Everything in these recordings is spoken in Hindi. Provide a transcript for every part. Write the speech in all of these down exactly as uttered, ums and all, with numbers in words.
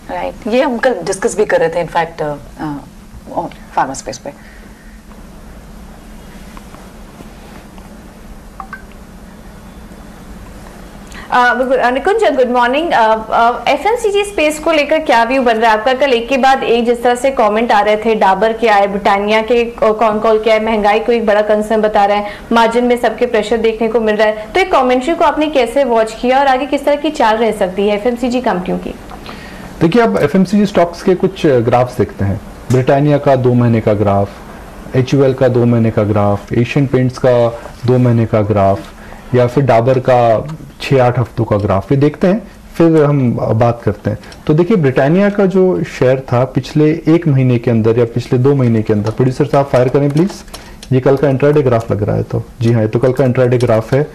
राइट, ये हम कल डिस्कस भी कर रहे थे इनफैक्ट फार्मा स्पेस पे। Nikunj, good morning. FMCG space को लेकर क्या व्यू बन रहा है आपका? कल एक के बाद एक जिस तरह से कमेंट आ रहे थे, डाबर के आए, ब्रिटानिया के कौन कॉल के आए, महंगाई को एक बड़ा कंसर्न बता रहा है, मार्जिन में सबके प्रेशर देखने को मिल रहा है, तो एक कमेंट्री को आपने कैसे वॉच किया और आगे किस तरह की चाल रह सकती है एफएमसीजी कंपनियों की? देखिए, अब एफएमसीजी स्टॉक्स के कुछ ग्राफ्स देखते हैं। ब्रिटानिया का दो महीने का ग्राफ, एचयूएल का दो महीने का ग्राफ, एशियन पेंट्स का दो महीने का ग्राफ, या फिर डाबर का छः आठ हफ्तों का ग्राफ, ये देखते हैं फिर हम बात करते हैं। तो देखिए, ब्रिटानिया का जो शेयर था पिछले एक महीने के अंदर या पिछले दो महीने के अंदर, प्रोड्यूसर साहब फायर करें प्लीज, ये कल का इंट्राडे ग्राफ लग रहा है। तो जी हाँ, ये तो कल का इंट्राडे ग्राफ है।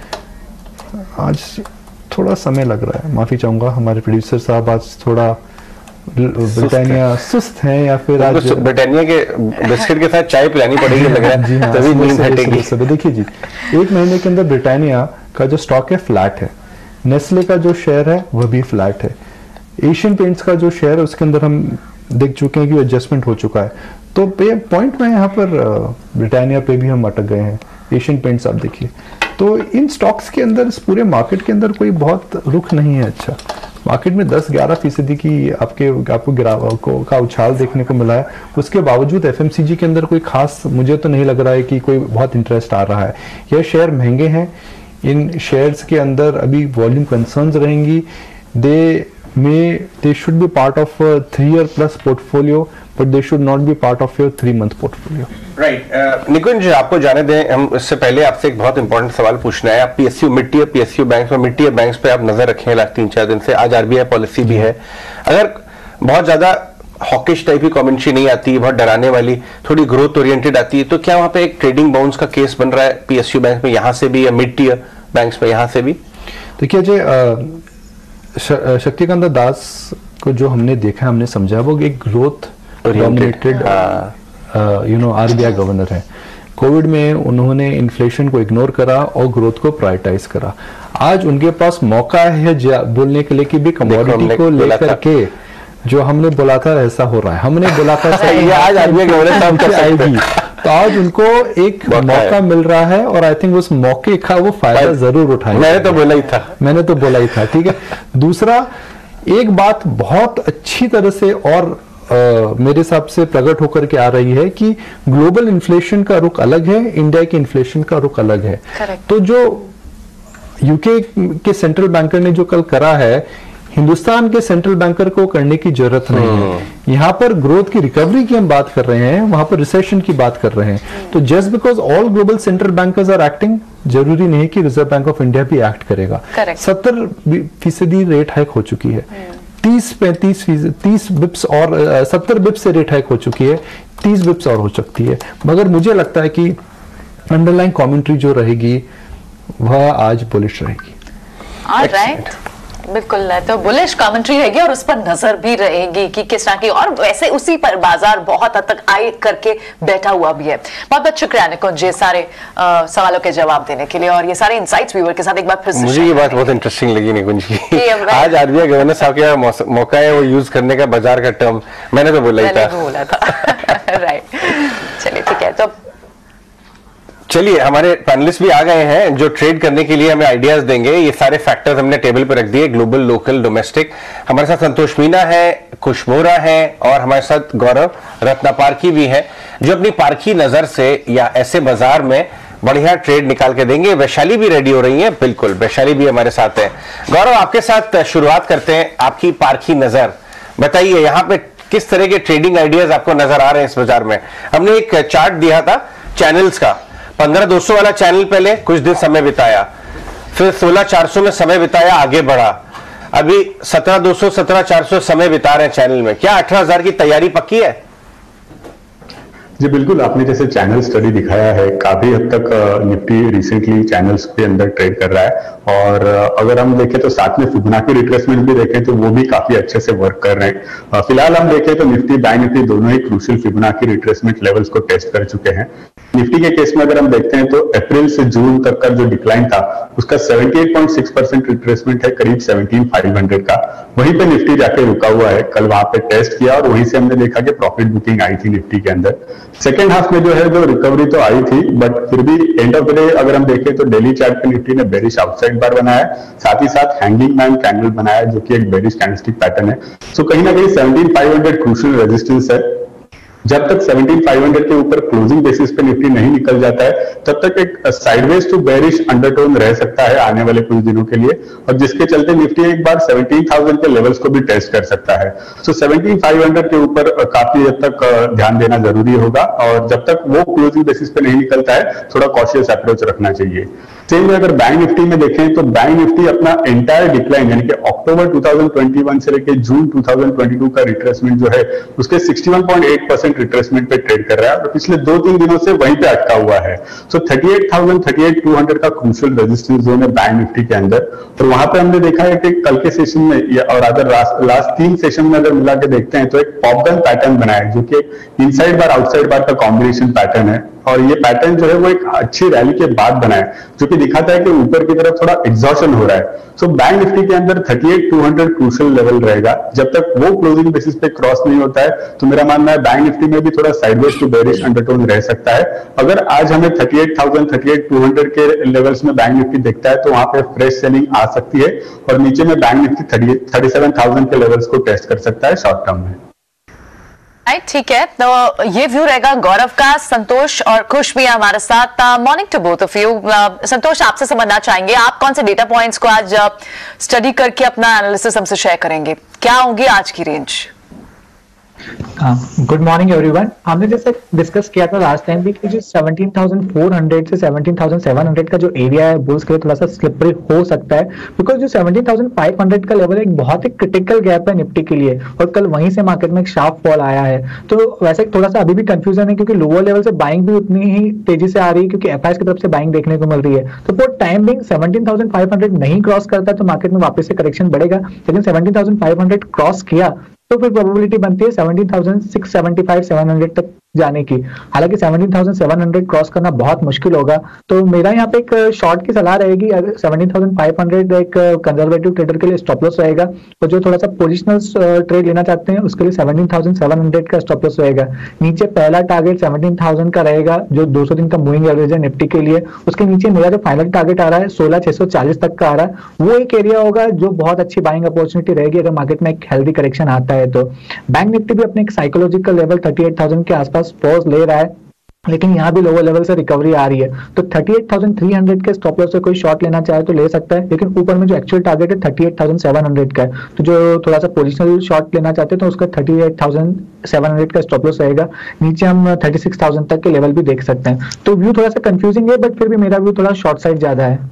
आज थोड़ा समय लग रहा है, माफी चाहूंगा, हमारे प्रोड्यूसर साहब आज थोड़ा ब्रिटानिया सुस्त हैं या फिर आज ब्रिटानिया के बिस्किट के साथ चाय पिलानी पड़ेगी लग रहा है, तभी नींद हटेगी। देखिए जी, एक महीने के अंदर ब्रिटानिया का जो स्टॉक है फ्लैट है, नेस्ले का जो शेयर है वह भी फ्लैट है, एशियन पेंट्स का जो शेयर है उसके अंदर हम देख चुके हैं कि एडजस्टमेंट हो चुका है। तो पॉइंट में यहाँ पर ब्रिटानिया पे भी हम अटक गए हैं। एशियन पेंट्स आप देखिए, तो इन स्टॉक्स के अंदर, इस पूरे मार्केट के अंदर कोई बहुत रुख नहीं है। अच्छा, मार्केट में दस ग्यारह फीसदी की आपके आपको गिरावट का उछाल देखने को मिला है। उसके बावजूद एफएमसीजी के अंदर कोई खास मुझे तो नहीं लग रहा है कि कोई बहुत इंटरेस्ट आ रहा है। यह शेयर महंगे हैं, इन शेयर्स के अंदर अभी वॉल्यूम कंसर्न्स रहेंगी। They may they should be part of three year plus portfolio, but they should not be part of your three month portfolio. Right, Nikunj, आपको जाने दें, हम इससे पहले आपसे एक बहुत इंपॉर्टेंट सवाल पूछना है। आप PSU mid tier PSU bank में मिड टीयर बैंक्स पे आप नजर रखे हैं लास्ट तीन चार दिन से। आज आरबीआई पॉलिसी भी है, अगर बहुत ज्यादा हॉकिश टाइप की कमेंट्री नहीं आती, बहुत डराने वाली, थोड़ी ग्रोथ ओरिएंटेड आती है, तो क्या वहां पे एक ट्रेडिंग बाउंस का केस बन रहा है पीएसयू बैंक में यहां से भी, या मिड टीयर बैंक्स में यहां से भी? देखिए जी, शक्तिकांत दास को जो हमने देखा, हमने समझा, वो एक growth dominated you know RBI governor है। कोविड में उन्होंने इन्फ्लेशन को इग्नोर करा और ग्रोथ को प्रायोरिटाइज करा। आज उनके पास मौका है बोलने के लिए कि भी कमोडिटी को लेकर के जो हमने बोला था ऐसा हो रहा है, हमने बोला था सही आज आरबीआई गवर्नर साहब कर आएगी, तो आज उनको एक मौका मिल रहा है और आई थिंक उस मौके का वो फायदा जरूर उठाएंगे। मैंने तो बोला ही था मैंने तो बोला ही था ठीक है। दूसरा, एक बात बहुत अच्छी तरह से और Uh, मेरे हिसाब से प्रकट होकर के आ रही है कि ग्लोबल इन्फ्लेशन का रुख अलग है, इंडिया के इन्फ्लेशन का रुख अलग है। Correct. तो जो यूके के सेंट्रल बैंकर ने जो कल करा है, हिंदुस्तान के सेंट्रल बैंकर को करने की जरूरत नहीं है। यहाँ पर ग्रोथ की रिकवरी की हम बात कर रहे हैं, वहां पर रिसेशन की बात कर रहे हैं। तो just because all global central bankers are acting, जरूरी नहीं कि रिजर्व बैंक ऑफ इंडिया भी एक्ट करेगा। सत्तर फीसदी रेट हाइक हो चुकी है, तीस पैंतीस तीस बिप्स और सत्तर बिप्स से रेट हाइक हो चुकी है, तीस बिप्स और हो सकती है। मगर मुझे लगता है कि अंडरलाइन कमेंट्री जो रहेगी वह आज बुलिश रहेगी। राइट, बिल्कुल, तो बुलिश कमेंट्री रहेगी और उस पर नजर भी रहेगी कि किस तरह की, और वैसे उसी पर बाजार बहुत हद तक आई करके बैठा हुआ भी है। बहुत बहुत शुक्रिया निकुंज, ये सारे आ, सवालों के जवाब देने के लिए और ये सारे इंसाइट्स व्यूअर के साथ एक बार फिर से। मुझे ये बात बहुत इंटरेस्टिंग लगी निकुंज की, आज आरबीआई गवर्नर साहब के मौका है वो यूज करने का, बाजार का टर्म मैंने तो बोला ही था बोला था राइट, चलिए ठीक है। तो चलिए, हमारे पैनलिस्ट भी आ गए हैं जो ट्रेड करने के लिए हमें आइडियाज देंगे। ये सारे फैक्टर्स हमने टेबल पर रख दिए, ग्लोबल, लोकल, डोमेस्टिक। हमारे साथ संतोष मीना है, खुश बोरा है और हमारे साथ गौरव रत्नापारखी भी है, जो अपनी पारखी नजर से या ऐसे बाजार में बढ़िया ट्रेड निकाल के देंगे। वैशाली भी रेडी हो रही है, बिल्कुल वैशाली भी हमारे साथ है। गौरव, आपके साथ शुरुआत करते हैं, आपकी पारखी नजर बताइए, यहाँ पे किस तरह के ट्रेडिंग आइडियाज आपको नजर आ रहे हैं इस बाजार में? हमने एक चार्ट दिया था चैनल्स का, पंद्रह दो सौ वाला चैनल पहले कुछ दिन समय बिताया, फिर सोलह चार सौ में समय बिताया, आगे बढ़ा, अभी सत्रह दो सौ सत्रह चार सौ समय बिता रहे हैं चैनल में। क्या अठारह हजार की तैयारी पक्की है? जी बिल्कुल, आपने जैसे चैनल स्टडी दिखाया है, काफी हद तक निफ्टी रिसेंटली चैनल्स के अंदर ट्रेड कर रहा है और अगर हम देखें तो साथ में फिबोनाची रिट्रेसमेंट भी देखें तो वो भी काफी अच्छे से वर्क कर रहे हैं। फिलहाल हम देखें तो निफ्टी बैंक निफ्टी दोनों ही क्रूशियल फिबोनाची रिट्रेसमेंट लेवल्स को टेस्ट कर चुके हैं। निफ्टी के केस में अगर हम देखते हैं तो अप्रैल से जून तक का जो डिक्लाइन था उसका अठहत्तर पॉइंट छह परसेंट रिट्रेसमेंट है, करीब सत्रह हज़ार पाँच सौ का। वहीं पे निफ्टी जाके रुका हुआ है, कल वहां पे टेस्ट किया और वहीं से हमने देखा कि प्रॉफिट बुकिंग आई थी निफ्टी के अंदर। सेकेंड हाफ में जो है जो रिकवरी तो आई थी, बट फिर भी एंड ऑफ द डे अगर हम देखें तो डेली चार्ट पे निफ्टी ने बेरिश आउटसाइड बार बनाया, साथ ही साथ हैंगिंग मैन कैंडल बनाया जो कि एक बेरिश कैंडलस्टिक पैटर्न है। सो कहीं ना कहीं सत्रह हज़ार पाँच सौ क्रूशियल रेजिस्टेंस है। जब तक सत्रह हज़ार पाँच सौ के ऊपर क्लोजिंग बेसिस पे निफ्टी नहीं निकल जाता है तब तक एक साइडवेज टू बेरिश अंडरटोन रह सकता है आने वाले कुछ दिनों के लिए, और जिसके चलते निफ्टी एक बार सत्रह हज़ार के लेवल्स को भी टेस्ट कर सकता है। सो सत्रह हज़ार पाँच सौ के ऊपर काफी हद तक ध्यान देना जरूरी होगा, और जब तक वो क्लोजिंग बेसिस पे नहीं निकलता है थोड़ा कॉशियस अप्रोच रखना चाहिए। सेम में अगर बैंक निफ्टी में देखें तो बैंक निफ्टी अपना एंटायर डिक्लाइन यानी कि अक्टूबर दो हज़ार इक्कीस से लेकर जून दो हज़ार बाईस का रिट्रेसमेंट जो है उसके इकसठ पॉइंट आठ परसेंट रिट्रेसमेंट पे ट्रेड कर रहा है और पिछले दो तीन दिनों से वहीं पे अटका हुआ है। सो अड़तीस हज़ार अड़तीस हज़ार दो सौ का क्रूशियल रेजिस्टेंस जोन है बैंक निफ्टी के अंदर, और वहां पे हमने देखा है कि कल के सेशन में और अगर लास्ट तीन सेशन में अगर मिला के देखते हैं तो एक पॉपगन पैटर्न बना है जो कि इनसाइड बार आउटसाइड बार का कॉम्बिनेशन पैटर्न है, और ये पैटर्न जो है वो एक अच्छी रैली के बाद बना है जो कि दिखाता है कि ऊपर की तरफ थोड़ा एग्जॉशन हो रहा है। सो बैंक निफ्टी के अंदर अड़तीस हज़ार दो सौ क्रूशियल लेवल रहेगा, जब तक वो क्लोजिंग बेसिस पे क्रॉस नहीं होता है तो मेरा मानना है बैंक निफ्टी में भी थोड़ा साइडवेज टू बेरिश अंडरटोन रह सकता है। अगर आज हमें अड़तीस हज़ार अड़तीस हज़ार दो सौ के लेवल्स में बैंक निफ्टी दिखता है तो वहां पे फ्रेश सेलिंग आ सकती है, और नीचे में बैंक निफ्टी सैंतीस हज़ार के लेवल्स को टेस्ट कर सकता है शॉर्ट टर्म में। ठीक है, तो ये व्यू रहेगा गौरव का। संतोष और खुश भी हमारे साथ। Morning to both of you. Santosh, आपसे समझना चाहेंगे आप कौन से डेटा पॉइंट्स को आज स्टडी करके अपना एनालिसिस हमसे शेयर करेंगे, क्या होंगी आज की रेंज? Good morning everyone. हमने जैसे डिस्कस किया था लास्ट टाइम भी कि जो सत्रह हज़ार चार सौ से सत्रह हज़ार सात सौ का जो एरिया है बुल्स के लिए थोड़ा सा स्लिपरी हो सकता है, बिकॉज जो सत्रह हज़ार पाँच सौ का लेवल है एक बहुत ही क्रिटिकल गैप है निफ्टी के लिए, और कल वहीं से मार्केट में एक शार्प फॉल आया है। तो वैसे थोड़ा सा अभी भी कंफ्यूजन है क्योंकि लोअर लेवल से बाइंग भी उतनी ही तेजी से आ रही है क्योंकि एफआईएस की तरफ से बाइंग देखने को मिल रही है। तो फॉर टाइम बिंग सत्रह हज़ार पाँच सौ नहीं क्रॉस करता है तो मार्केट में वापस से करेक्शन बढ़ेगा, लेकिन सत्रह हज़ार पाँच सौ क्रॉस किया तो फिर प्रोबेबिलिटी बनती है सत्रह हज़ार छह सौ पचहत्तर सात सौ तक जाने की। हालांकि सत्रह हज़ार सात सौ क्रॉस करना बहुत मुश्किल होगा, तो मेरा यहाँ पे एक शॉर्ट की सलाह रहेगी। अगर सत्रह हज़ार पाँच सौ एक कंजर्वेटिव ट्रेडर के लिए स्टॉप लॉस रहेगा, तो जो थोड़ा सा पोजिशनल ट्रेड लेना चाहते हैं उसके लिए सत्रह हज़ार सात सौ का स्टॉप लॉस रहेगा। नीचे पहला टारगेट सत्रह हज़ार का रहेगा जो दो सौ दिन का मूविंग एवरेज है निफ्टी के लिए। उसके नीचे मेरा जो फाइनल टारगेट आ रहा है सोलह हज़ार छह सौ चालीस तक का आ रहा है, वो एक एरिया होगा जो बहुत अच्छी बाइंग अपॉर्चुनिटी रहेगी अगर मार्केट में एक हेल्दी करेक्शन आता है। तो बैंक निफ्टी भी अपने एक साइकोलॉजिकल लेवल अड़तीस हज़ार के आसपास पॉज ले रहा है, लेकिन यहाँ भी लोअर लेवल से रिकवरी आ रही है, तो अड़तीस हज़ार तीन सौ के स्टॉप लॉस से कोई शॉर्ट लेना चाहे तो ले सकता है, लेकिन ऊपर में जो एक्चुअल टारगेट है अड़तीस हज़ार सात सौ का है, तो जो थोड़ा सा पोजिशनल शॉर्ट लेना चाहते हैं तो उसका अड़तीस हज़ार सात सौ का स्टॉप लॉस रहेगा। नीचे हम छत्तीस हज़ार तक के लेवल भी देख सकते हैं। तो व्यू थोड़ा सा कंफ्यूजिंग है, बट फिर भी मेरा व्यू थोड़ा शॉर्ट साइड ज्यादा है।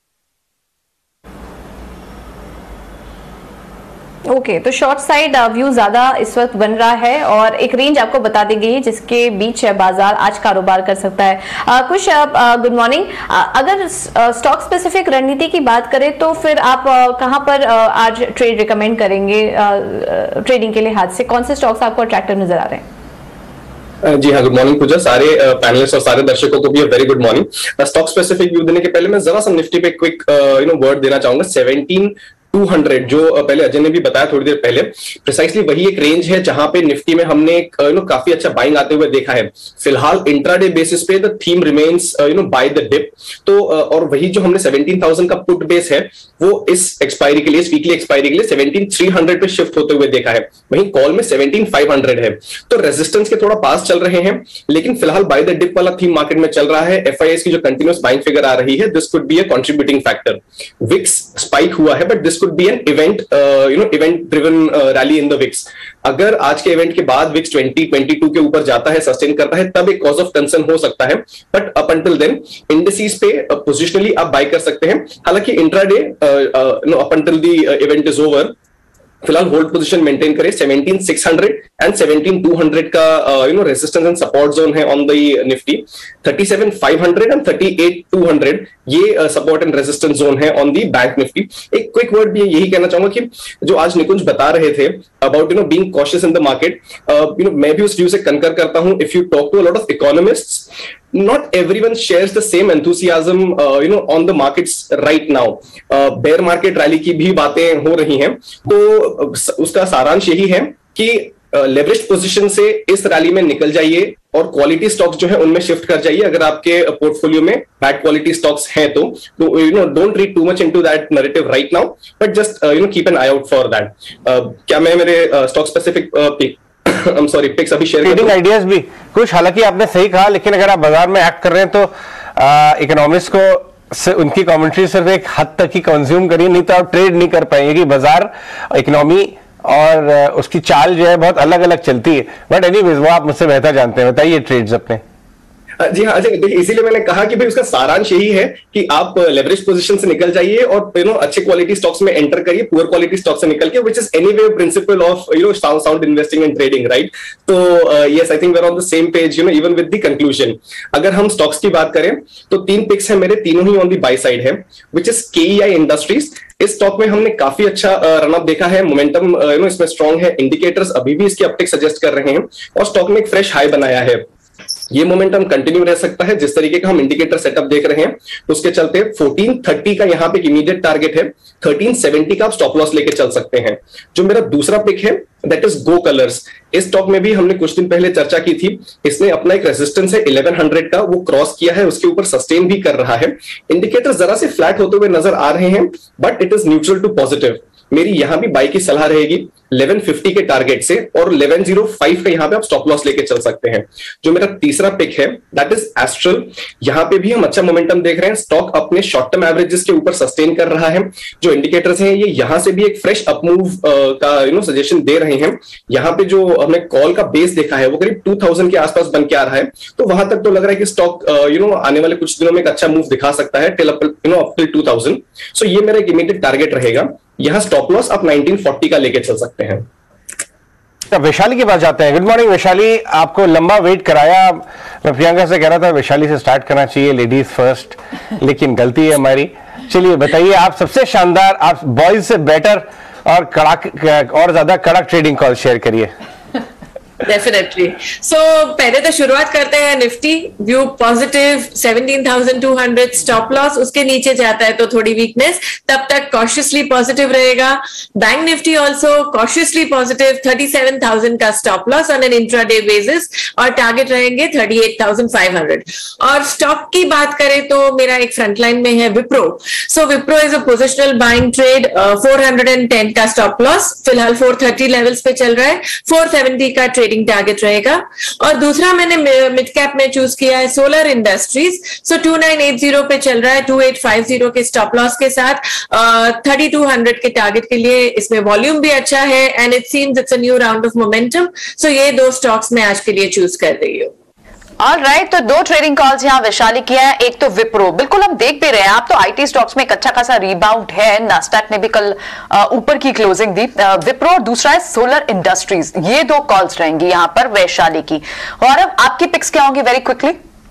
ओके okay, तो शॉर्ट साइड व्यू ज्यादा इस वक्त बन रहा है और एक रेंज आपको बता दी गई है जिसके बीच बाजार आज कारोबार कर सकता है। आ, कुछ गुड मॉर्निंग। अगर स्टॉक स्पेसिफिक रणनीति की बात करें तो फिर आप आ, कहां पर आ, आज ट्रेड रिकमेंड करेंगे ट्रेडिंग के लिहाज से? कौन से स्टॉक्स आपको अट्रैक्टिव नजर आ रहे हैं? जी हाँ, गुड मॉर्निंग पूजा, सारे पैनलिस्ट और सारे दर्शकों को भी very good morning. Stock specific view देने के पहले मैं जरा सा निफ्टी पे क्विक यू नो वर्ड देना चाहूंगा। सेवनटीन टू हंड्रेड जो पहले अजय ने भी बताया थोड़ी देर पहले, प्रिसाइसली वही एक रेंज है जहां पे निफ्टी में हमने यू नो काफी अच्छा बाइंग आते हुए देखा है। फिलहाल इंट्राडे बेसिस पे the theme remains you know buy the dip, तो और वही जो हमने सत्रह हज़ार का पुट बेस है वो इस एक्सपायरी के लिए, इस वीकली एक्सपायरी के लिए सत्रह हज़ार तीन सौ पे शिफ्ट होते हुए देखा है। वहीं कॉल में सत्रह हज़ार पाँच सौ है, तो रेजिस्टेंस के थोड़ा पास चल रहे हैं, लेकिन फिलहाल बाय द डिप वाला थीम मार्केट में चल रहा है। एफआईएस की जो कंटिन्यूअस बाइंग फिगर आ रही है, this could be a contributing factor. VIX spike हुआ है, but this could be an event you know event driven rally in the VIX. अगर आज के इवेंट के बाद विक्स बीस बाईस के ऊपर जाता है, सस्टेन करता है, तब एक कॉज ऑफ कंसर्न हो सकता है, but up until then indices पे पोजिशनली आप बाय कर सकते हैं। हालांकि intraday no up until the event is over फिलहाल होल्ड पोजीशन मेंटेन करें। Seventeen six hundred and seventeen two hundred का you know resistance and support zone है on the Nifty. Thirty seven five hundred and thirty eight two hundred ये सपोर्ट एंड रेजिस्टेंस जोन है ऑन द बैंक निफ्टी। एक क्विक वर्ड भी यही कहना चाहूंगा कि जो आज निकुंज बता रहे थे about you know being cautious in the market, you know मैं भी उस व्यू से कंकर करता हूं। If you talk to a lot of economists, not everyone shares the same enthusiasm uh, you know on the markets right now. uh, bear market rally की भी बातें हो रही हैं, तो उसका सारांश यही है कि लेवरेज uh, पोजीशन से इस रैली में निकल जाइए और क्वालिटी स्टॉक्स जो है उनमें शिफ्ट कर जाइए अगर आपके पोर्टफोलियो में बैड क्वालिटी स्टॉक्स हैं तो you know don't read too much into that narrative right now, but just you know keep an eye out for that. क्या मैं मेरे stock specific pick I'm sorry, picks अभी शेयर ट्रेडिंग आइडियाज भी कुछ, हालांकि आपने सही कहा, लेकिन अगर आप बाजार में एक्ट कर रहे हैं तो इकोनॉमिस्ट को से उनकी कमेंट्री सिर्फ एक हद तक ही कंज्यूम करिए, नहीं तो आप ट्रेड नहीं कर पाएंगे कि बाजार इकोनॉमी और उसकी चाल जो है बहुत अलग अलग चलती है। बट एनीवेज वो आप मुझसे बेहतर जानते हैं, बताइए ट्रेड्स अपने। जी हाँ, देखिए इसीलिए मैंने कहा कि भाई उसका सारांश यही है कि आप लेवरेज पोजीशन से निकल जाइए और यू नो अच्छे क्वालिटी स्टॉक्स में एंटर करिए, पुअर क्वालिटी स्टॉक से निकल के, which is anyway principle of you know sound investing and trading, right. तो yes, I think we are on the same page, you know even with the conclusion. अगर हम स्टॉक्स की बात करें तो तीन पिक्स है मेरे, तीनों ही ऑन द बाय साइड है, व्हिच इज केईआई इंडस्ट्रीज। इस स्टॉक में हमने काफी अच्छा रनअप देखा है, मोमेंटम यू नो इसमें स्ट्रांग है, इंडिकेटर्स अभी भी इसकी अपटिक सजेस्ट कर रहे हैं और स्टॉक में एक फ्रेश हाई बनाया है। ये मोमेंटम कंटिन्यू रह सकता है, जिस तरीके का हम इंडिकेटर सेटअप देख रहे हैं उसके चलते फोर्टीन थर्टी का यहाँ पे एक इमीडिएट टारगेट है, थर्टीन सेवेंटी का आप स्टॉप लॉस लेके चल सकते हैं। जो मेरा दूसरा पिक है दैट इज गो कलर्स। इस स्टॉक में भी हमने कुछ दिन पहले चर्चा की थी, इसने अपना एक रेजिस्टेंस है इलेवन हंड्रेड का, वो क्रॉस किया है, उसके ऊपर सस्टेन भी कर रहा है। इंडिकेटर जरा से फ्लैट होते हुए नजर आ रहे हैं, but it is neutral to positive. मेरी यहां भी बाई की सलाह रहेगी इलेवन फिफ्टी के टारगेट से, और इलेवन ओ फाइव का यहां पे आप स्टॉप लॉस लेके चल सकते हैं। जो मेरा तीसरा पिक है दैट इज एस्ट्रल। यहां पे भी हम अच्छा मोमेंटम देख रहे हैं, स्टॉक अपने शॉर्ट टर्म एवरेजेस के ऊपर सस्टेन कर रहा है। जो इंडिकेटर्स हैं ये यहां से भी एक फ्रेश अपमूव का यू नो सजेशन दे रहे हैं। यहां पे जो हमने कॉल का बेस देखा है वो करीब टू थाउजेंड के आसपास बन के आ रहा है, तो वहां तक तो लग रहा है कि स्टॉक यू नो आने वाले कुछ दिनों में एक अच्छा मूव दिखा सकता है till you know up till two thousand. So ये मेरा एक इमीडिएट टारगेट रहेगा। यहां स्टॉप लॉस आप नाइनटीन फोर्टी का लेके चल सकते हैं। अब वैशाली के पास जाते हैं। गुड मॉर्निंग वैशाली, आपको लंबा वेट कराया। मैं प्रियंका से कह रहा था वैशाली से स्टार्ट करना चाहिए, लेडीज फर्स्ट, लेकिन गलती है हमारी। चलिए बताइए, आप सबसे शानदार, आप बॉयज से बेटर और कड़क और ज्यादा कड़क ट्रेडिंग कॉल शेयर करिए। डेफिनेटली। सो पहले तो शुरुआत करते हैं Nifty view positive seventeen thousand two hundred stop loss, उसके नीचे जाता है तो थोड़ी वीकनेस, तब तक कॉशियसली पॉजिटिव रहेगा। Bank Nifty also cautiously positive, thirty seven thousand का stop loss on an intraday basis और टारगेट रहेंगे thirty eight thousand five hundred. और स्टॉक की बात करें तो मेरा एक फ्रंटलाइन में है Wipro. So Wipro is a positional buying trade, four hundred ten का स्टॉप लॉस, फिलहाल फोर थर्टी लेवल्स पे चल रहा है, फोर सेवेंटी का ट्रेडिंग टारगेट रहेगा। और दूसरा मैंने मिड कैप में चूज किया है Solar Industries. So two nine eight zero पे चल रहा है, टू एट फाइव जीरो के स्टॉप लॉस के साथ, थर्टी टू हंड्रेड के टारगेट के लिए। इसमें वॉल्यूम भी अच्छा है and it seems it's a new round of momentum. So ये दो स्टॉक्स मैं आज के लिए चूज कर रही हूँ। ऑल राइट, तो दो ट्रेडिंग कॉल्स यहाँ वैशाली किया है, एक तो विप्रो, बिल्कुल हम देख भी रहे हैं आप तो आईटी स्टॉक्स में एक अच्छा खासा रीबाउंड है, नास्डैक ने भी कल ऊपर की क्लोजिंग दी। विप्रो और दूसरा है सोलर इंडस्ट्रीज, ये दो कॉल्स रहेंगी यहाँ पर वैशाली की। और अब आपकी पिक्स क्या होंगी वेरी क्विकली?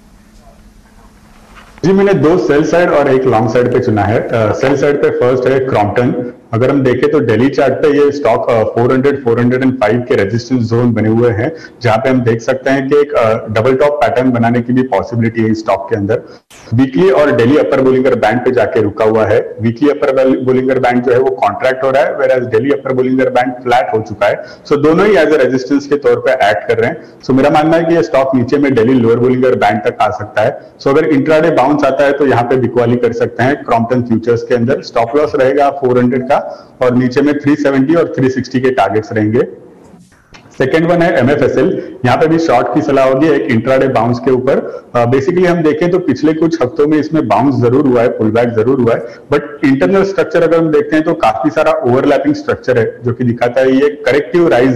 जी मैंने दो सेल साइड और एक लॉन्ग साइड पे चुना है। सेल साइड पे फर्स्ट है क्रॉम्पटन। अगर हम देखें तो डेली चार्ट पे ये stock four hundred, four hundred five के रेजिस्टेंस जोन बने हुए हैं, जहां पे हम देख सकते हैं कि एक डबल टॉप पैटर्न बनाने की भी पॉसिबिलिटी है इस स्टॉक के अंदर। वीकली और डेली अपर बोलिंगर बैंड पे जाके रुका हुआ है। वीकली अपर बोलिंगर बैंड जो है वो कॉन्ट्रैक्ट हो रहा है, whereas daily upper Bollinger band flat हो चुका है। सो so, दोनों ही एज ए रेजिस्टेंस के तौर पर एक्ट कर रहे हैं। सो so, मेरा मानना है कि ये स्टॉक नीचे में डेली लोअर बोलिंगर बैंड तक आ सकता है। सो so, अगर इंट्राडे बाउंस आता है तो यहाँ पे बिकवाली कर सकते हैं क्रॉम्पटन फ्यूचर्स के अंदर। स्टॉप लॉस रहेगा फोर हंड्रेड का और नीचे में थ्री सेवेंटी और थ्री सिक्सटी के टारगेट्स रहेंगे। सेकेंड वन है एमएफएसएल। यहाँ पे भी शॉर्ट की सलाह होगी एक इंट्राडे बाउंस के ऊपर। बेसिकली हम देखें तो पिछले कुछ हफ्तों में इसमें बाउंस जरूर हुआ है, पुल बैक जरूर हुआ है, बट इंटरनल स्ट्रक्चर अगर हम देखते हैं तो काफी सारा ओवरलैपिंग स्ट्रक्चर है जो कि दिखाता है ये करेक्टिव राइज है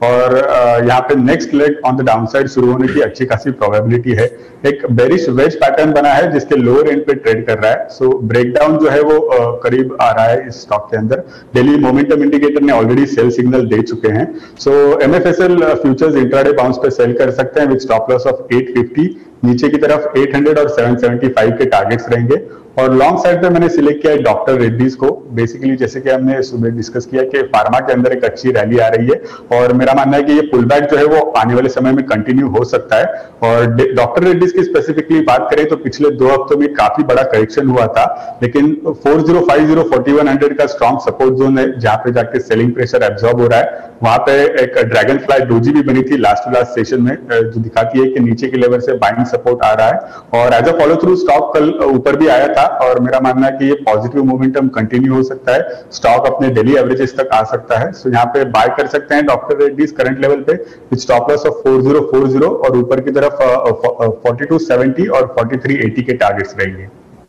और यहाँ पे next leg on the downside शुरू होने की अच्छी खासी प्रोबेबिलिटी है। एक बेरिश वेज पैटर्न बना है जिसके लोअर एंड पे ट्रेड कर रहा है, सो ब्रेकडाउन जो है वो uh, करीब आ रहा है इस स्टॉक के अंदर। डेली मोमेंटम इंडिकेटर ने ऑलरेडी सेल सिग्नल दे चुके हैं, so MFSL futures intraday bounce पे सेल कर सकते हैं with stop loss of eight fifty. नीचे की तरफ एट हंड्रेड और सेवन सेवेंटी फाइव के टारगेट्स रहेंगे। और लॉन्ग साइड पे मैंने सिलेक्ट किया है डॉक्टर रेड्डीज को। बेसिकली जैसे कि हमने सुबह डिस्कस किया कि फार्मा के अंदर एक अच्छी रैली आ रही है और मेरा मानना है कि ये पुल बैक जो है वो आने वाले समय में कंटिन्यू हो सकता है। और डॉक्टर रेड्डीज की स्पेसिफिकली बात करें तो पिछले दो हफ्तों में काफी बड़ा करेक्शन हुआ था, लेकिन four zero five zero forty one hundred का स्ट्रॉन्ग सपोर्ट जोन है जहां पे जाके सेलिंग प्रेशर एब्जॉर्ब हो रहा है। वहां पे एक ड्रैगन फ्लाई डोजी भी बनी थी लास्ट टू लास्ट सेशन में, जो दिखाती है कि नीचे के लेवल से बाइंग सपोर्ट आ रहा है। और as a follow through stock कल ऊपर भी आया था और मेरा मानना है कि ये पॉजिटिव मोमेंटम कंटिन्यू हो सकता है, स्टॉक अपने डेली एवरेजेस तक आ सकता है। सो यहाँ पे बाय कर सकते हैं डॉक्टर रेड्डीज करंट लेवल पे with stop loss of four zero four zero और ऊपर की तरफ फोर्टी टू सेवेंटी और फोर्टी थ्री एटी के टारगेट्स रहेंगे।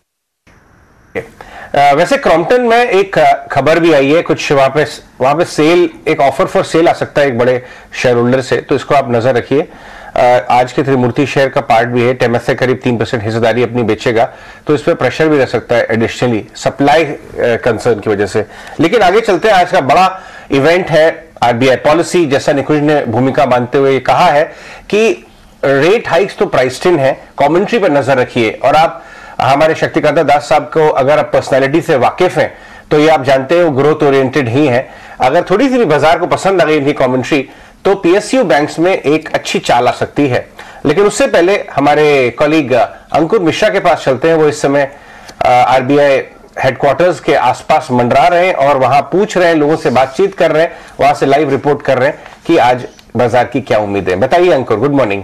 Uh, वैसे क्रॉम्पटन में एक खबर भी आई है, कुछ वहां पे वहां पे सेल, एक ऑफर फॉर सेल आ सकता है एक बड़े शेयर होल्डर से, तो इसको आप नजर रखिए। uh, आज के त्रिमूर्ति शेयर का पार्ट भी है, टेमस से करीब तीन परसेंट हिस्सेदारी अपनी बेचेगा, तो इस पर प्रेशर भी रह सकता है एडिशनली सप्लाई कंसर्न की वजह से। लेकिन आगे चलते हैं, आज का बड़ा इवेंट है आरबीआई पॉलिसी। जैसा निकुंज ने भूमिका मानते हुए कहा है कि रेट हाइक्स तो प्राइस्ड इन है, कमेंट्री पर नजर रखिए। और आप हमारे शक्तिकांता दास साहब को अगर आप पर्सनालिटी से वाकिफ हैं तो ये आप जानते हैं वो ग्रोथ ओरिएंटेड ही है। अगर थोड़ी सी भी बाजार को पसंद आ गई इनकी कमेंट्री तो पीएसयू बैंक्स में एक अच्छी चाल आ सकती है। लेकिन उससे पहले हमारे कॉलीग अंकुर मिश्रा के पास चलते हैं। वो इस समय आरबीआई हेडक्वार्टर्स के आसपास मंडरा रहे हैं और वहां पूछ रहे हैं, लोगों से बातचीत कर रहे हैं, वहां से लाइव रिपोर्ट कर रहे हैं कि आज बाजार की क्या उम्मीदें। बताइए अंकुर, गुड मॉर्निंग।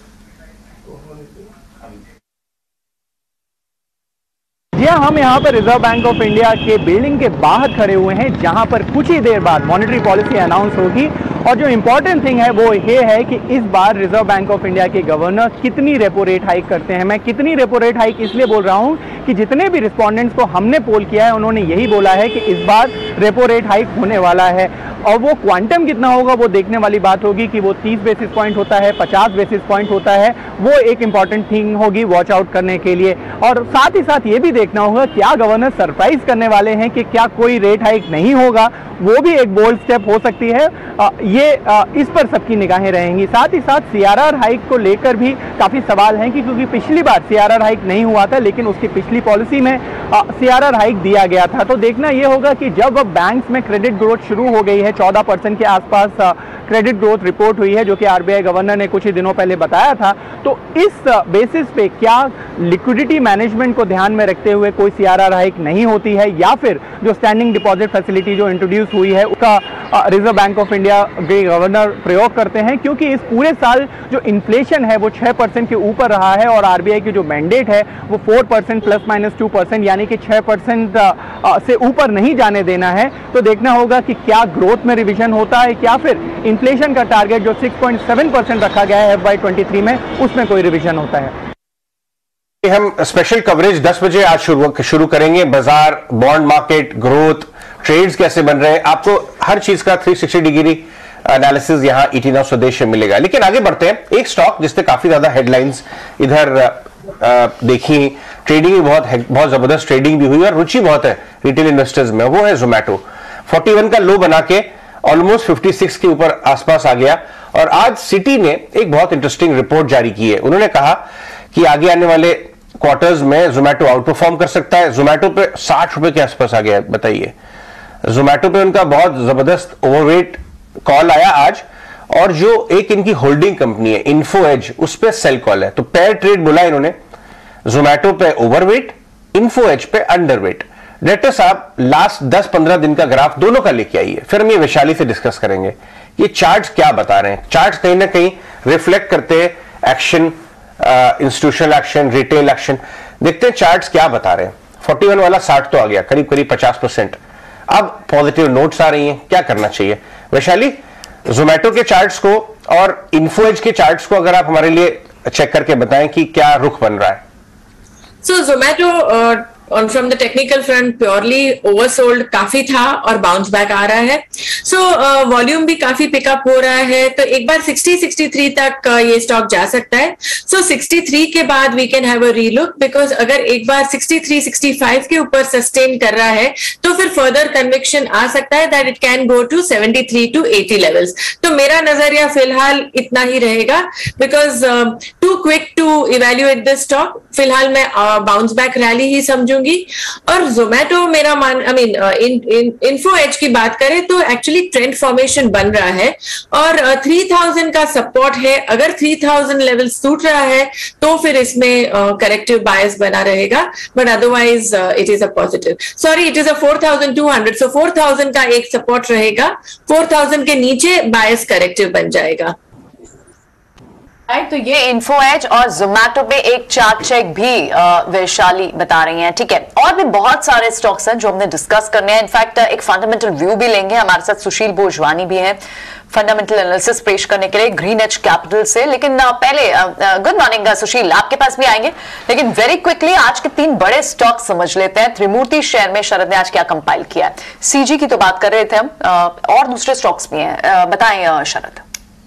जी हाँ, हम यहाँ पर रिजर्व बैंक ऑफ इंडिया के बिल्डिंग के बाहर खड़े हुए हैं जहाँ पर कुछ ही देर बाद मॉनेटरी पॉलिसी अनाउंस होगी। और जो इम्पोर्टेंट थिंग है वो ये है कि इस बार रिजर्व बैंक ऑफ इंडिया के गवर्नर कितनी रेपो रेट हाइक करते हैं। मैं कितनी रेपो रेट हाइक इसलिए बोल रहा हूँ कि जितने भी रिस्पोंडेंट्स को हमने पोल किया है उन्होंने यही बोला है कि इस बार रेपो रेट हाइक होने वाला है। और वो क्वांटम कितना होगा वो देखने वाली बात होगी कि वो तीस बेसिस पॉइंट होता है, पचास बेसिस पॉइंट होता है, वो एक इंपॉर्टेंट थिंग होगी वॉच आउट करने के लिए। और साथ ही साथ ये भी देखना होगा क्या गवर्नर सरप्राइज करने वाले हैं कि क्या कोई रेट हाइक नहीं होगा, वो भी एक बोल्ड स्टेप हो सकती है। आ, ये आ, इस पर सबकी निगाहें रहेंगी। साथ ही साथ सीआरआर हाइक को लेकर भी काफी सवाल हैं कि क्योंकि पिछली बार सीआरआर हाइक नहीं हुआ था लेकिन उसकी पिछली पॉलिसी में सीआरआर हाइक दिया गया था। तो देखना यह होगा कि जब अब बैंक्स में क्रेडिट ग्रोथ शुरू हो गई है, चौदह परसेंट के आसपास क्रेडिट ग्रोथ रिपोर्ट हुई है जो कि आरबीआई गवर्नर ने कुछ ही दिनों पहले बताया था, तो इस बेसिस पे क्या लिक्विडिटी मैनेजमेंट को ध्यान में रखते हुए कोई सीआरआर हाइक नहीं होती है या फिर जो स्टैंडिंग डिपॉजिट फैसिलिटी जो इंट्रोड्यूस हुई है उसका रिजर्व बैंक ऑफ इंडिया के गवर्नर प्रयोग करते हैं। क्योंकि इस पूरे साल जो इन्फ्लेशन है वो छह परसेंट के ऊपर रहा है और आरबीआई की जो मैंडेट है वो four percent plus minus two percent यानी कि छह परसेंट से ऊपर नहीं जाने देना है। तो देखना होगा कि क्या ग्रोथ में रिविजन होता है या फिर इन्फ्लेशन का टारगेट जो सिक्स पॉइंट सेवन परसेंट रखा गया है एफ वाई ट्वेंटी थ्री में उसमें कोई रिविजन होता है। हम स्पेशल कवरेज दस बजे आज शुरू शुरू करेंगे। बाजार, बॉन्ड मार्केट, ग्रोथ, ट्रेड्स कैसे बन रहे हैं, आपको हर चीज का थ्री सिक्सटी डिग्री एनालिसिस यहां ईटी नाउ स्वदेश में मिलेगा। लेकिन आगे बढ़ते हैं, एक स्टॉक जिसने काफी ज्यादा हेडलाइंस इधर देखी, ट्रेडिंग भी बहुत बहुत जबरदस्त ट्रेडिंग भी हुई और रुचि बहुत है रिटेल इन्वेस्टर्स में, वो है जोमैटो। इकतालीस का लो बना के ऑलमोस्ट छप्पन के ऊपर आसपास आ गया। और आज सिटी ने एक बहुत इंटरेस्टिंग रिपोर्ट जारी की है। उन्होंने कहा कि आगे आने वाले क्वार्टर्स में जोमैटो आउट परफॉर्म कर सकता है। जोमैटो पे साठ रुपए के आसपास आ गया। बताइए, जोमैटो पे उनका बहुत जबरदस्त ओवरवेट कॉल आया आज। और जो एक इनकी होल्डिंग कंपनी है इन्फो एज, उस पे सेल कॉल है। तो पेयर ट्रेड बोला इन्होंने, जोमैटो पे ओवरवेट, इन्फो एज पे अंडरवेट। डायरेक्टर साहब लास्ट दस पंद्रह दिन का ग्राफ दोनों का लेके आइए, फिर हम ये वैशाली से डिस्कस करेंगे ये चार्ट्स क्या बता रहे हैं। चार्ट्स कहीं ना कहीं रिफ्लेक्ट करते हैं action, institutional action, retail action. देखते हैं चार्ट्स क्या बता रहे हैं। इकतालीस वाला साठ तो आ गया, करीब करीब पचास परसेंट। अब पॉजिटिव नोट्स आ रही हैं, क्या करना चाहिए। वैशाली, जोमैटो के चार्ट्स को और इन्फोएज के चार्ट्स को अगर आप हमारे लिए चेक करके बताएं कि क्या रुख बन रहा है। So Zomato on from the technical front purely oversold काफी था और बाउंस बैक आ रहा है। सो वॉल्यूम भी काफी पिकअप हो रहा है, तो एक बार सिक्सटी सिक्सटी थ्री तक uh, ये स्टॉक जा सकता है। सो सिक्सटी थ्री के बाद we can have a relook, because अगर एक बार सिक्सटी थ्री सिक्सटी फाइव के ऊपर सस्टेन कर रहा है तो फिर फर्दर कन्विक्शन आ सकता है that it can go to seventy three to eighty levels. तो मेरा नजरिया फिलहाल इतना ही रहेगा, because too quick to evaluate this stock. फिलहाल मैं बाउंस बैक रैली ही समझूंगी। और जोमेटो मेरा मान आई मीन इन्फो एज की बात करें तो एक्चुअली ट्रेंड फॉर्मेशन बन रहा है और थ्री uh, थाउजेंड का सपोर्ट है। अगर थ्री थाउजेंड लेवल टूट रहा है तो फिर इसमें करेक्टिव uh, बायस बना रहेगा, but otherwise it is a positive. Sorry, it is a four thousand two hundred, so four thousand का एक सपोर्ट रहेगा, फोर थाउजेंड के नीचे बायस करेक्टिव बन जाएगा। राइट, तो ये इन्फो एज और जोमेटो पे एक चार्ट चेक भी वैशाली बता रही हैं। ठीक है, और भी बहुत सारे स्टॉक्स हैं जो हमने डिस्कस करने हैं। इनफैक्ट एक फंडामेंटल व्यू भी लेंगे। हमारे साथ सुशील भोजवानी भी हैं फंडामेंटल एनालिसिस पेश करने के लिए ग्रीन एज कैपिटल से। लेकिन पहले गुड मॉर्निंग सुशील, आपके पास भी आएंगे, लेकिन वेरी क्विकली आज के तीन बड़े स्टॉक समझ लेते हैं। त्रिमूर्ति शेयर में शरद ने आज क्या कंपाइल किया है? सीजी की तो बात कर रहे थे हम, और दूसरे स्टॉक्स भी हैं, बताएं शरद।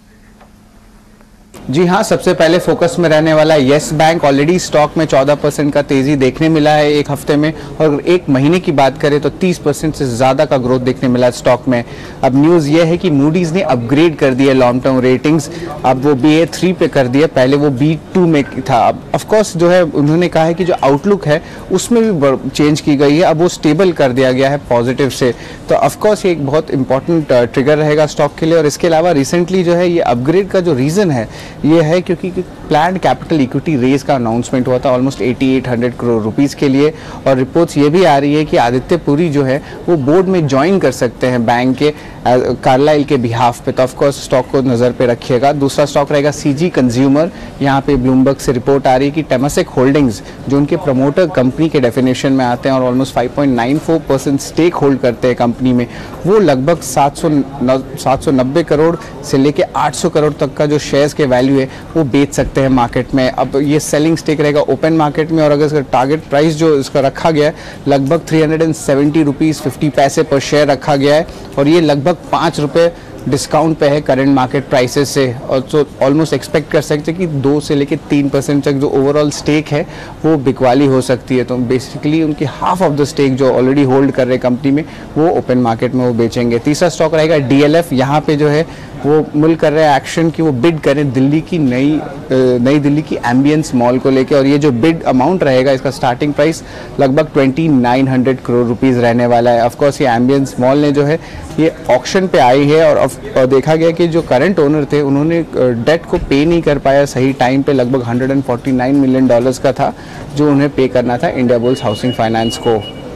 जी हाँ, सबसे पहले फोकस में रहने वाला है येस बैंक। ऑलरेडी स्टॉक में चौदह परसेंट का तेजी देखने मिला है एक हफ्ते में, और एक महीने की बात करें तो तीस परसेंट से ज्यादा का ग्रोथ देखने मिला है स्टॉक में। अब न्यूज ये है कि मूडीज ने अपग्रेड कर दिए लॉन्ग टर्म रेटिंग्स, अब वो बी ए थ्री पे कर दिया, पहले वो बी टू में था। अब ऑफकोर्स जो है उन्होंने कहा है कि जो आउटलुक है उसमें भी चेंज की गई है, अब वो स्टेबल कर दिया गया है पॉजिटिव से। तो ऑफकोर्स ये एक बहुत इंपॉर्टेंट ट्रिगर रहेगा स्टॉक के लिए। और इसके अलावा रिसेंटली जो है ये अपग्रेड का जो रीजन है ये है क्योंकि प्लान्ड कैपिटल इक्विटी रेज का अनाउंसमेंट हुआ था ऑलमोस्ट अठासी सौ करोड़ रुपीस के लिए, और रिपोर्ट्स ये भी आ रही है कि आदित्य पुरी जो है वो बोर्ड में ज्वाइन कर सकते हैं बैंक के कार्लाइल के बिहाफ पे। तो ऑफकोर्स स्टॉक को नजर पे रखिएगा। दूसरा स्टॉक रहेगा सीजी कंज्यूमर। यहाँ पे ब्लूमबर्ग से रिपोर्ट आ रही है कि टेमासेक होल्डिंग्स जो उनके प्रमोटर कंपनी के डेफिनेशन में आते हैं और almost five point nine four percent stake hold करते हैं कंपनी में, वो लगभग सात सौ नब्बे करोड़ से लेके आठ सौ करोड़ तक का जो शेयर्स के वैल्यू है वो बेच सकते हैं मार्केट में। अब ये सेलिंग स्टेक रहेगा ओपन मार्केट में, और अगर इसका टारगेट प्राइस जो इसका रखा गया है लगभग three hundred seventy rupees fifty पैसे पर शेयर रखा गया है, और ये लगभग पाँच रुपए डिस्काउंट पे है करंट मार्केट प्राइसेस से। और तो ऑलमोस्ट एक्सपेक्ट कर सकते हैं कि दो से लेके तीन परसेंट तक जो ओवरऑल स्टेक है वो बिकवाली हो सकती है। तो बेसिकली उनकी हाफ ऑफ द स्टेक जो ऑलरेडी होल्ड कर रहे कंपनी में वो ओपन मार्केट में वो बेचेंगे। तीसरा स्टॉक रहेगा डीएलएफ। यहाँ पे जो है वो मुल कर रहे हैं एक्शन की वो बिड करें दिल्ली की नई नई दिल्ली की एम्बियंस मॉल को लेके, और ये जो बिड अमाउंट रहेगा इसका स्टार्टिंग प्राइस लगभग twenty nine hundred crore rupees रहने वाला है। ऑफकोर्स ये एम्बियंस मॉल ने जो है ये ऑक्शन पे आई है, और, और देखा गया कि जो करंट ओनर थे उन्होंने डेट को पे नहीं कर पाया सही टाइम पे, लगभग one hundred forty nine million dollars का था जो उन्हें पे करना था इंडिया बुल्स हाउसिंग फाइनेंस को।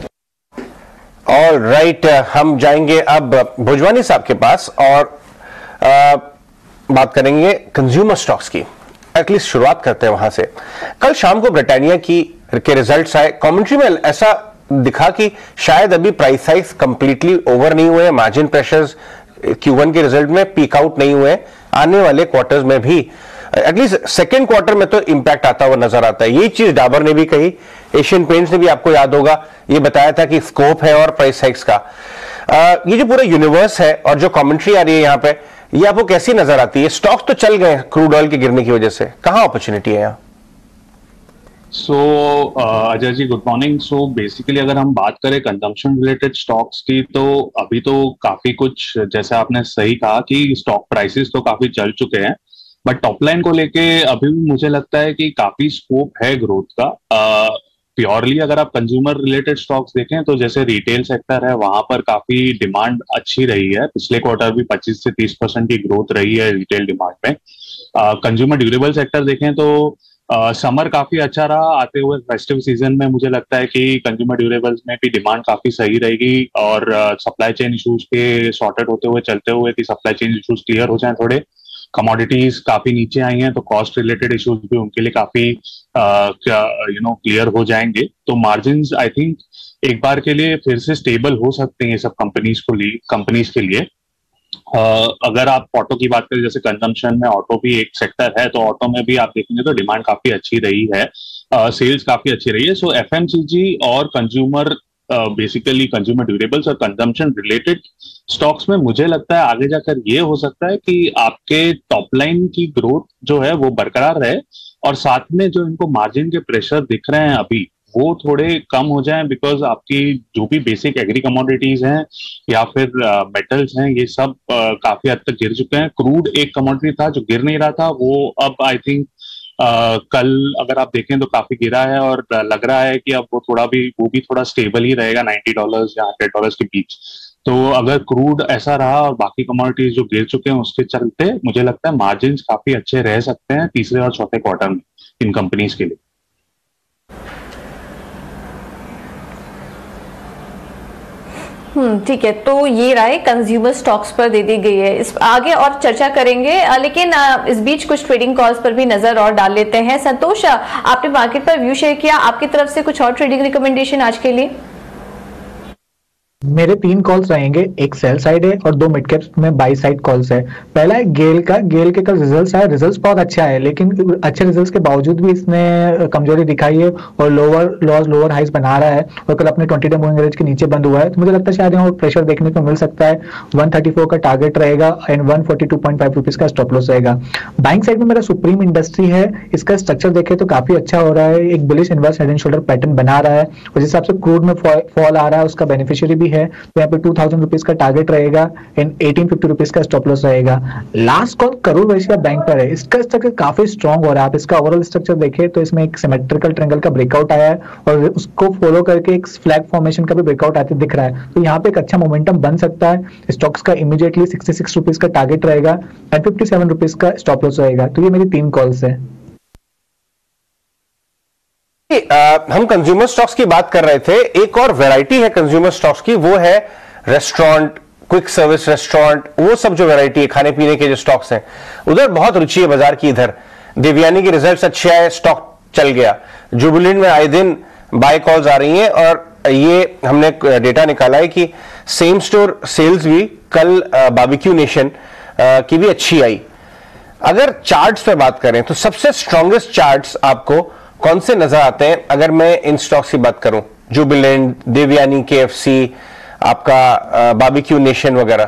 ऑल राइट, हम जाएंगे अब भोजवानी साहब के पास और आ, बात करेंगे कंज्यूमर स्टॉक्स की। एटलीस्ट शुरुआत करते हैं वहां से। कल शाम को ब्रिटानिया की के रिजल्ट्स आए। कमेंट्री में ऐसा दिखा कि शायद अभी प्राइस हाइक्स कंप्लीटली ओवर नहीं हुए, मार्जिन प्रेशर्स क्यू वन के रिजल्ट में पीक आउट नहीं हुए, आने वाले क्वार्टर्स में भी एटलीस्ट सेकेंड क्वार्टर में तो इंपैक्ट आता हुआ नजर आता है। यही चीज डाबर ने भी कही, एशियन पेंट्स ने भी, आपको याद होगा, ये बताया था कि स्कोप है और प्राइस हाइक्स का। आ, ये जो पूरा यूनिवर्स है और जो कमेंट्री आ रही है यहाँ पे, ये आपको कैसी नजर आती है? स्टॉक्स तो चल गए क्रूड ऑयल के गिरने की वजह से, कहां अपॉर्चुनिटी है यहाँ? So Ajay ji good morning. So basically अगर हम बात करें कंजम्पशन रिलेटेड स्टॉक्स की, तो अभी तो काफी कुछ, जैसे आपने सही कहा कि स्टॉक प्राइसेस तो काफी चल चुके हैं, बट टॉप लाइन को लेके अभी भी मुझे लगता है कि काफी स्कोप है ग्रोथ का। प्योरली uh, अगर आप कंज्यूमर रिलेटेड स्टॉक्स देखें तो जैसे रिटेल सेक्टर है वहां पर काफी डिमांड अच्छी रही है, पिछले क्वार्टर भी पच्चीस से तीस परसेंट की ग्रोथ रही है रिटेल डिमांड में। कंज्यूमर ड्यूरेबल सेक्टर देखें तो समर uh, काफी अच्छा रहा, आते हुए फेस्टिव सीजन में मुझे लगता है कि कंज्यूमर ड्यूरेबल्स में भी डिमांड काफी सही रहेगी, और सप्लाई चेन इश्यूज के सॉर्टेड होते हुए चलते हुए कि सप्लाई चेन इश्यूज क्लियर हो जाए थोड़े। कमोडिटीज काफी नीचे आई हैं तो कॉस्ट रिलेटेड इश्यूज भी उनके लिए काफी यू नो क्लियर हो जाएंगे। तो मार्जिन्स आई थिंक एक बार के लिए फिर से स्टेबल हो सकते हैं ये सब कंपनीज को लिए कंपनीज के लिए। Uh, अगर आप ऑटो की बात करें, जैसे कंजम्पशन में ऑटो भी एक सेक्टर है, तो ऑटो में भी आप देखेंगे तो डिमांड काफी अच्छी रही है। सेल्स काफी अच्छी रही है। सो एफएमसीजी और कंज्यूमर बेसिकली कंज्यूमर ड्यूरेबल्स और कंजम्पशन रिलेटेड स्टॉक्स में मुझे लगता है आगे जाकर ये हो सकता है कि आपके टॉप लाइन की ग्रोथ जो है वो बरकरार रहे और साथ में जो इनको मार्जिन के प्रेशर दिख रहे हैं अभी वो थोड़े कम हो जाएं, बिकॉज आपकी जो भी बेसिक एग्री कमोडिटीज हैं या फिर मेटल्स uh, हैं ये सब uh, काफी हद तक गिर चुके हैं। क्रूड एक कमोडिटी था जो गिर नहीं रहा था, वो अब आई थिंक Uh, कल अगर आप देखें तो काफी गिरा है और लग रहा है कि अब वो थोड़ा भी वो भी थोड़ा स्टेबल ही रहेगा नाइन्टी डॉलर्स या हंड्रेड डॉलर्स के बीच। तो अगर क्रूड ऐसा रहा और बाकी कमोडिटीज जो गिर चुके हैं उसके चलते मुझे लगता है मार्जिन काफी अच्छे रह सकते हैं तीसरे और चौथे क्वार्टर में इन कंपनीज के लिए। हम्म ठीक है, तो ये राय कंज्यूमर स्टॉक्स पर दे दी गई है। इस आगे और चर्चा करेंगे, आ, लेकिन आ, इस बीच कुछ ट्रेडिंग कॉल्स पर भी नजर और डाल लेते हैं। संतोष, आपने मार्केट पर व्यू शेयर किया, आपकी तरफ से कुछ और ट्रेडिंग रिकमेंडेशन आज के लिए? मेरे तीन कॉल्स रहेंगे, एक सेल साइड है और दो मिड कैप्स में बाई साइड कॉल्स है। पहला है गेल का। गेल के कल रिजल्ट्स आए, रिजल्ट्स बहुत अच्छा है लेकिन अच्छे रिजल्ट्स के बावजूद भी इसने कमजोरी दिखाई है और लोअर लॉस लोअर हाइस बना रहा है और कल अपने ट्वेंटी डे मूविंग एवरेज के नीचे बंद हुआ है। तो मुझे लगता है शायद यहाँ प्रेशर देखने को मिल सकता है। वन थर्टी फोर का टारगेट रहेगा and one forty two point five rupees का स्टॉप लॉस रहेगा। बैंक साइड में मेरा सुप्रीम इंडस्ट्री है, इसका स्ट्रक्चर देखे तो काफी अच्छा हो रहा है, एक bullish inverse head and shoulder pattern बना रहा है और जिस हिसाब से क्रूड में फॉल आ रहा है उसका बेनिफिशियरी भी है। तो यहाँ पे टू थाउजेंड रुपीज का टारगेट रहेगा एंड एटीन फिफ्टी रुपीज का स्टॉप लॉस रहेगा। Last call Karur Vysya bank पर है, इसका स्ट्रक्चर काफी स्ट्रॉन्ग हो रहा है। आप इसका ओवरऑल स्ट्रक्चर देखें तो इसमें एक सिमेट्रिकल ट्रायंगल का ब्रेकआउट आया है और उसको फॉलो करके एक फ्लैग फॉर्मेशन का भी ब्रेकआउट आते दिख रहा है। तो यहाँ पे एक अच्छा मोमेंटम बन सकता है। स्टॉक्स का इमीडिएटली सिक्सटी सिक्स रुपीज का टारगेट रहेगा एंड फिफ्टी सेवन रुपीज का स्टॉप लॉस रहेगा। तो ये मेरी तीन कॉल्स है। Uh, हम कंज्यूमर स्टॉक्स की बात कर रहे थे, एक और वैरायटी है कंज्यूमर स्टॉक्स की, वो है रेस्टोरेंट, क्विक सर्विस रेस्टोरेंट, वो सब जो वैरायटी है खाने पीने के जो स्टॉक्स हैं उधर बहुत रुचि है बाजार की। इधर देवयानी के रिजल्ट्स अच्छे आए, स्टॉक चल गया। जुबिलेंट में आए दिन बाय कॉल्स आ रही हैं और ये हमने डेटा निकाला है कि सेम स्टोर सेल्स भी कल बारबेक्यू नेशन की भी अच्छी आई। अगर चार्ट्स पे बात करें तो सबसे स्ट्रॉन्गेस्ट चार्ट्स आपको कौन से नजर आते हैं? अगर मैं इन स्टॉक्स की बात करूं, जुबिलेंट, देवयानी, केएफसी, आपका बारबेक्यू नेशन वगैरह।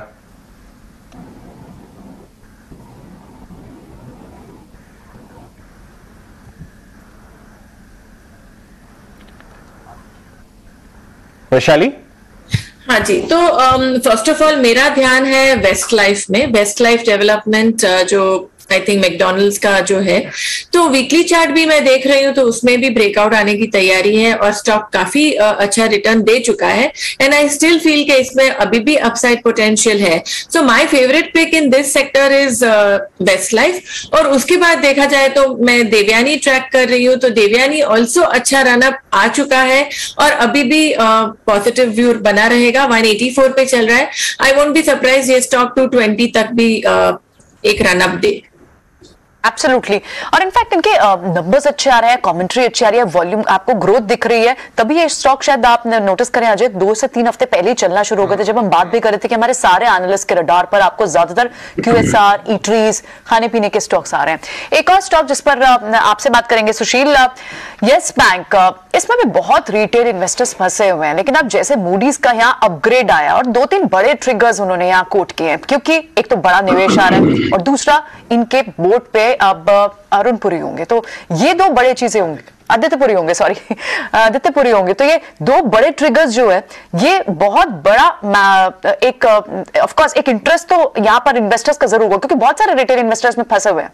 वैशाली? हाँ जी, तो फर्स्ट ऑफ ऑल मेरा ध्यान है वेस्ट लाइफ में। वेस्ट लाइफ डेवलपमेंट जो आई थिंक मैकडॉनल्ड्स का जो है, तो वीकली चार्ट भी मैं देख रही हूँ तो उसमें भी ब्रेकआउट आने की तैयारी है और स्टॉक काफी uh, अच्छा रिटर्न दे चुका है एंड आई स्टिल फील कि इसमें अभी भी अपसाइड पोटेंशियल है। So my favourite pick in this sector is Westlife. और उसके बाद देखा जाए तो मैं देवयानी ट्रैक कर रही हूँ, तो देवयानी ऑल्सो अच्छा रनअप आ चुका है और अभी भी पॉजिटिव uh, व्यू बना रहेगा। वन एटी फोर पे चल रहा है। आई वोंट बी सरप्राइज ये स्टॉक टू ट्वेंटी तक भी uh, एक रनअप दे। एब्सोल्युटली, और इनफैक्ट इनके नंबर्स uh, अच्छे आ रहे हैं, कमेंट्री अच्छी आ रही है, वॉल्यूम आपको ग्रोथ दिख रही है, तभी ये स्टॉक शायद आप नोटिस करें अजय दो से तीन हफ्ते पहले ही चलना शुरू हो गए थे, जब हम बात भी कर रहे थे कि हमारे सारे एनालिस्ट के रडार पर आपको ज्यादातर क्यूएसआर, ईटरीज, खाने पीने के स्टॉक्स आ रहे हैं। एक और स्टॉक जिस पर uh, आपसे बात करेंगे सुशील, यस बैंक, इसमें भी बहुत रिटेल इन्वेस्टर्स फंसे हुए हैं, लेकिन अब जैसे मूडीज का यहाँ अपग्रेड आया और दो तीन बड़े ट्रिगर्स उन्होंने यहाँ कोट किए हैं, क्योंकि एक तो बड़ा निवेश आ रहा है और दूसरा इनके बोर्ड पे अब अरुण पुरी होंगे, तो ये दो बड़े चीजें होंगे, आदित्यपुरी होंगे, सॉरी आदित्यपुरी होंगे, तो ये दो बड़े ट्रिगर्स जो है ये बहुत बड़ा एक ऑफ कोर्स एक इंटरेस्ट तो यहाँ पर इन्वेस्टर्स का जरूर होगा, क्योंकि बहुत सारे रिटेल इन्वेस्टर्स में फंसे हुए हैं।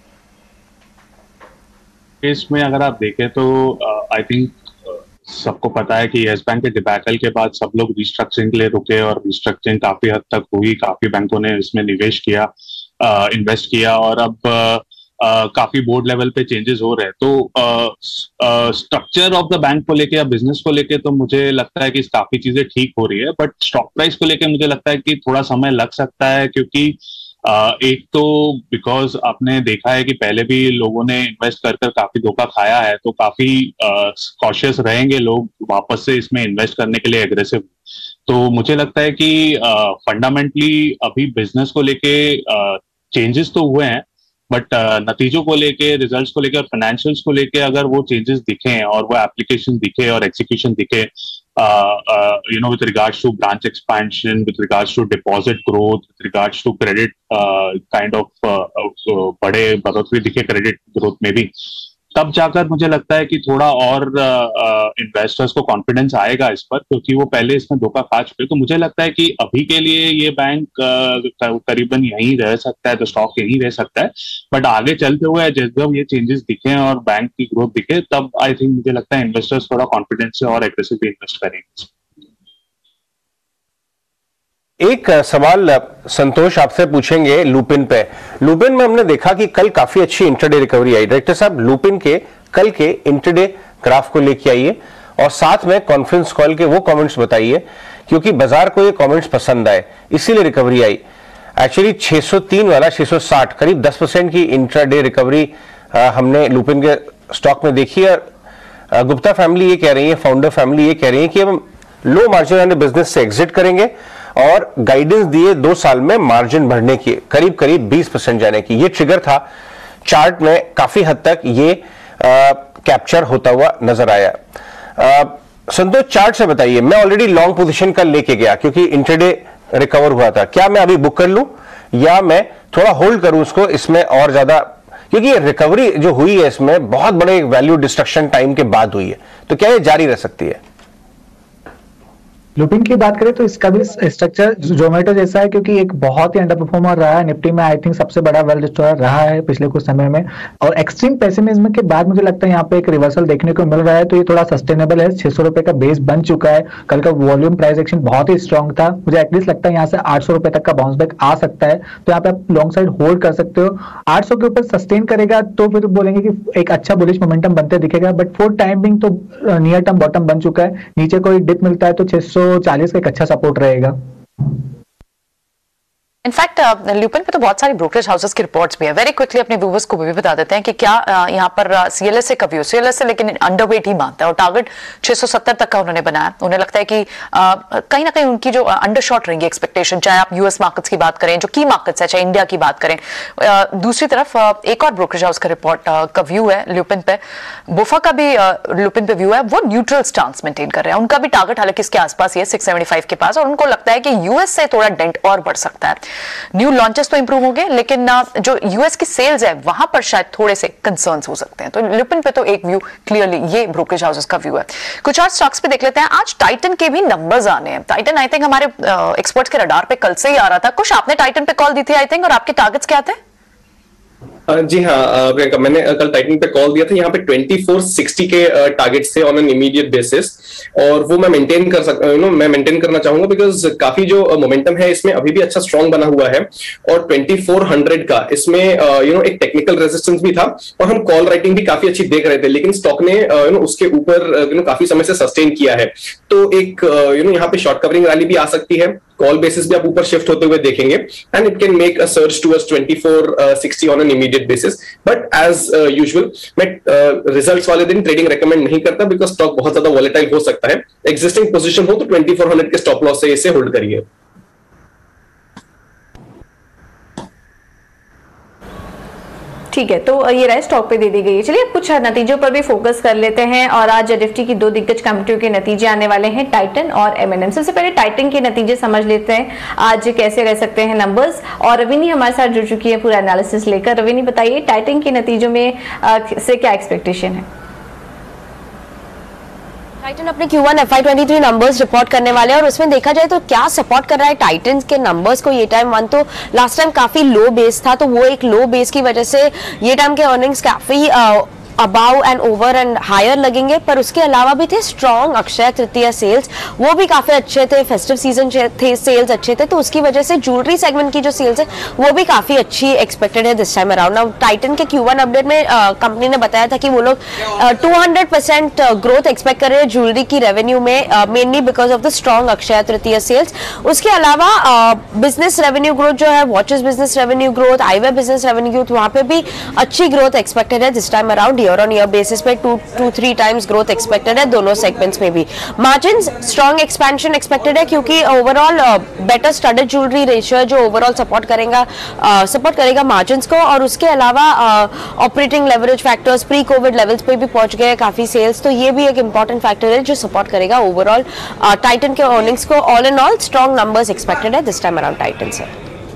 इसमें अगर आप देखें तो आई uh, थिंक uh, सबको पता है कि यस बैंक के डिबैकल के बाद सब लोग रिस्ट्रक्चरिंग के लिए रुके और रिस्ट्रक्चरिंग काफी हद तक हुई, काफी बैंकों ने इसमें निवेश किया, इन्वेस्ट uh, किया और अब uh, uh, काफी बोर्ड लेवल पे चेंजेस हो रहे हैं। तो स्ट्रक्चर ऑफ द बैंक को लेके या बिजनेस को लेके तो मुझे लगता है कि काफी चीजें ठीक हो रही है, बट स्टॉक प्राइस को लेके मुझे लगता है कि थोड़ा समय लग सकता है, क्योंकि Uh, एक तो बिकॉज आपने देखा है कि पहले भी लोगों ने इन्वेस्ट कर कर काफी धोखा खाया है, तो काफी कॉशियस uh, रहेंगे लोग वापस से इसमें इन्वेस्ट करने के लिए एग्रेसिव। तो मुझे लगता है कि फंडामेंटली uh, अभी बिजनेस को लेके चेंजेस uh, तो हुए हैं, बट नतीजों को लेके, रिजल्ट्स को लेके और फाइनेंशियल्स को लेके अगर वो चेंजेस दिखे और वो एप्लीकेशन दिखे और एग्जीक्यूशन दिखे, you know, with regards to branch expansion, with regards to deposit growth, with regards to credit kind of बड़े बढ़ोतरी दिखे क्रेडिट ग्रोथ में भी, तब जाकर मुझे लगता है कि थोड़ा और इन्वेस्टर्स uh, को कॉन्फिडेंस आएगा इस पर, क्योंकि वो पहले इसमें धोखा खा चुके। तो मुझे लगता है कि अभी के लिए ये बैंक uh, करीबन यहीं रह सकता है, तो स्टॉक यहीं रह सकता है, बट आगे चलते हुए जब ये चेंजेस दिखे और बैंक की ग्रोथ दिखे, तब आई थिंक मुझे लगता है इन्वेस्टर्स थोड़ा कॉन्फिडेंस से और एग्रेसिवली इन्वेस्ट करेंगे। एक सवाल संतोष आपसे पूछेंगे लुपिन पे। लुपिन में हमने देखा कि कल काफी अच्छी इंटरडे रिकवरी आई। डायरेक्टर साहब, लुपिन के कल के इंटरडे ग्राफ को लेके आइए और साथ में कॉन्फ्रेंस कॉल के वो कमेंट्स बताइए, क्योंकि बाजार को ये कमेंट्स पसंद आए, इसीलिए रिकवरी आई। एक्चुअली छह सौ तीन वाला छह सौ साठ, करीब दस परसेंट की इंटरडे रिकवरी हमने लुपिन के स्टॉक में देखी है। गुप्ता फैमिली ये कह रही है, फाउंडर फैमिली ये कह रही है कि हम लो मार्जिन वाले बिजनेस से एग्जिट करेंगे और गाइडेंस दिए दो साल में मार्जिन बढ़ने की, करीब करीब बीस परसेंट जाने की। ये ट्रिगर था, चार्ट में काफी हद तक ये कैप्चर होता हुआ नजर आया। आ, संतोष, चार्ट से बताइए, मैं ऑलरेडी लॉन्ग पोजीशन का लेके गया क्योंकि इंटरडे रिकवर हुआ था, क्या मैं अभी बुक कर लूं या मैं थोड़ा होल्ड करूं उसको इसमें और ज्यादा, क्योंकि ये रिकवरी जो हुई है इसमें बहुत बड़े वैल्यू डिस्ट्रक्शन टाइम के बाद हुई है, तो क्या ये जारी रह सकती है? लुपिन की बात करें तो इसका भी स्ट्रक्चर जोमेटो जैसा है, क्योंकि एक बहुत ही अंडर परफॉर्मर रहा है निफ्टी में, आई थिंक सबसे बड़ा वेल डिस्ट्रॉयर रहा है पिछले कुछ समय में, और एक्सट्रीम पेसिमिज्म के बाद मुझे लगता है यहाँ पे एक रिवर्सल देखने को मिल रहा है, तो ये थोड़ा सस्टेनेबल है। छह सौ रुपए का बेस बन चुका है, कल का वॉल्यूम प्राइस एक्शन बहुत ही स्ट्रॉन्ग था, मुझे एटलीस्ट लगता है यहाँ से आठ सौ रुपए तक का बाउंस बैक आ सकता है, तो यहाँ पे आप लॉन्ग साइड होल्ड कर सकते हो। आठ सौ के ऊपर सस्टेन करेगा तो फिर बोलेंगे कि एक अच्छा बुलिश मोमेंटम बनते दिखेगा, बट फॉर टाइम बिंग तो नियर टर्म बॉटम बन चुका है, नीचे कोई डिप मिलता है तो छह सौ चालीस का एक अच्छा सपोर्ट रहेगा। इनफैक्ट लुपिन पे तो बहुत सारी ब्रोकरेज हाउसेस की रिपोर्ट्स भी है। वेरी क्विकली अपने व्यूवर्स को भी बता देते हैं कि क्या uh, यहाँ पर सीएलएसए का व्यू, सीएलएसए लेकिन अंडरवेट ही मानता है और टारगेट छह सौ सत्तर तक का उन्होंने बनाया। उन्हें लगता है कि uh, कहीं ना कहीं उनकी जो अंडरशॉट रहेंगी एक्सपेक्टेशन, चाहे आप यूएस मार्केट्स की बात करें, जो की मार्केट्स है, चाहे इंडिया की बात करें। uh, दूसरी तरफ uh, एक और ब्रोकरेज हाउस का रिपोर्ट uh, का व्यू है लुपिन पे, बोफा का भी लुपिन पे व्यू है, वो न्यूट्रल स्टांस मेंटेन कर रहे हैं। उनका भी टारगेट हालांकि इसके आसपास ही है सिक्स सेवेंटी फाइव के पास, और उनको लगता है कि यूएस से थोड़ा डेंट और बढ़ सकता है। न्यू लॉन्चेस तो इंप्रूव हो गए, लेकिन जो यूएस की सेल्स है वहां पर शायद थोड़े से कंसर्न्स हो सकते हैं। तो लुपिन पे तो एक व्यू क्लियरली ये ब्रोकरेज हाउसेस का व्यू है। कुछ और स्टॉक्स पे देख लेते हैं। आज टाइटन के भी नंबर्स आने हैं। टाइटन आई थिंक हमारे एक्सपर्ट्स के रडार पे कल से ही आ रहा था। कुछ आपने टाइटन पे कॉल दी थी आई थिंक, और आपके टारगेट्स क्या थे? जी हाँ प्रियंका, मैंने कल टाइटन पे कॉल दिया था। यहाँ पे चौबीस सिक्सटी के टारगेट से ऑन एन इमीडिएट बेसिस, और वो मैं मेंटेन कर सकता हूँ, मैं मेंटेन करना चाहूंगा बिकॉज काफी जो मोमेंटम है इसमें अभी भी अच्छा स्ट्रॉन्ग बना हुआ है, और चौबीस सौ का इसमें यू नो एक टेक्निकल रेजिस्टेंस भी था, और हम कॉल राइटिंग भी काफी अच्छी देख रहे थे, लेकिन स्टॉक ने यू नो उसके ऊपर यू नो काफी समय से सस्टेन किया है। तो एक यू नो यहाँ पे शॉर्ट कवरिंग रैली भी आ सकती है, कॉल बेसिस भी आप ऊपर शिफ्ट होते हुए देखेंगे, and it can make a surge towards चौबीस sixty on an immediate basis. But as usual मैं रिजल्ट्स uh, वाले दिन ट्रेडिंग रेकमेंड नहीं करता बिकॉज स्टॉक बहुत ज्यादा वॉलेटाइल हो सकता है। एग्जिस्टिंग पोजीशन हो तो चौबीस सौ के स्टॉप लॉस से इसे होल्ड करिए। ठीक है, तो ये रहे स्टॉक पे दे दी गई है। चलिए कुछ नतीजों पर भी फोकस कर लेते हैं, और आज निफ्टी की दो दिग्गज कंपनियों के नतीजे आने वाले हैं, टाइटन और एमएनएम। सबसे पहले टाइटन के नतीजे समझ लेते हैं, आज कैसे रह सकते हैं नंबर्स, और रविनी हमारे साथ जुड़ चुकी है पूरा एनालिसिस लेकर। रविनी बताइए टाइटन के नतीजों में आ, से क्या एक्सपेक्टेशन है? टाइटन अपने Q one F Y twenty three numbers report करने वाले हैं, और उसमें देखा जाए तो क्या सपोर्ट कर रहा है टाइटन के नंबर्स को ये टाइम। वन तो लास्ट टाइम काफी लो बेस था, तो वो एक लो बेस की वजह से ये टाइम के अर्निंग्स काफी above and over and higher लगेंगे, पर उसके अलावा भी थे स्ट्रॉन्ग अक्षय तृतीया सेल्स, वो भी काफी अच्छे थे, फेस्टिव सीजन थे सेल्स अच्छे थे, तो उसकी वजह से ज्वेलरी सेगमेंट की जो सेल्स है वो भी काफी अच्छी एक्सपेक्टेड है this time around. Now Titan के क्यू वन अपडेट में कंपनी ने बताया था कि वो लोग two hundred percent growth expect कर रहे हैं ज्वेलरी की रेवेन्यू में, mainly because of the strong Akshaya Tritiya sales. उसके अलावा बिजनेस रेवेन्यू ग्रोथ जो है, watches business revenue growth, eyewear business revenue growth, वहां पे भी अच्छी ग्रोथ एक्सपेक्टेड है this time around. Year on year basis पे two two three times growth expected है दोनों सेगमेंट्स में भी। मार्जिन स्ट्रॉन्ग एक्सपेंशन एक्सपेक्टेड है क्योंकि overall better studded jewellery ratio जो ओवरऑल सपोर्ट करेगा सपोर्ट करेगा मार्जिन को, और उसके अलावा operating leverage factors pre covid levels पे भी पहुंच गए काफी सेल्स, तो ये भी एक इंपॉर्टेंट फैक्टर है जो सपोर्ट करेगा ओवरऑल टाइटन के अर्निंग्स को। All in all strong numbers expected है दिस टाइम अराउंड टाइटन से।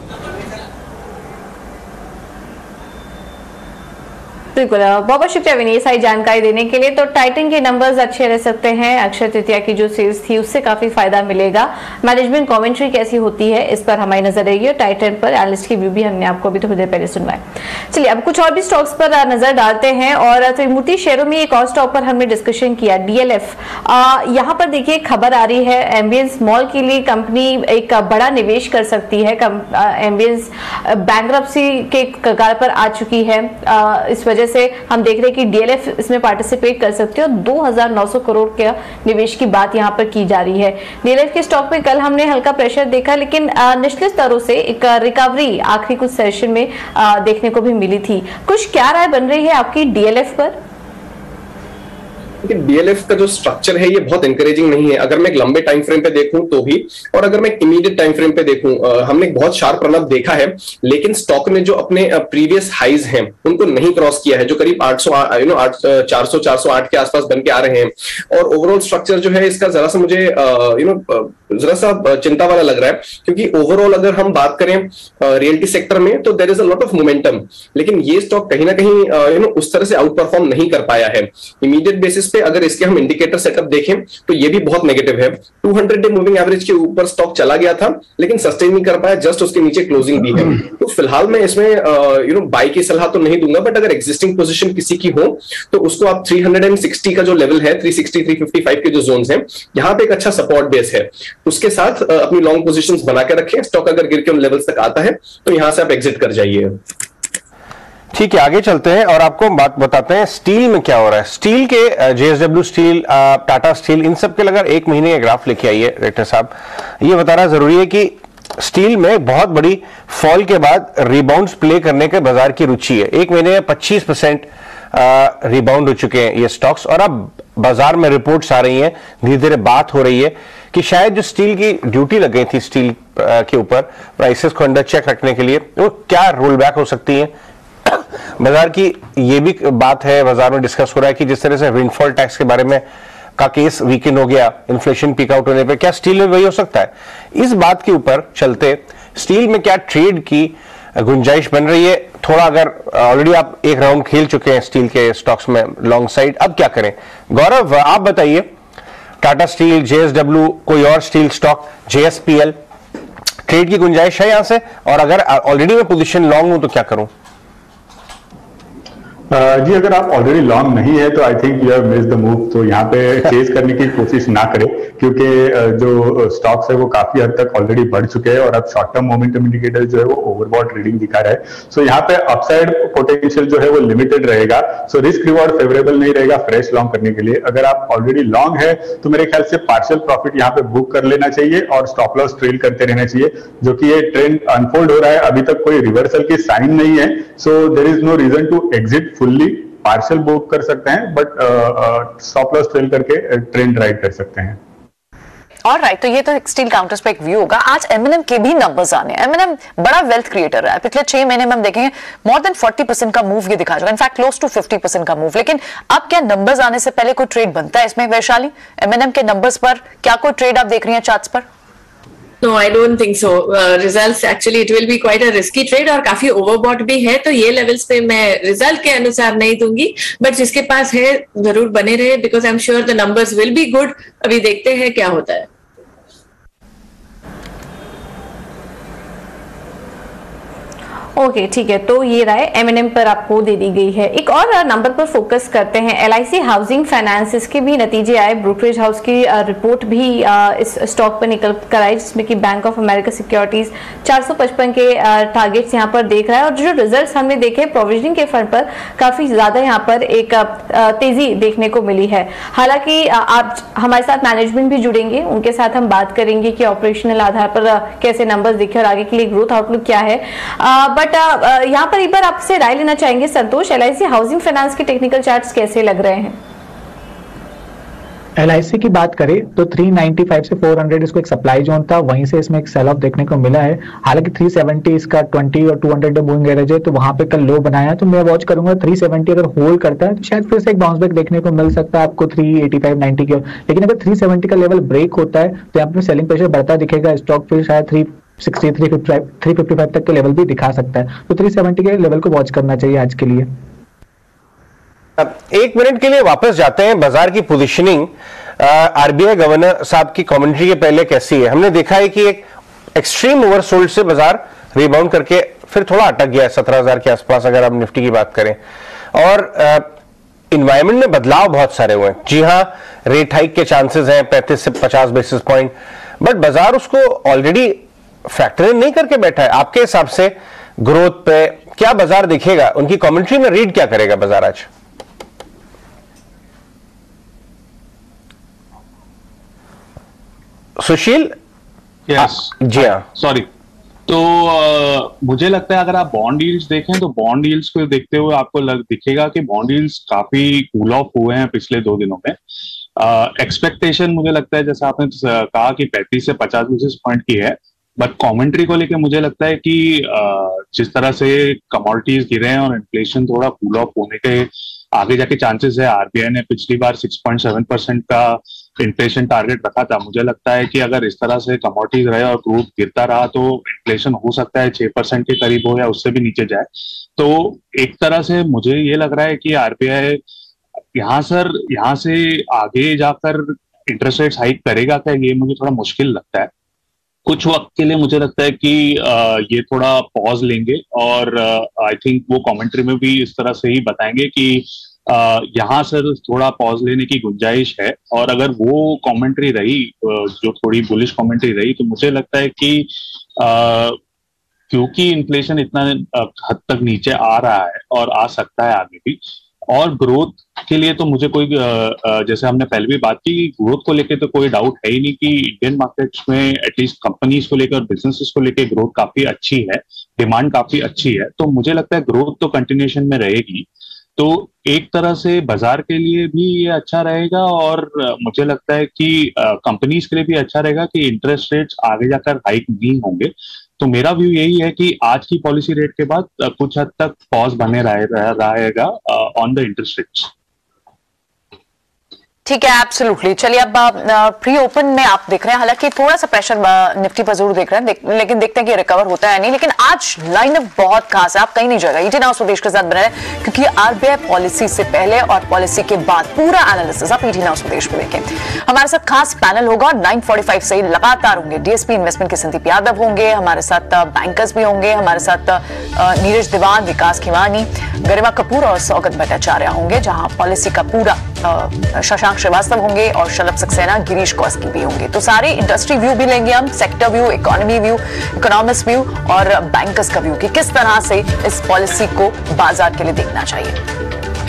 बिल्कुल, बहुत बहुत शुक्रिया विनीत सारी जानकारी देने के लिए। तो टाइटन के नंबर्स अच्छे रह सकते हैं, अक्षय तृतीया की जो सेल्स थी उससे काफी फायदा मिलेगा। मैनेजमेंट कमेंट्री कैसी होती है इस पर हमारी नजर रहेगी और टाइटन पर एनालिस्ट की व्यू भी हमने आपको अभी थोड़ी देर पहले सुनवाए। चलिए अब कुछ और भी स्टॉक्स पर नजर डालते हैं और त्रिमूर्ति शेयरों में एक और स्टॉक पर हमने डिस्कशन किया, डीएलएफ। यहाँ पर देखिए खबर आ रही है एम्बियंस मॉल के लिए कंपनी एक बड़ा निवेश कर सकती है। एम्बियंस बैंकरप्सी के कगार पर आ चुकी है, इस वजह से हम देख रहे हैं कि डीएलएफ इसमें पार्टिसिपेट कर सकते हो। दो हज़ार नौ सौ करोड़ के निवेश की बात यहां पर की जा रही है। डीएलएफ के स्टॉक में कल हमने हल्का प्रेशर देखा, लेकिन निचले स्तरों से एक रिकवरी आखिरी कुछ सेशन में देखने को भी मिली थी। कुछ क्या राय बन रही है आपकी डीएलएफ पर? डीएलएफ का जो स्ट्रक्चर है ये बहुत इंकरेजिंग नहीं है, अगर मैं एक लंबे टाइम फ्रेम पे देखूं तो भी, और अगर मैं इमीडिएट टाइम फ्रेम पे देखूं, हमने एक बहुत शार्प रन अप देखा है, लेकिन स्टॉक ने जो अपने प्रीवियस हाइज हैं उनको नहीं क्रॉस किया है, जो करीब आठ सौ यू नो चार सौ चार सौ आठ के आसपास बन के आ रहे हैं। और ओवरऑल स्ट्रक्चर जो है इसका जरा सा मुझे यू नो जरा सा चिंता वाला लग रहा है, क्योंकि ओवरऑल अगर हम बात करें रियल्टी सेक्टर में तो there is a lot of momentum, लेकिन ये स्टॉक कहीं ना कहीं यू नो उस तरह से आउट परफॉर्म नहीं कर पाया है। इमीडिएट बेसिस पे अगर इसके हम इंडिकेटर सेटअप देखें तो ये भी बहुत नेगेटिव है। दो सौ डे मूविंग एवरेज के ऊपर स्टॉक चला गया था लेकिन सस्टेन नहीं कर पाया, जस्ट उसके नीचे क्लोजिंग भी है। तो फिलहाल मैं इसमें यू नो बाई की सलाह तो नहीं दूंगा, बट अगर एक्जिस्टिंग पोजीशन किसी की हो तो उसको आप तीन सौ साठ का जो लेवल है, तीन सौ साठ तीन सौ पचपन के जो जोन्स हैं, यहाँ पे एक अच्छा सपोर्ट बेस है, उसके साथ अपनी लॉन्ग पोजीशंस बना के रखें। स्टॉक अगर गिर के उन लेवल्स तक आता है तो यहां से आप एग्जिट कर जाइए। ठीक है, आगे चलते हैं और आपको बात बताते हैं स्टील में क्या हो रहा है। स्टील के जेएसडब्ल्यू स्टील, टाटा स्टील, इन सब के लगा एक महीने का ग्राफ लेके आइए डायरेक्टर साहब। ये बताना जरूरी है कि स्टील में बहुत बड़ी फॉल के बाद रिबाउंड्स प्ले करने के बाजार की रुचि है। एक महीने में पच्चीस परसेंट रिबाउंड हो चुके हैं ये स्टॉक्स, और अब बाजार में रिपोर्ट्स आ रही हैं, धीरे धीरे बात हो रही है कि शायद जो स्टील की ड्यूटी लग गई थी स्टील के ऊपर प्राइसेस को अंडर चेक रखने के लिए, वो क्या रोल बैक हो सकती है। बाजार की ये भी बात है, बाजार में डिस्कस हो रहा है कि जिस तरह से विंडफॉल टैक्स के बारे में का केस वीकेंड हो गया, इन्फ्लेशन पीक आउट होने पे, क्या स्टील में वही हो सकता है? इस बात के ऊपर चलते स्टील में क्या ट्रेड की गुंजाइश बन रही है? थोड़ा अगर ऑलरेडी आप एक राउंड खेल चुके हैं स्टील के स्टॉक्स में लॉन्ग साइड, अब क्या करें? गौरव आप बताइए, टाटा स्टील, जेएसडब्ल्यू, कोई और स्टील स्टॉक, जेएसपीएल, ट्रेड की गुंजाइश है यहां से? और अगर ऑलरेडी मैं पोजीशन लॉन्ग हूं तो क्या करूं? Uh, जी अगर आप ऑलरेडी लॉन्ग नहीं है तो I think you have miss the move, तो यहाँ पे चेज करने की कोशिश ना करें, क्योंकि जो स्टॉक्स है वो काफी हद तक ऑलरेडी बढ़ चुके हैं और अब शॉर्ट टर्म मोमेंटम इंडिकेटर जो है वो ओवरबॉट रीडिंग दिखा रहा है। सो so, यहाँ पे अपसाइड पोटेंशियल जो है वो लिमिटेड रहेगा, सो रिस्क रिवॉर्ड फेवरेबल नहीं रहेगा फ्रेश लॉन्ग करने के लिए। अगर आप ऑलरेडी लॉन्ग है तो मेरे ख्याल से पार्शियल प्रॉफिट यहाँ पे बुक कर लेना चाहिए और स्टॉप लॉस ट्रेल करते रहना चाहिए, जो कि ये ट्रेंड अनफोल्ड हो रहा है, अभी तक कोई रिवर्सल की साइन नहीं है। So there is no reason to exit fully, partial book कर सकते हैं बट स्टॉप लॉस ट्रेल करके ट्रेंड राइड कर सकते हैं। और राइट, तो ये तो स्टील काउंटर्स पे एक व्यू होगा। आज एमएनएम के भी नंबर्स आने हैं। एमएनएम बड़ा वेल्थ क्रिएटर है, पिछले छह महीने में हम देखेंगे मोर देन चालीस परसेंट का मूव ये दिखा चुका है, इनफैक्ट क्लोज टू पचास परसेंट का मूव। लेकिन अब क्या नंबर्स आने से पहले कोई ट्रेड बनता है इसमें? वैशाली, एमएनएम के नंबर्स पर क्या कोई ट्रेड आप देख रही हैं चार्ट्स पर? No, I don't think so. Uh, results actually it will be quite a risky trade और काफी overbought भी है, तो ये लेवल्स पे मैं रिजल्ट के अनुसार नहीं दूंगी, बट जिसके पास है जरूर बने रहे, because I am sure the numbers will be good. अभी देखते हैं क्या होता है। ओके okay, ठीक है, तो ये राय एमएनएम पर आपको दे दी गई है। एक और नंबर पर फोकस करते हैं, एलआईसी हाउसिंग फाइनेंस, इसके भी नतीजे आए। ब्रोकरेज हाउस की रिपोर्ट भी इस स्टॉक पर निकल कर आई, जिसमें कि बैंक ऑफ अमेरिका सिक्योरिटीज चार सौ पचपन के टारगेट्स यहाँ पर देख रहा है, और जो रिजल्ट्स हमने देखे प्रोविजनिंग के फंड पर काफी ज्यादा यहाँ पर एक तेजी देखने को मिली है। हालांकि आप हमारे साथ मैनेजमेंट भी जुड़ेंगे, उनके साथ हम बात करेंगे कि ऑपरेशनल आधार पर कैसे नंबर्स दिखे और आगे के लिए ग्रोथ आउटलुक क्या है। बट बट यहाँ पर एक बार आपसे राय लेना चाहेंगे Santosh, L I C housing finance के टेक्निकल चार्ट्स कैसे लग रहे हैं? एल आई सी की बात करें तो तीन सौ पचानवे से चार सौ इसको एक सप्लाई जोन था, वहीं से इसमें एक सेल ऑफ देखने को मिला है। हालांकि तीन सौ सत्तर इसका बीस और दो सौ मूविंग एवरेज है, तो वहां पे कल लो बनाया, तो मैं वॉच करूंगा तीन सौ सत्तर अगर होल्ड करता है तो शायद फिर से एक बाउंस बैक देखने को मिल सकता है आपको तीन सौ पचासी नब्बे की ओर। लेकिन अगर तीन सौ सत्तर का लेवल ब्रेक होता है तो यहाँ पे सेलिंग प्रेशर बढ़ता दिखेगा, स्टॉक फिर शायद तीन सौ साठ, तीन सौ पचपन, तीन सौ पचपन तक के लेवल भी दिखा सकता है, तो तीन सौ सत्तर के लेवल को वॉच करना चाहिए आज के लिए। एक मिनट के लिए वापस जाते हैं बाजार की पोजीशनिंग। आरबीआई गवर्नर साहब की कमेंट्री के पहले कैसी है? हमने देखा है कि एक एक्सट्रीम ओवरसोल्ड से बाजार रिबाउंड करके फिर थोड़ा अटक गया है सत्रह हजार के आसपास, अगर आप निफ्टी की बात करें। और इन्वायरमेंट में बदलाव बहुत सारे हुए हैं। जी हां, रेट हाइक के चांसेस हैं पैंतीस से पचास बेसिस पॉइंट, बट बाजार उसको ऑलरेडी फैक्टर इन नहीं करके बैठा है। आपके हिसाब से ग्रोथ पे क्या बाजार दिखेगा? उनकी कमेंट्री में रीड क्या करेगा बाजार आज? सुशील? यस, जी हाँ, सॉरी। तो आ, मुझे लगता है अगर आप बॉन्ड यील्ड्स देखें तो बॉन्ड यील्ड्स को देखते हुए आपको लग दिखेगा कि बॉन्ड यील्ड्स काफी कूल ऑफ हुए हैं पिछले दो दिनों में। एक्सपेक्टेशन मुझे लगता है जैसा आपने कहा कि पैंतीस से पचास बेसिस पॉइंट की है, बट कमेंट्री को लेके मुझे लगता है कि आ, जिस तरह से कमोडिटीज गिरे हैं और इन्फ्लेशन थोड़ा कूल ऑफ होने के आगे जाके चांसेस है। आरबीआई ने पिछली बार छह पॉइंट सात परसेंट का इन्फ्लेशन टारगेट रखा था। मुझे लगता है कि अगर इस तरह से कमोडिटीज रहे और क्रूड गिरता रहा तो इन्फ्लेशन हो सकता है छह परसेंट के करीब हो या उससे भी नीचे जाए। तो एक तरह से मुझे ये लग रहा है कि आरबीआई यहाँ सर यहाँ से आगे जाकर इंटरेस्ट रेट्स हाइक करेगा क्या, ये मुझे थोड़ा मुश्किल लगता है। कुछ वक्त के लिए मुझे लगता है कि ये थोड़ा पॉज लेंगे और आई थिंक वो कमेंट्री में भी इस तरह से ही बताएंगे कि यहाँ सर थोड़ा पॉज लेने की गुंजाइश है। और अगर वो कमेंट्री रही जो थोड़ी बुलिश कमेंट्री रही तो मुझे लगता है कि क्योंकि इन्फ्लेशन इतना हद तक नीचे आ रहा है और आ सकता है आगे भी, और ग्रोथ के लिए तो मुझे कोई जैसे हमने पहले भी बात की, ग्रोथ को लेकर तो कोई डाउट है ही नहीं कि इंडियन मार्केट्स में एटलीस्ट कंपनीज को लेकर और बिजनेसेस को लेकर ग्रोथ काफी अच्छी है, डिमांड काफी अच्छी है। तो मुझे लगता है ग्रोथ तो कंटिन्यूएशन में रहेगी। तो एक तरह से बाजार के लिए भी ये अच्छा रहेगा और मुझे लगता है कि कंपनीज के लिए भी अच्छा रहेगा कि इंटरेस्ट रेट्स आगे जाकर हाइक नहीं होंगे। तो मेरा व्यू यही है कि आज की पॉलिसी रेट के बाद कुछ हद तक पॉज बने रहेगा ऑन द इंटरेस्ट रेट्स। ठीक है, एब्सोल्युटली। चलिए अब प्री ओपन में आप देख रहे हैं, हालांकि थोड़ा सा प्रेशर निफ्टी पर जरूर देख रहे हैं, देख, लेकिन देखते हैं कि रिकवर होता है नहीं। लेकिन आज लाइनअप बहुत खास है, आप कहीं नहीं जाएगा। ईटी नाउ स्वदेश के साथ बने रहे, क्योंकि आरबीआई पॉलिसी से पहले और पॉलिसी के बाद पूरा एनालिसिस आप ईटी नाउ स्वदेश पे देखें। हमारे साथ खास पैनल होगा, नाइन फोर्टी फाइव से लगातार होंगे। डीएसपी इन्वेस्टमेंट के संदीप यादव होंगे, हमारे साथ बैंकर्स भी होंगे, हमारे साथ नीरज दीवान, विकास खिवानी, गरिमा कपूर और सौगत भट्टाचार्य होंगे, जहां पॉलिसी का पूरा शशांक श्रीवास्तव होंगे और शलभ सक्सेना, गिरीश कौस्की भी होंगे। तो सारे इंडस्ट्री व्यू भी लेंगे हम, sector view, economy view, economist view और बैंकर्स का व्यू कि किस तरह से इस पॉलिसी को बाजार के लिए देखना चाहिए।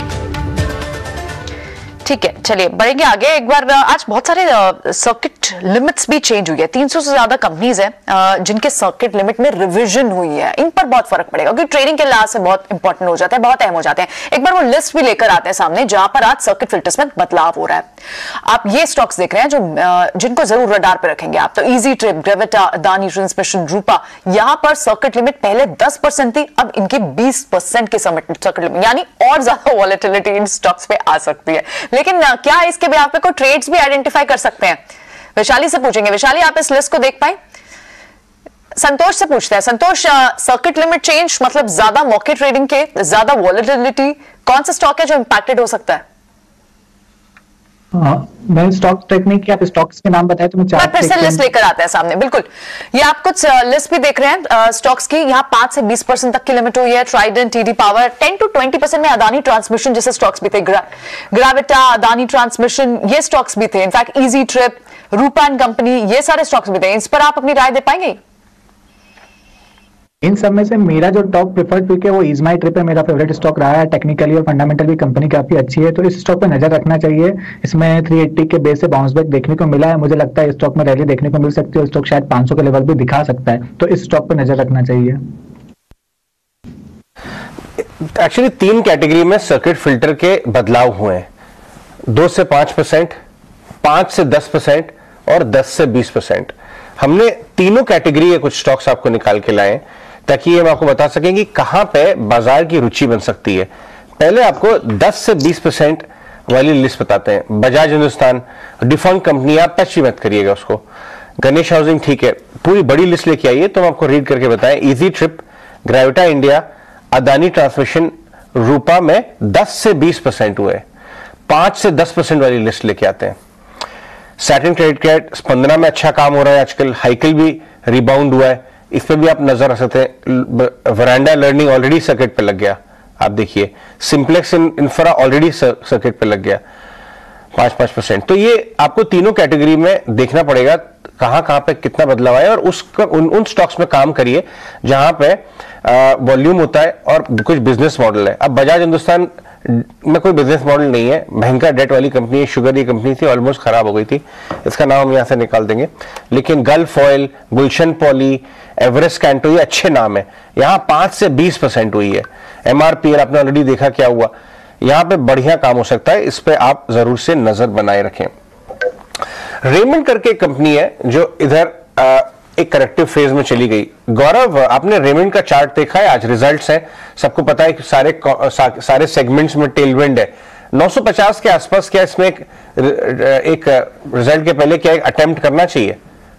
ठीक है, चलिए बढ़ेंगे आगे। एक बार आज बहुत सारे सर्किट लिमिट्स भी चेंज हुई है। तीन सौ से ज्यादा कंपनीज हैं जिनके सर्किट लिमिट में रिवीजन हुई है। इन पर बहुत फर्क पड़ेगा क्योंकि ट्रेडिंग के लिहाज से बहुत इंपॉर्टेंट हो जाता है, बहुत अहम हो जाते हैं। एक बार वो लिस्ट भी लेकर आते हैं सामने जहां पर आज सर्किट फिल्टर्स में बदलाव हो रहा है। आप ये स्टॉक्स देख रहे हैं जो जिनको जरूर रडार पे रखेंगे आप। तो Easy Trip, Gravita, Adani transmission, Rupa, यहां पर सर्किट लिमिट पहले दस परसेंट थी, अब इनके बीस परसेंट की सर्किट लिमिट, यानी और ज्यादा वॉलेटिलिटी इन स्टॉक्स पे आ सकती है। लेकिन क्या इसके भी आप कोई ट्रेड्स भी आइडेंटिफाई कर सकते हैं? वैशाली से पूछेंगे। वैशाली, आप इस लिस्ट को देख पाए? संतोष से पूछते हैं। संतोष, सर्किट लिमिट चेंज मतलब ज्यादा मौके ट्रेडिंग के, ज्यादा वॉलेटिलिटी, कौन सा स्टॉक है जो इंपैक्टेड हो सकता है? हाँ, मैं स्टॉक टेक्निक के आप स्टॉक्स के नाम बताए तो मैं चार्ट फिर से लिस्ट लेकर आते हैं सामने। बिल्कुल, ये आप कुछ लिस्ट भी देख रहे हैं स्टॉक्स की। यहाँ पांच से बीस परसेंट तक की लिमिट हुई है। Trident, TD power, ten to twenty percent में अदानी ट्रांसमिशन जैसे स्टॉक्स भी थे। ग्रा, ग्राविटा, अदानी ट्रांसमिशन, ये स्टॉक्स भी थे। In fact easy trip, Rupa and company, ये सारे स्टॉक्स भी थे। इस पर आप अपनी राय दे पाएंगे? इन सब में से मेरा जो टॉप प्रेफर्ड पिक है वो इजमाई ट्रिप है, मेरा फेवरेट स्टॉक रहा है। टेक्निकली और फंडामेंटल भी कंपनी काफी अच्छी है, तो इस स्टॉक पे नजर रखना चाहिए। इसमें तीन सौ अस्सी के बेस से बाउंस बैक देखने को मिला है। मुझे लगता है इस स्टॉक में रैली देखने को मिल सकती है। स्टॉक शायद पाँच सौ के लेवल भी दिखा सकता है, तो इस स्टॉक पे नजर रखना चाहिए। एक्चुअली तीन कैटेगरी में सर्किट फिल्टर के बदलाव हुए हैं, दो से पांच परसेंट, पांच से दस परसेंट और दस से बीस परसेंट। हमने तीनों कैटेगरी के कुछ स्टॉक्स आपको निकाल के लाए ताकि हम आपको बता सकें कि कहां पे बाजार की रुचि बन सकती है। पहले आपको दस से बीस परसेंट वाली लिस्ट बताते हैं। बजाज हिंदुस्तान, डिफॉल्ट कंपनी, आप टच ही मत करिएगा उसको। गणेश हाउसिंग, ठीक है, पूरी बड़ी लिस्ट लेके आइए तो हम आपको रीड करके बताएं। Easy Trip, Gravita India, Adani transmission, Rupa में दस से बीस परसेंट हुए। पांच से दस परसेंट वाली लिस्ट लेके आते हैं। सैटर्न क्रेडिट कार्ड, स्पंदना में अच्छा काम हो रहा है आजकल, हाइकिल भी रिबाउंड हुआ है, इस पर भी आप नजर रख सकते हैं। वरांडा लर्निंग ऑलरेडी सर्किट पे लग गया, आप देखिए। सिंप्लेक्स इंफ्रा ऑलरेडी सर्किट पे लग गया, पांच पांच परसेंट। तो ये आपको तीनों कैटेगरी में देखना पड़ेगा कहां कहां पे कितना बदलाव आया, और उस उन, उन स्टॉक्स में काम करिए जहां पे वॉल्यूम होता है और कुछ बिजनेस मॉडल है। अब बजाज हिंदुस्तान में कोई बिजनेस मॉडल नहीं है, महंगा डेट वाली कंपनी है, शुगर की कंपनी थी, ऑलमोस्ट खराब हो गई थी, इसका नाम हम यहां से निकाल देंगे। लेकिन Gulf Oil, Gulshan poly, Everest Kanto, ये अच्छे नाम है। यहां पांच से बीस परसेंट हुई है। एमआरपीएल आपने ऑलरेडी देखा क्या हुआ, यहां पे बढ़िया काम हो सकता है, इस पे आप जरूर से नजर बनाए रखें। रेमंड करके कंपनी है जो इधर आ, एक करेक्टिव फेज में चली गई। गौरव, आपने रेमंड का चार्ट देखा है, आज रिजल्ट्स हैं, सबको पता है कि सारे सा, सारे सेगमेंट्स में टेलविंड है। नौ सौ पचास के आसपास क्या इसमें एक, एक रिजल्ट के पहले क्या एक अटेम्प्ट करना चाहिए?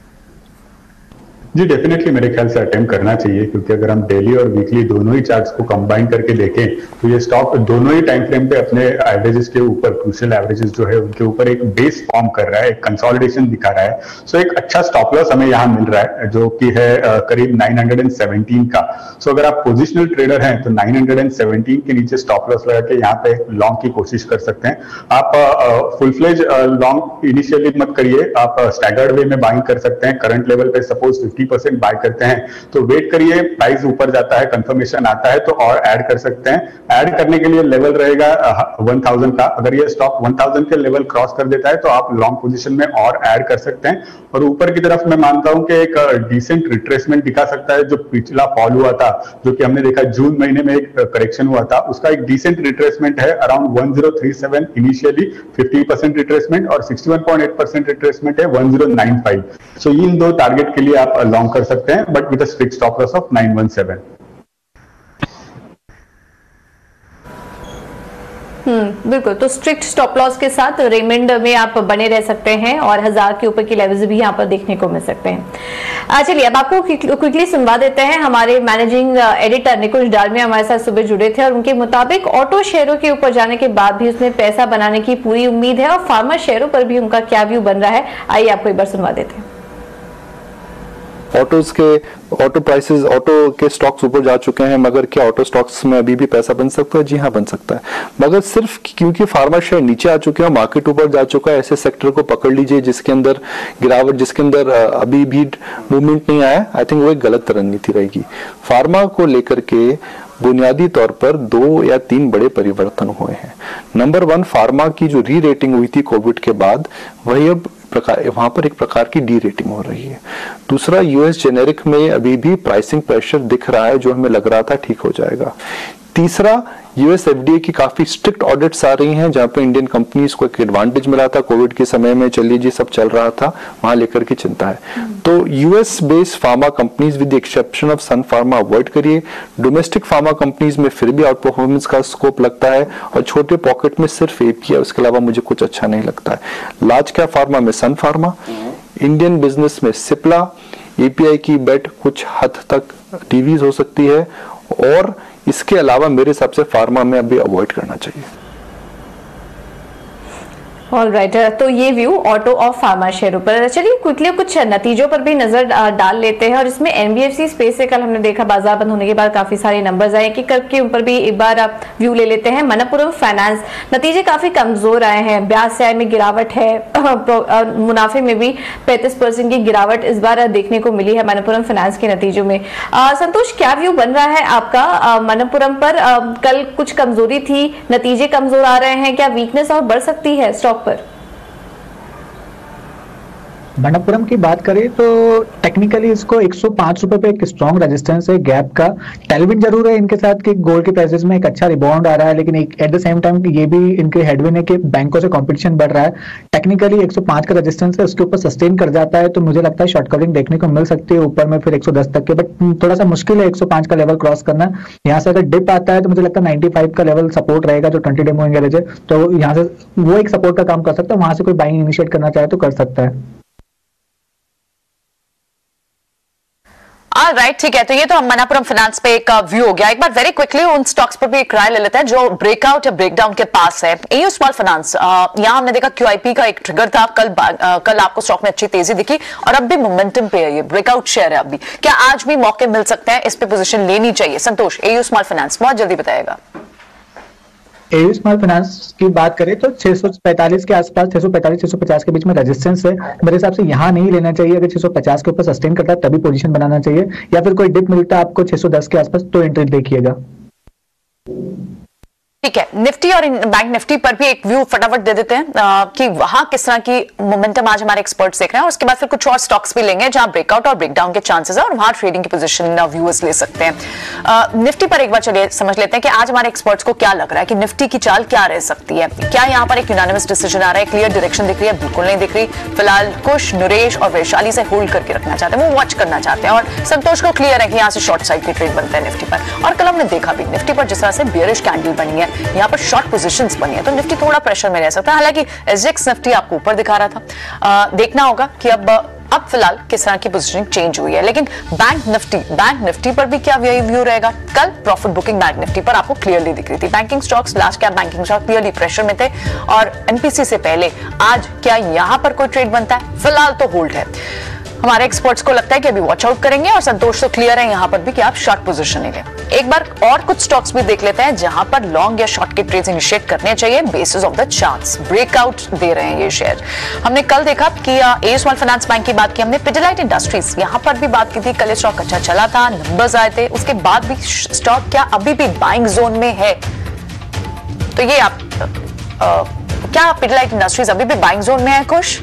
जी डेफिनेटली मेरे ख्याल से अटेम्प्ट करना चाहिए, क्योंकि अगर हम डेली और वीकली दोनों ही चार्ट्स को कंबाइन करके देखें तो ये स्टॉक दोनों ही टाइम फ्रेम पे अपने एवरेजेस के ऊपर, क्रूशियल एवरेजेस जो है उनके ऊपर एक बेस फॉर्म कर रहा है, एक कंसोलिडेशन दिखा रहा है। सो एक अच्छा स्टॉप लॉस हमें यहाँ मिल रहा है जो कि है करीब नाइन हंड्रेड सेवनटीन का। सो अगर आप पोजिशनल ट्रेडर हैं तो नाइन हंड्रेड सेवनटीन के नीचे स्टॉप लॉस लगा के यहाँ पे लॉन्ग की कोशिश कर सकते हैं। आप फुल फ्लेज लॉन्ग इनिशियली मत करिए, आप स्टैगर्ड वे में बाइंग कर सकते हैं। करंट लेवल पे सपोज फिफ्टी परसेंट बाय करते हैं तो वेट करिए, प्राइस ऊपर जाता है, कंफर्मेशन आता है तो और ऐड कर सकते हैं। ऐड करने के लिए लेवल रहेगा वन थाउजेंड का। अगर ये स्टॉक वन थाउजेंड के लेवल क्रॉस कर देता है तो आप लॉन्ग पोजीशन में और ऐड कर सकते हैं। और ऊपर की तरफ मैं मानता हूं कि एक डिसेंट रिट्रेसमेंट दिखा सकता है। जो पिछला फॉल हुआ था, जो कि हमने देखा जून महीने में एक करेक्शन हुआ था, उसका एक डिसेंट रिट्रेसमेंट है around one zero three seven initially, fifty percent retracement और sixty one point eight percent retracement है one zero nine five. So इन दो टारगेट के लिए आप लॉन्ग कर सकते हैं, but with a strict stop loss of nine one seven. Hmm बिल्कुल, तो स्ट्रिक्ट स्टॉप लॉस के साथ रेमंड में आप बने रह सकते हैं और हजार के ऊपर की लेवल्स भी यहाँ पर देखने को मिल सकते हैं। चलिए अब आपको क्विकली सुनवा देते हैं, हमारे मैनेजिंग एडिटर निकुंज डालमिया हमारे साथ सुबह जुड़े थे और उनके मुताबिक ऑटो शेयरों के ऊपर जाने के बाद भी उसमें पैसा बनाने की पूरी उम्मीद है और फार्मा शेयरों पर भी उनका क्या व्यू बन रहा है, आइए आपको एक बार सुनवा देते हैं। ऑटोज के ऑटो प्राइसेस, ऑटो के स्टॉक्स ऊपर जा चुके हैं, मगर क्या ऑटो स्टॉक्स में अभी भी पैसा बन सकता है? जी हाँ, बन सकता है, मगर सिर्फ क्योंकि फार्मा शेयर नीचे आ चुके हैं, मार्केट ऊपर जा चुका है, ऐसे सेक्टर को पकड़ लीजिए जिसके अंदर गिरावट, जिसके अंदर अभी भी मूवमेंट नहीं आया। आई थिंक वो एक गलत रणनीति रहेगी। फार्मा को लेकर के बुनियादी तौर पर दो या तीन बड़े परिवर्तन हुए हैं। नंबर वन, फार्मा की जो री रेटिंग हुई थी कोविड के बाद, वही अब प्रकार वहां पर एक प्रकार की डी रेटिंग हो रही है। दूसरा, यूएस जेनेरिक में अभी भी प्राइसिंग प्रेशर दिख रहा है, जो हमें लग रहा था ठीक हो जाएगा। तीसरा, यूएस एफडीए की काफी स्ट्रिक्ट ऑडिट्स आ रही हैं, जहां पे इंडियन कंपनीज को एक एडवांटेज मिला था कोविड के समय में, चलिए जी सब चल रहा था, वहां लेकर के चिंता है। तो US based pharma companies with exception of Sun pharma avoid करिए। डोमेस्टिक फार्मा कंपनीज में फिर भी आउट परफॉर्मेंस का स्कोप लगता है और छोटे पॉकेट में सिर्फ एक ही है, उसके अलावा मुझे कुछ अच्छा नहीं लगता है। लार्ज कैप फार्मा में सन फार्मा, इंडियन बिजनेस में सिप्ला, एपीआई की बेट कुछ हद तक टीवीज हो सकती है, और इसके अलावा मेरे हिसाब से फार्मा में अभी अवॉइड करना चाहिए। All right right. तो ये व्यू ऑटो और फार्मा शेयरों पर। चलिए क्विकली कुछ नतीजों पर भी नजर डाल लेते हैं, और इसमें एनबीएफसी स्पेस से कल हमने देखा बाजार बंद होने के बाद काफी सारे नंबर्स आए कि करके ऊपर भी एक बार आप व्यू ले लेते हैं। मनप्पुरम फाइनेंस नतीजे काफी कमजोर आए हैं, ब्याज से आय में गिरावट है, मुनाफे में भी पैंतीस परसेंट की गिरावट इस बार देखने को मिली है मनप्पुरम फाइनेंस के नतीजों में। आ, संतोष, क्या व्यू बन रहा है आपका मनप्पुरम पर? आ, कल कुछ कमजोरी थी, नतीजे कमजोर आ रहे हैं, क्या वीकनेस और बढ़ सकती है स्टॉक पर? मनप्पुरम की बात करें तो टेक्निकली इसको एक सौ पाँच रुपए पे एक स्ट्रॉन्ग रेजिस्टेंस है गैप का। टेलविन जरूर है इनके साथ कि गोल्ड के प्राइसेस में एक अच्छा रिबाउंड आ रहा है, लेकिन एक एट द सेम टाइम ये भी इनके हेडविन है कि बैंकों से कंपटीशन बढ़ रहा है। टेक्निकली एक सौ पाँच का रेजिस्टेंस है, उसके ऊपर सस्टेन कर जाता है तो मुझे लगता है शॉर्ट कवरिंग देखने को मिल सकती है ऊपर में फिर एक सौ दस तक के, बट थोड़ा सा मुश्किल है एक सौ पाँच का लेवल क्रॉस करना। यहाँ से अगर डिप आता है तो मुझे लगता है पचानवे का लेवल सपोर्ट रहेगा जो ट्वेंटी डे मूविंग एवरेज है, तो यहाँ से वो एक सपोर्ट का काम कर सकता है, वहां से कोई बाइंग इनिशिएट करना चाहे तो कर सकता है। राइट, ठीक है, तो ये तो हम मनप्पुरम फाइनेंस पे एक व्यू हो गया। एक बार वेरी क्विकली उन स्टॉक्स पर भी एक राय ले लेते हैं जो ब्रेकआउट या ब्रेकडाउन के पास है। एयू स्मॉल फाइनेंस, यहाँ हमने देखा क्यूआईपी का एक ट्रिगर था, कल आ, कल आपको स्टॉक में अच्छी तेजी दिखी और अब भी मोमेंटम पे है, ये ब्रेकआउट शेयर है अब भी। क्या आज भी मौके मिल सकते हैं, इस पे पोजीशन लेनी चाहिए? संतोष, एयू स्मॉल फाइनेंस बहुत जल्दी बताएगा। एयू स्मॉल फाइनेंस की बात करें तो छह सौ पैंतालीस के आसपास, छह सौ पैंतालीस छह सौ पचास के बीच में रेजिस्टेंस है। मेरे हिसाब से यहाँ नहीं लेना चाहिए, अगर छह सौ पचास के ऊपर सस्टेन करता है तभी पोजीशन बनाना चाहिए, या फिर कोई डिप मिलता है आपको छह सौ दस के आसपास तो एंट्री देखिएगा। ठीक है, निफ्टी और बैंक निफ्टी पर भी एक व्यू फटाफट दे देते हैं आ, कि वहां किस तरह की मोमेंटम आज हमारे एक्सपर्ट्स देख रहे हैं, और उसके बाद फिर कुछ और स्टॉक्स भी लेंगे जहां ब्रेकआउट और ब्रेकडाउन के चांसेस है और वहां ट्रेडिंग की पोजीशन व्यूअर्स ले सकते हैं। आ, निफ्टी पर एक बार चलिए समझ लेते हैं कि आज हमारे एक्सपर्ट्स को क्या लग रहा है कि निफ्टी की चाल क्या रह सकती है। क्या यहाँ पर एक यूनानिमस डिसीजन आ रहा है, क्लियर डायरेक्शन दिख रही है? बिल्कुल नहीं दिख रही। फिलहाल कुछ नरेश और वैशाली से होल्ड करके रखना चाहते हैं, वो वॉच करना चाहते हैं, और संतोष को क्लियर है कि यहाँ से शॉर्ट साइड की ट्रेड बनता है निफ्टी पर। और कल हमने देखा भी निफ्टी पर जिस तरह से बियरिश कैंडल बनी है, यहाँ पर शॉर्ट पोजीशंस बनी है, तो निफ्टी थोड़ा प्रेशर में रह सकता है। हालांकि एसजेएक्स निफ्टी आपको ऊपर दिखा रहा था, आ, देखना होगा कि अब अब फिलहाल किस तरह की पोजीशनिंग चेंज हुई है। लेकिन बैंक निफ्टी बैंक निफ्टी पर भी क्या व्यू रहेगा? कल प्रॉफिट बुकिंग बैंक निफ्टी पर आपको क्लियरली दिख रही थी। Banking stocks, large cap banking stock clearly pressure में थे, और एमपीसी से पहले आज क्या यहां पर कोई ट्रेड बनता है? फिलहाल तो होल्ड है। हमारे एक्सपर्ट्स को लगता है कि अभी वॉच आउट करेंगे, और संतोष तो क्लियर है यहां पर भी कि आप शॉर्ट पोजीशन लेंगे। एक बार और कुछ स्टॉक्स भी देख लेते हैं जहां पर लॉन्ग या शॉर्ट के ट्रेड्स इनिशिएट करने चाहिए basis of the charts. Breakout दे रहे हैं ये शेयर। हमने कल देखा कि एयू स्मॉल फाइनेंस बैंक की बात की हमने, पिडिलाइट इंडस्ट्रीज यहां पर भी बात की थी। कल स्टॉक अच्छा चला था, नंबर्स आए थे, उसके बाद भी स्टॉक क्या अभी भी बाइंग जोन में है? तो ये आप आ, क्या पिडिलाइट इंडस्ट्रीज अभी भी बाइंग जोन में है? खुश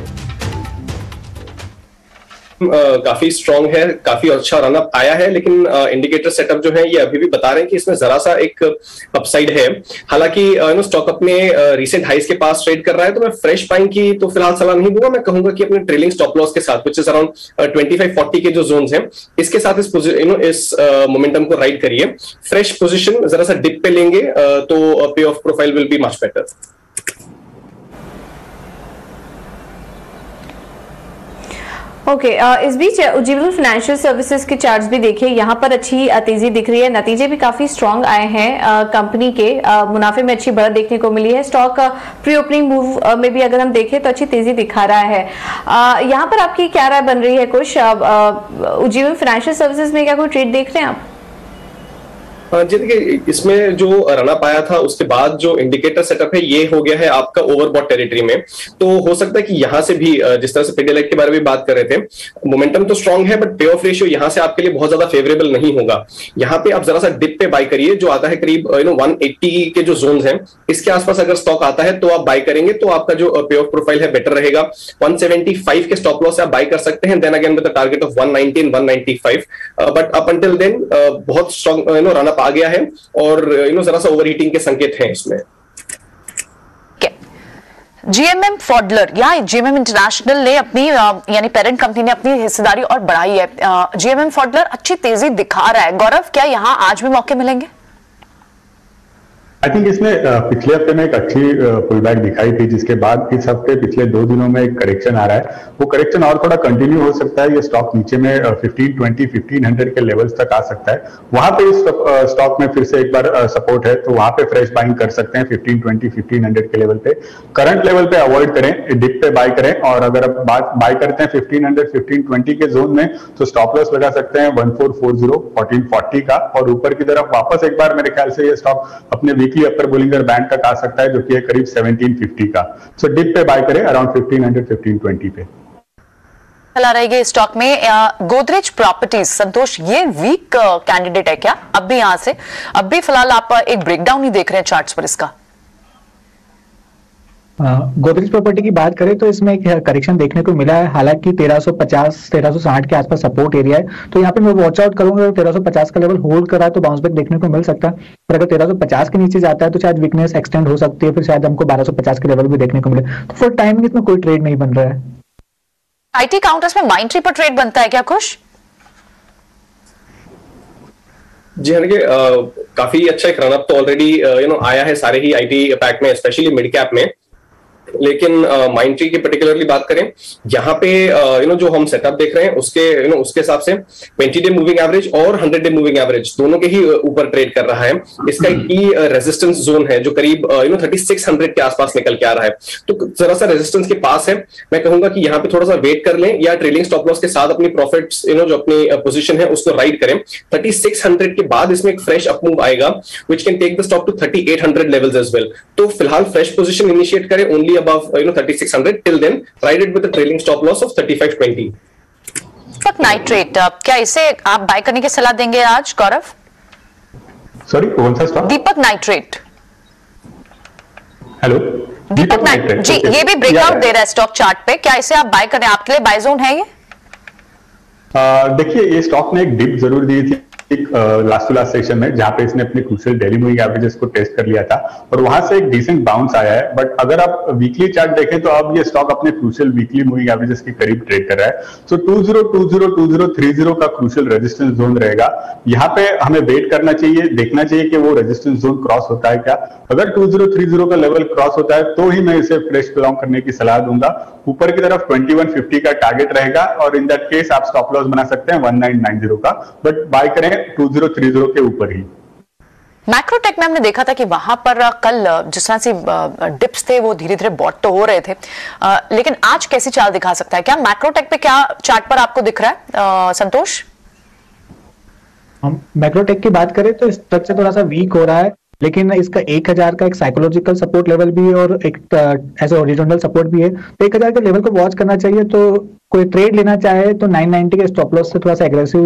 Uh, काफी स्ट्रांग है, काफी अच्छा रनअप आया है, लेकिन इंडिकेटर uh, सेटअप जो है ये अभी भी बता रहे हैं कि इसमें जरा सा एक अपसाइड है। हालांकि uh, स्टॉक अपने रीसेंट uh, हाइस के पास ट्रेड कर रहा है, तो मैं फ्रेश बाइंग की तो फिलहाल सलाह नहीं दूंगा। मैं कहूंगा कि अपने ट्रेलिंग स्टॉप लॉस के साथ, which is around twenty five forty के जो जोन्स हैं, इसके साथ इस यू नो इस मोमेंटम uh, को राइड करिए। फ्रेश पोजिशन जरा सा डिप पे लेंगे uh, तो pay off profile will be much better. Okay okay, uh, इस बीच उज्जीवन फाइनेंशियल सर्विसेज के चार्ट्स भी देखिए, यहाँ पर अच्छी तेजी दिख रही है, नतीजे भी काफी स्ट्रांग आए हैं कंपनी uh, के, uh, मुनाफे में अच्छी बढ़त देखने को मिली है। Stock pre opening move uh, में भी अगर हम देखें तो अच्छी तेजी दिखा रहा है। uh, यहाँ पर आपकी क्या राय बन रही है? कुछ उज्जीवन फाइनेंशियल सर्विसेज में क्या कोई ट्रेड देख रहे हैं आप? जी देखिए, इसमें जो रनअप आया था उसके बाद जो इंडिकेटर सेटअप है ये हो गया है आपका ओवरबॉट टेरिटरी में, तो हो सकता है कि यहां से भी जिस तरह से पिडिलाइट के बारे में बात कर रहे थे, मोमेंटम तो स्ट्रांग है बट पे ऑफ रेशियो यहां से आपके लिए बहुत ज्यादा फेवरेबल नहीं होगा। यहाँ पे आप जरा सा डिप पे बाय करिए, जो आता है करीब यू नो वन एट्टी के जो जोन हैं, इसके आसपास अगर स्टॉक आता है तो आप बाय करेंगे तो आपका जो पे ऑफ प्रोफाइल है बेटर रहेगा। वन सेवेंटी फाइव के स्टॉप लॉस से आप बाय कर सकते हैं, then again with the target of one ninety and one ninety five, but up until then बहुत स्ट्रांग यू नो रनअप आ गया है, और यू नो जरा सा ओवरहीटिंग के संकेत हैं इसमें। जीएमएम फॉडलर, यहाँ जीएमएम इंटरनेशनल ने अपनी यानी पेरेंट कंपनी ने अपनी हिस्सेदारी और बढ़ाई है। जीएमएम फॉडलर अच्छी तेजी दिखा रहा है। गौरव, क्या यहाँ आज भी मौके मिलेंगे? आई थिंक इसमें पिछले हफ्ते में एक अच्छी पुल बैक दिखाई थी, जिसके बाद इस हफ्ते पिछले दो दिनों में एक करेक्शन आ रहा है। वो करेक्शन और थोड़ा कंटिन्यू हो सकता है, ये स्टॉक नीचे में फिफ्टीन ट्वेंटी फिफ्टीन हंड्रेड के लेवल्स तक आ सकता है। वहां पे इस स्टॉक में फिर से एक बार सपोर्ट है, तो वहां पे फ्रेश बाइंग कर सकते हैं फिफ्टीन ट्वेंटी फिफ्टीन हंड्रेड के लेवल पे। करंट लेवल पे अवॉइड करें, डिप पे बाय करें, और अगर आप बात बाय करते हैं फिफ्टीन हंड्रेड फिफ्टीन ट्वेंटी के जोन में तो स्टॉप लॉस लगा सकते हैं one four four zero fourteen forty का, और ऊपर की तरफ वापस एक बार मेरे ख्याल से ये स्टॉक अपने वीकली अपर बोलिंगर बैंड तक आ सकता है, जो कि है करीब सेवनटीन फिफ्टी का। सो so, डिप पे बाय करें around fifteen hundred fifteen twenty पे। चला रहेगी स्टॉक में गोदरेज प्रॉपर्टीज। संतोष, ये वीक कैंडिडेट है क्या अब भी? यहां से अब भी फिलहाल आप एक ब्रेकडाउन ही देख रहे हैं चार्ट्स पर इसका? गोदरेज प्रॉपर्टी की बात करें तो इसमें एक करेक्शन देखने को मिला है, हालांकि तेरह सौ पचास तेरह सौ साठ के आसपास सपोर्ट एरिया है, तो यहाँ पे मैं वॉच आउट करूंगा। अगर तेरह सौ पचास का लेवल होल्ड करा है तो बाउंस बैक देखने को मिल सकता है, पर अगर तेरह सौ पचास के नीचे जाता है तो शायद वीकनेस एक्सटेंड हो सकती है, फिर शायद हमको बारह सौ पचास के लेवल भी देखने को मिले। तो फॉर टाइमिंग इसमें कोई ट्रेड नहीं बन रहा है। आईटी काउंटर्स में माइंड ट्री पर ट्रेड बनता है क्या खुश? जी हाँ, देखिए काफी अच्छा एक रनअप तो ऑलरेडी यू नो आया है सारे ही आईटी पैक में, स्पेशली मिड कैप में। लेकिन माइंड ट्री की पर्टिकुलरली बात करें, यहाँ पे यू नो जो हम सेटअप देख रहे हैं उसके यू नो उसके हिसाब से ट्वेंटी डे मूविंग एवरेज और हंड्रेड डे मूविंग एवरेज दोनों के ही ऊपर ट्रेड कर रहा है। इसका एक की रेजिस्टेंस जोन है जो करीब you know thirty six hundred के आसपास निकल के आ रहा है, तो जरा सा रेजिस्टेंस के पास है। मैं कहूंगा कि यहाँ पे थोड़ा सा वेट कर लें या ट्रेलिंग स्टॉप लॉस के साथ अपनी प्रॉफिट्स यू नो जो अपनी पोजीशन है उसको राइड करें। थर्टी सिक्स हंड्रेड के बाद इसमें एक फ्रेश अपमूव आएगा which can take the stock to thirty eight hundred levels as well. तो फिलहाल फ्रेश पोजीशन इनिशिएट करें only above you know thirty six hundred, till then ride it with a trailing stop loss of thirty-five twenty. Deepak Nitrite, क्या इसे आप बाय करने की सलाह देंगे आज गौरव? सॉरी कौन सा stock? Deepak Nitrite. Hello Deepak Nitrite ji, ये भी ब्रेकआउट दे रहा है स्टॉक चार्ट पे, क्या इसे आप बाय करें? आपके लिए बाय जोन है ये? देखिए ये स्टॉक ने एक डिप जरूर दी थी लास्ट टू लास्ट सेशन में, जहां पे इसने अपने क्रूशियल डेली मूविंग एवरेजेस को टेस्ट कर लिया था और वहां से एक डिसेंट बाउंस आया है। बट अगर आप वीकली चार्ट देखें तो अब ये स्टॉक अपने क्रूशियल वीकली मूविंग एवरेजेस के करीब ट्रेड कर रहा है। So two zero two zero two zero three zero का क्रूशियल रेजिस्टेंस जोन रहेगा, यहाँ पे हमें वेट करना चाहिए, देखना चाहिए कि वो रेजिस्टेंस जोन क्रॉस होता है क्या। अगर टू जीरो थ्री जीरो का लेवल क्रॉस होता है तो ही मैं इसे फ्रेश लॉन्ग करने की सलाह दूंगा। ऊपर की तरफ ट्वेंटी वन फिफ्टी का टारगेट रहेगा और इन दैट केस आप स्टॉप लॉस बना सकते हैं वन नाइन नाइन जीरो का, बट बाय करें टू जीरो थ्री जीरो के ऊपर ही। मैक्रोटेक में हमने देखा था कि वहां पर कल जिस तरह से डिप्स थे वो धीरे धीरे बॉट तो हो रहे थे, लेकिन आज कैसी चाल दिखा सकता है? क्या मैक्रोटेक पे क्या चार्ट पर आपको दिख रहा है संतोष? हम मैक्रोटेक की बात करें तो स्ट्रक्चर थोड़ा सा वीक हो रहा है, लेकिन इसका एक हज़ार का एक साइकोलॉजिकल सपोर्ट लेवल भी है और एक ऐसे हॉरिजॉन्टल सपोर्ट भी है, तो एक हज़ार के लेवल को वॉच करना चाहिए। तो कोई ट्रेड लेना चाहे तो नाइन नाइंटी के स्टॉप लॉस से थोड़ा सा एग्रेसिव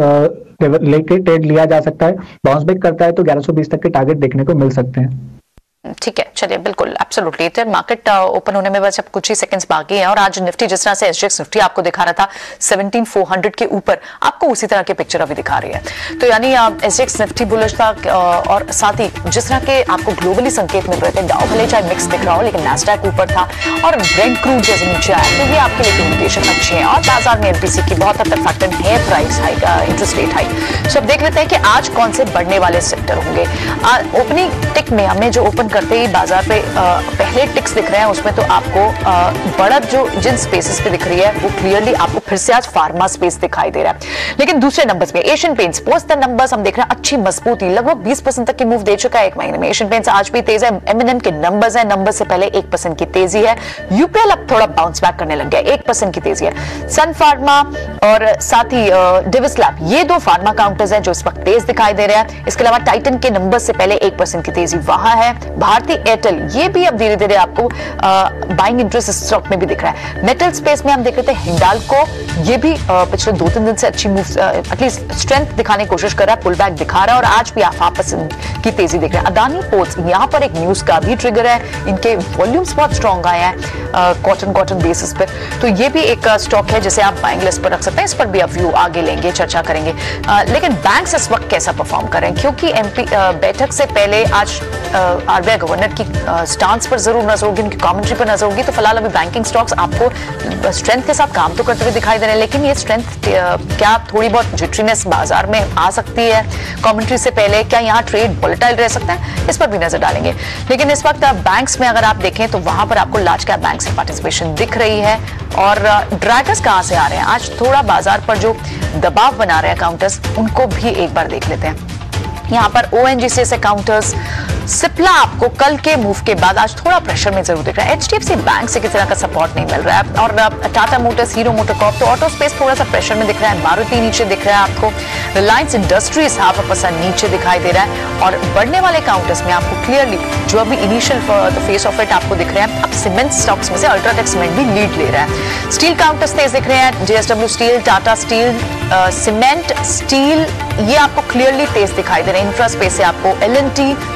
लेवल लेके ट्रेड लिया जा सकता है। बाउंस बैक करता है तो ग्यारह सौ बीस तक के टारगेट देखने को मिल सकते हैं। ठीक है, चलिए बिल्कुल एब्सोल्युटली। तो मार्केट ओपन होने में बस अब कुछ ही सेकंड्स बाकी हैं और आज निफ्टी जिस तरह से एसजीएक्स निफ्टी आपको दिखा रहा था सेवनटीन फोर हंड्रेड के ऊपर, आपको उसी तरह की पिक्चर अभी दिखा रही है। तो यानी एसजीएक्स निफ्टी बुलिश था और साथ ही जिस तरह के आपको ग्लोबली संकेत मिल रहे थे, डाउ भले चाहे मिक्स दिख रहा हो लेकिन नैस्डैक ऊपर था और ब्रेंट क्रूड जैसे नीचे आया, तो ये आपके लिए इंडिकेशन अच्छे हैं। और बाजार में एमपीसी की बहुत हद तक फैक्टर है price hike, interest rate hike. So अब देख लेते हैं कि आज कौन से बढ़ने वाले सेक्टर होंगे। ओपनिंग टिक में हमें जो ओपन करते ही बाजार पे आ, पहले टिक्स दिख रहे हैं, उसमें तो आपको आ, बढ़त जो जिन स्पेसेस पे दिख रही है वो क्लियरली आपको फिर से आज फार्मा स्पेस दिखाई दे रहा है। लेकिन दूसरे नंबर्स पे Asian Paints post the numbers हम देख रहे हैं अच्छी मजबूती, लगभग बीस परसेंट तक की मूव दे चुका है एक महीने में। एशियन पेंट्स आज भी तेज है, एमएनएम के नंबर्स है, नंबर से पहले एक परसेंट की तेजी है। यूपीएल अब थोड़ा बाउंस बैक करने लग गया, एक परसेंट की तेजी है। सन फार्मा और साथ ही डिविस लैब, ये दो फार्मा काउंटर्स हैं जो इस वक्त तेज दिखाई दे रहे हैं। इसके अलावा टाइटन के नंबर से पहले एक परसेंट की तेजी वहां है। भारतीय एयरटेल ये भी अब धीरे धीरे आपको बाइंग इंटरेस्ट स्टॉक में भी दिख रहा है। मेटल स्पेस में हम देख रहे थे हिंडाल्को, ये भी आ, पिछले दो तीन दिन से अच्छी मूव एटलीस्ट स्ट्रेंथ दिखाने की कोशिश कर रहा है, पुल बैक दिखा रहा है और आज भी आप हाफ परसेंट की तेजी देख रहे हैं। अदानी पोर्ट्स यहाँ पर एक न्यूज का भी ट्रिगर है, इनके वॉल्यूम्स बहुत स्ट्रॉन्ग आए हैं कॉटन कॉटन बेसिस पर, तो ये भी एक स्टॉक है जिसे आप बाइंग लिस्ट पर रख सकते हैं। इस पर भी अब व्यू आगे लेंगे, चर्चा करेंगे। आ, लेकिन बैंक्स इस वक्त कैसा परफॉर्म कर रहे हैं, क्योंकि एमपी बैठक से पहले आज आरबीआई गवर्नर की स्टांस पर जरूर नजर होगी, उनकी कमेंट्री पर नजर होगी। तो फिलहाल अभी बैंकिंग स्टॉक्स आपको स्ट्रेंथ के साथ काम तो करते हुए दिखाई दे रहे हैं, लेकिन ये स्ट्रेंथ क्या थोड़ी बहुत जिट्रीनेस बाजार में आ सकती है कमेंट्री से पहले? क्या यहाँ ट्रेड वोलेटाइल रह सकता है, इस पर भी नजर डालेंगे। लेकिन इस वक्त बैंक्स में अगर आप देखें तो वहां पर आपको लार्ज कैप बैंक से पार्टिसिपेशन दिख रही है और ड्रैगर्स कहां से आ रहे हैं आज थोड़ा बाजार पर जो दबाव बना रहे हैं काउंटर्स, उनको भी एक बार देख लेते हैं। यहाँ पर ओएनजीसी से काउंटर्स, सिप्ला आपको कल के मूव के बाद आज थोड़ा प्रेशर में जरूर दिख रहा है। एचडीएफसी बैंक से किसी तरह का सपोर्ट नहीं मिल रहा है और टाटा मोटर्स, हीरो मोटोकॉर्प, तो ऑटो स्पेस थोड़ा सा प्रेशर में दिख रहा है। मारुति नीचे दिख रहा है आपको, Reliance Industries half a percent नीचे दिखाई दे रहा है और बढ़ने वाले काउंटर्स में आपको क्लियरली जो अभी इनिशियल फेस ऑफ इट आपको दिख रहे हैं, अब सीमेंट स्टॉक्स में से अल्ट्राटेक सीमेंट भी लीड ले रहा है। स्टील काउंटर्स तेज दिख रहे हैं, JSW steel, Tata steel, cement, steel, ये आपको क्लियरली तेज दिखाई दे रहे हैं। इंफ्रा स्पेस से आपको एल एंड टी,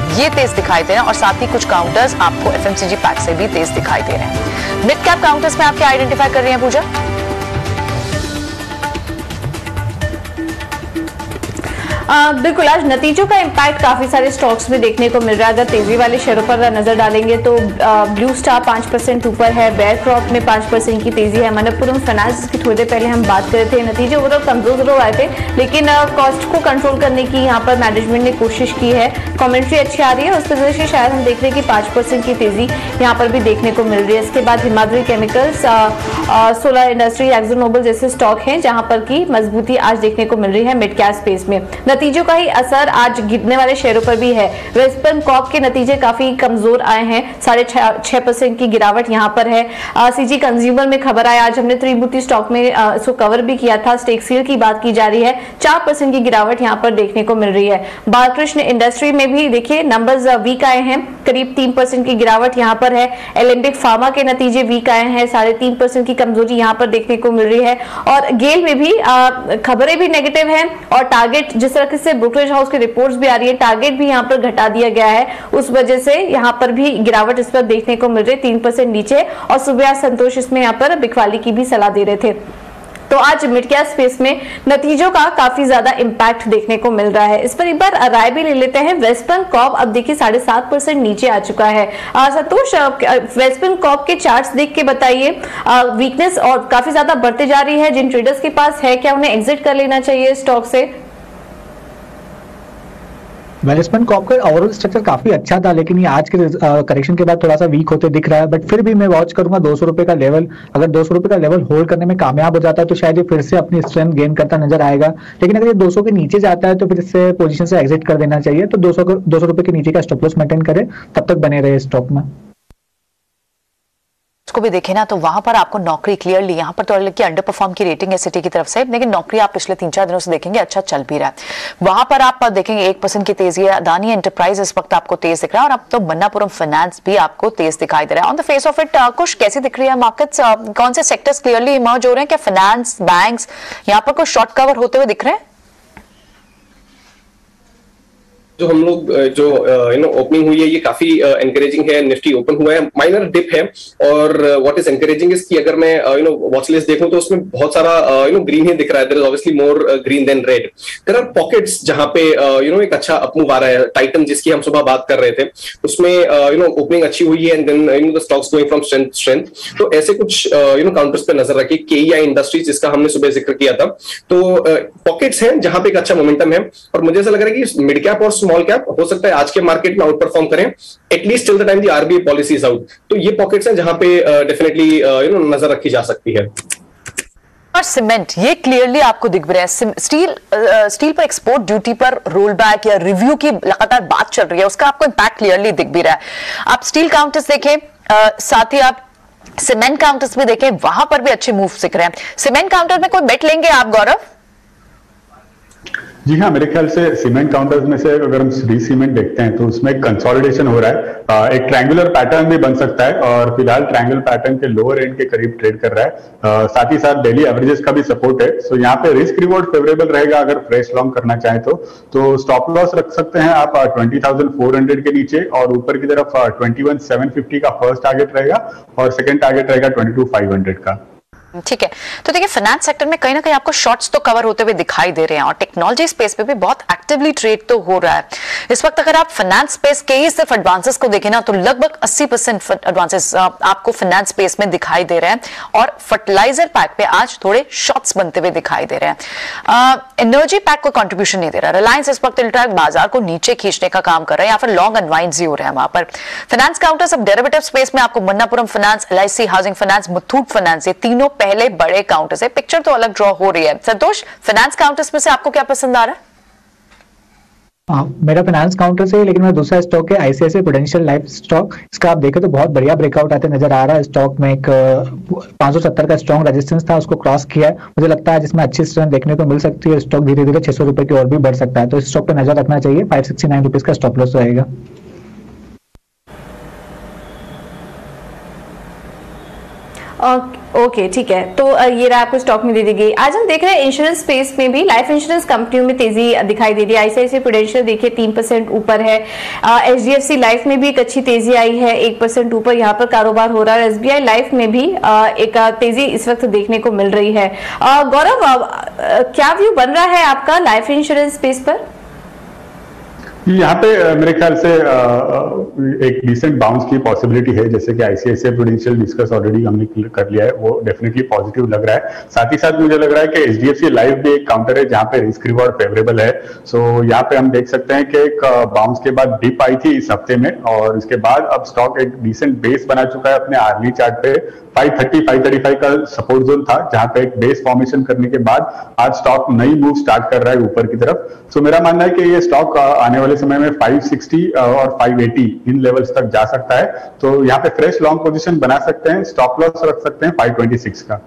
ये तेज दिखाई दे रहे हैं और साथ ही कुछ काउंटर्स आपको एफएमसीजी पैक से भी तेज दिखाई दे रहे हैं। मिड कैप काउंटर्स में आप क्या आइडेंटिफाई कर रही हैं पूजा? आ, बिल्कुल, आज नतीजों का इम्पैक्ट काफी सारे स्टॉक्स में देखने को मिल रहा है। अगर तेजी वाले शेयरों पर नजर डालेंगे तो आ, ब्लू स्टार पांच परसेंट ऊपर है, बेयर क्रॉप में पांच परसेंट की तेजी है, मनप्पुरम फाइनेंस की थोड़ी देर पहले हम बात कर रहे थे, नतीजे ओवरऑल कमजोर जरूर आए थे लेकिन कॉस्ट को कंट्रोल करने की यहाँ पर मैनेजमेंट ने कोशिश की है, कॉमेंट्री अच्छी आ रही है, उस वजह से शायद हम देख रहे हैं कि पांच परसेंट की तेजी यहाँ पर भी देखने को मिल रही है। इसके बाद हिमाद्री केमिकल्स, सोलर इंडस्ट्री, एक्सो नोबल जैसे स्टॉक हैं जहां पर की मजबूती आज देखने को मिल रही है मिड कैप स्पेस में। नतीजों का ही असर आज गिरने वाले शेयरों पर भी है। वेस्टर्न कॉप के नतीजे काफी कमजोर आए हैं, साढ़े छह परसेंट की गिरावट यहां पर है। सीजी कंज्यूमर में खबर आई, आज हमने त्रिभुति स्टॉक में आ, इसको कवर भी किया था, स्टेक सेल की बात की जा रही है, चार परसेंट की गिरावट यहां पर देखने को मिल रही है। बालकृष्ण इंडस्ट्री में भी देखिए नंबर्स वीक आए हैं, करीब तीन परसेंट की गिरावट यहां पर है। एलेंबिक फार्मा के नतीजे वीक आए हैं, साढ़े तीन परसेंट की कमजोरी यहां पर देखने को मिल रही है। और गेल में भी खबरें भी नेगेटिव हैं और टारगेट जिस तरह से ब्रोकरेज हाउस की रिपोर्ट्स भी आ रही है, टारगेट भी यहां पर घटा दिया गया है, उस वजह से यहां पर भी गिरावट इस पर देखने को मिल रही है, तीन परसेंट नीचे। और सुबह संतोष इसमें यहां पर बिकवाली की भी सलाह दे रहे थे। तो आज मिड कैप स्पेस में नतीजों का काफी ज्यादा इंपैक्ट देखने को मिल रहा है। इस पर एक बार राय भी ले लेते हैं। वेस्टर्न कॉप अब देखिए साढ़े सात परसेंट नीचे आ चुका है। संतोष, वेस्टर्न कॉप के चार्ट्स देख के बताइए, वीकनेस और काफी ज्यादा बढ़ते जा रही है, जिन ट्रेडर्स के पास है क्या उन्हें एग्जिट कर लेना चाहिए स्टॉक से? वेस्टर्न कॉप का ओवरऑल स्ट्रक्चर काफी अच्छा था लेकिन ये आज के करेक्शन के बाद थोड़ा सा वीक होते दिख रहा है, बट फिर भी मैं वॉच करूंगा दो सौ रुपए का लेवल। अगर दो सौ रुपए का लेवल होल्ड करने में कामयाब हो जाता है तो शायद ये फिर से अपनी स्ट्रेंथ गेन करता नजर आएगा, लेकिन अगर ये दो सौ के नीचे जाता है तो फिर इससे पोजीशन से एग्जिट कर देना चाहिए। तो दो सौ दो सौ रुपए के नीचे का स्टॉप लॉस मेंटेन करे, तब तक बने रहे स्टॉक में। को भी देखे ना तो वहां पर आपको नौकरी क्लियरली यहाँ पर तो की अंडर परफॉर्म की रेटिंग है सिटी की तरफ से, लेकिन नौकरी आप पिछले तीन चार दिनों से देखेंगे अच्छा चल भी रहा है। वहां पर आप देखेंगे एक परसेंट की तेजी है। अदानी एंटरप्राइज इस वक्त आपको तेज दिख रहा है और अब तो मन्नापुरम फाइनेंस भी आपको तेज दिखाई दे रहा है। On the face of it कुछ कैसी दिख रही है मार्केट्स, कौन से सेक्टर्स क्लियरली इमर्ज हो रहे हैं? क्या फाइनेंस, बैंक्स यहाँ पर कुछ शॉर्ट कवर होते हुए दिख रहे हैं? जो हम लोग जो यू नो ओपनिंग हुई है ये काफी एनकरेजिंग है। निफ्टी ओपन हुआ है, माइनर डिप है और व्हाट इज एनकरेजिंग इज कि अगर मैं यू नो वॉच लिस्ट देखूं तो उसमें बहुत सारा यू नो ग्रीन ही दिख रहा है। There is obviously more green than red. There are pockets जहां पे यू नो एक अच्छा अपमूव आ रहा है। टाइटन जिसकी हम सुबह बात कर रहे थे उसमें यू नो ओपनिंग अच्छी हुई है and then you know the stocks going from strength strength. तो ऐसे कुछ यू नो काउंटर्स पे नजर रखिए। केईआई इंडस्ट्रीज जिसका हमने सुबह जिक्र किया था, तो पॉकेट्स हैं जहां पे एक अच्छा मोमेंटम है और मुझे ऐसा लग रहा है कि मिड कैप और स्मॉल कैप हो सकता है आज के मार्केट में आउट परफॉर्म करें at least till the time the RBI policy is out. तो ये पॉकेट्स हैं जहां पे डेफिनेटली यू नो नजर रखी जा सकती है। और सीमेंट ये क्लियरली आपको दिख रहा है। स्टील स्टील पर एक्सपोर्ट ड्यूटी पर रोल बैक या रिव्यू की लगातार बात चल रही है, उसका आपको इंपैक्ट क्लियरली दिख भी रहा है। आप स्टील काउंटर्स देखें, साथ ही आप सीमेंट काउंटर्स भी देखें, वहां पर भी अच्छे मूव दिख रहे हैं। सीमेंट काउंटर में कोई बेट लेंगे आप गौरव? जी हाँ, मेरे ख्याल से सीमेंट काउंटर्स में से अगर हम श्री सीमेंट देखते हैं तो उसमें कंसोलिडेशन हो रहा है, एक ट्रायंगुलर पैटर्न भी बन सकता है और फिलहाल ट्रायंगुलर पैटर्न के लोअर एंड के करीब ट्रेड कर रहा है। साथ ही साथ डेली एवरेजेस का भी सपोर्ट है, सो यहाँ पे रिस्क रिवॉर्ड फेवरेबल रहेगा। अगर फ्रेश लॉन्ग करना चाहें तो तो स्टॉप लॉस रख सकते हैं आप ट्वेंटी थाउजेंड फोर हंड्रेड के नीचे और ऊपर की तरफ ट्वेंटी वन सेवन फिफ्टी का फर्स्ट टारगेट रहेगा और सेकंड टारगेट रहेगा ट्वेंटी टू फाइव हंड्रेड का। ठीक है, तो देखिए फाइनेंस सेक्टर में कहीं ना कहीं आपको शॉर्ट्स तो कवर होते हुए दिखाई दे रहे हैं और टेक्नोलॉजी स्पेस पे भी बहुत एक्टिवली ट्रेड तो हो रहा है इस वक्त। अगर आप फाइनेंस स्पेस के ही सिर्फ एडवांसेस को देखें ना तो लगभग अस्सी परसेंट एडवांसेस आपको फाइनेंस स्पेस में दिखाई दे रहे हैं और फर्टिलाइजर पैक पे आज थोड़े शॉर्ट्स बनते हुए दिखाई दे रहे हैं। एनर्जी पैक को कंट्रीब्यूशन नहीं दे रहा। रिलायंस इस वक्त इल्ट्रा बाजार को नीचे खींचने का काम कर रहा है या फिर लॉन्ग अनवाइंड्स ही हो रहे हैं वहां पर। फाइनेंस काउंटर्स अब डेरिवेटिव स्पेस में आपको Manappuram finance, LIC housing finance, Muthoot finance, ये तीनों पहले बड़े काउंटर्स है। पिक्चर तो अलग ड्रॉ हो रही है। संतोष, फाइनेंस काउंटर्स में से आपको क्या पसंद आ रहा है? हाँ, मेरा फाइनेंस काउंटर से, लेकिन मेरा दूसरा स्टॉक है आईसीआईसीआई प्रूडेंशियल लाइफ स्टॉक। इसका आप देखें तो बहुत बढ़िया ब्रेकआउट आते नजर आ रहा है। स्टॉक में एक पाँच सौ सत्तर का स्ट्रॉन्ग रेजिस्टेंस था, उसको क्रॉस किया है। मुझे लगता है जिसमें अच्छी स्ट्रेंथ देखने को मिल सकती है। स्टॉक धीरे धीरे छह सौ रुपए की और भी बढ़ सकता है, तो इस स्टॉक पर नजर रखना चाहिए। फाइव सिक्सटी नाइन रुपीज का स्टॉप लॉस रहेगा। ओके ठीक है, तो ये रहा आपको स्टॉक में दे दी गई। आज हम देख रहे हैं इंश्योरेंस स्पेस में भी लाइफ इंश्योरेंस कंपनियों में तेजी दिखाई दे रही है। आईसीआईसीआई प्रूडेंशियल देखिए तीन परसेंट ऊपर है, एचडीएफसी लाइफ में भी एक अच्छी तेजी आई है, एक परसेंट ऊपर यहाँ पर कारोबार हो रहा है। एसबीआई लाइफ में भी एक तेजी इस वक्त देखने को मिल रही है। गौरव, क्या व्यू बन रहा है आपका लाइफ इंश्योरेंस स्पेस पर? यहाँ पे मेरे ख्याल से एक डिसेंट बाउंस की पॉसिबिलिटी है, जैसे कि आईसीआईसीआई प्रूडेंशियल डिस्कस ऑलरेडी हमने कर लिया है, वो डेफिनेटली पॉजिटिव लग रहा है। साथ ही साथ मुझे लग रहा है कि एचडीएफसी लाइफ भी एक काउंटर है जहाँ पे रिस्क रिवॉर्ड फेवरेबल है। सो यहाँ पे हम देख सकते हैं कि एक बाउंस के बाद डिप आई थी इस हफ्ते में, और इसके बाद अब स्टॉक एक डिसेंट बेस बना चुका है अपने आर्ली चार्ट पे। Five thirty five thirty five का सपोर्ट जोन था, जहां पे एक बेस फॉर्मेशन करने के बाद आज स्टॉक नई मूव स्टार्ट कर रहा है ऊपर की तरफ। सो मेरा मानना है कि ये स्टॉक आने वाले समय में फाइव सिक्सटी और फाइव एटी इन लेवल्स तक जा सकता है। तो यहाँ पे फ्रेश लॉन्ग पोजीशन बना सकते हैं, स्टॉप लॉस रख सकते हैं फाइव ट्वेंटी सिक्स का।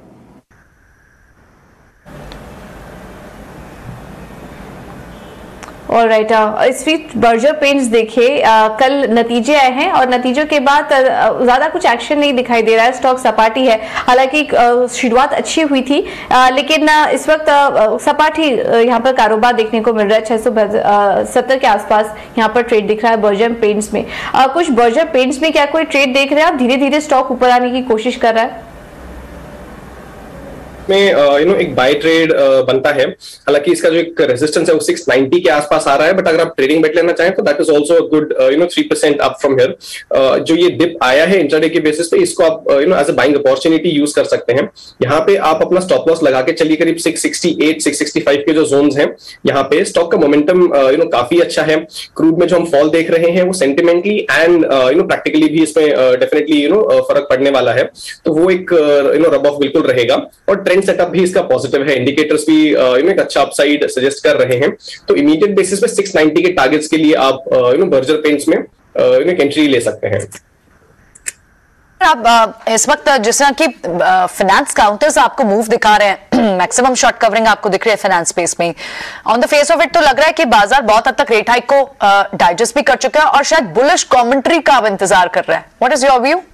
ऑल राइट, इस वीक बर्जर पेंट्स देखिए कल नतीजे आए हैं और नतीजों के बाद uh, ज्यादा कुछ एक्शन नहीं दिखाई दे रहा है, स्टॉक सपाटी है। हालांकि uh, शुरुआत अच्छी हुई थी, uh, लेकिन uh, इस वक्त uh, सपाटी uh, यहाँ पर कारोबार देखने को मिल रहा है। छह सौ सत्तर के आसपास यहाँ पर ट्रेड दिख रहा है बर्जर पेंट्स में। uh, कुछ बर्जर पेंट्स में क्या कोई ट्रेड देख रहे हैं आप? धीरे धीरे स्टॉक ऊपर आने की कोशिश कर रहा है में यू नो एक बाय ट्रेड बनता है। हालांकि इसका जो एक रेजिस्टेंस है वो सिक्स नाइंटी के आसपास आ रहा है, बट अगर आप ट्रेडिंग बेट लेना चाहें तो that is also a good you know three percent up from here. जो ये डिप आया है इंट्राडे के बेसिस पे, इसको आप you know as a buying opportunity use कर सकते हैं। यहाँ पे आप अपना स्टॉप लॉस लगा के चलिए करीब six sixty eight six sixty five के जो जोन्स हैं, यहाँ पे स्टॉक का मोमेंटम यू नो काफी अच्छा है। क्रूड में जो हम फॉल देख रहे हैं वो sentimentally and you know practically भी इसमें डेफिनेटली यू नो फर्क पड़ने वाला है, तो वो एक यू नो रब ऑफ बिल्कुल रहेगा। और ट्रेंड सेटअप भी इसका पॉजिटिव है, इंडिकेटर्स भी यू नो एक अच्छा अपसाइड सजेस्ट कर रहे हैं। तो इमीडिएट बेसिस पे सिक्स नाइंटी के टारगेट्स के लिए आप यू नो बर्जर पेंट्स में यू नो एंट्री ले सकते हैं। आप इस वक्त जिस तरह की फाइनेंस काउंटर्स आपको मूव दिखा रहे हैं, मैक्सिमम शॉर्ट कवरिंग आपको दिख रही है फाइनेंस स्पेस में, on the face of it तो लग रहा है कि बाजार बहुत हद तक रेट हाइक को डाइजेस्ट भी कर चुका है और शायद बुलिश कमेंट्री का अब इंतजार कर रहा है। What is your view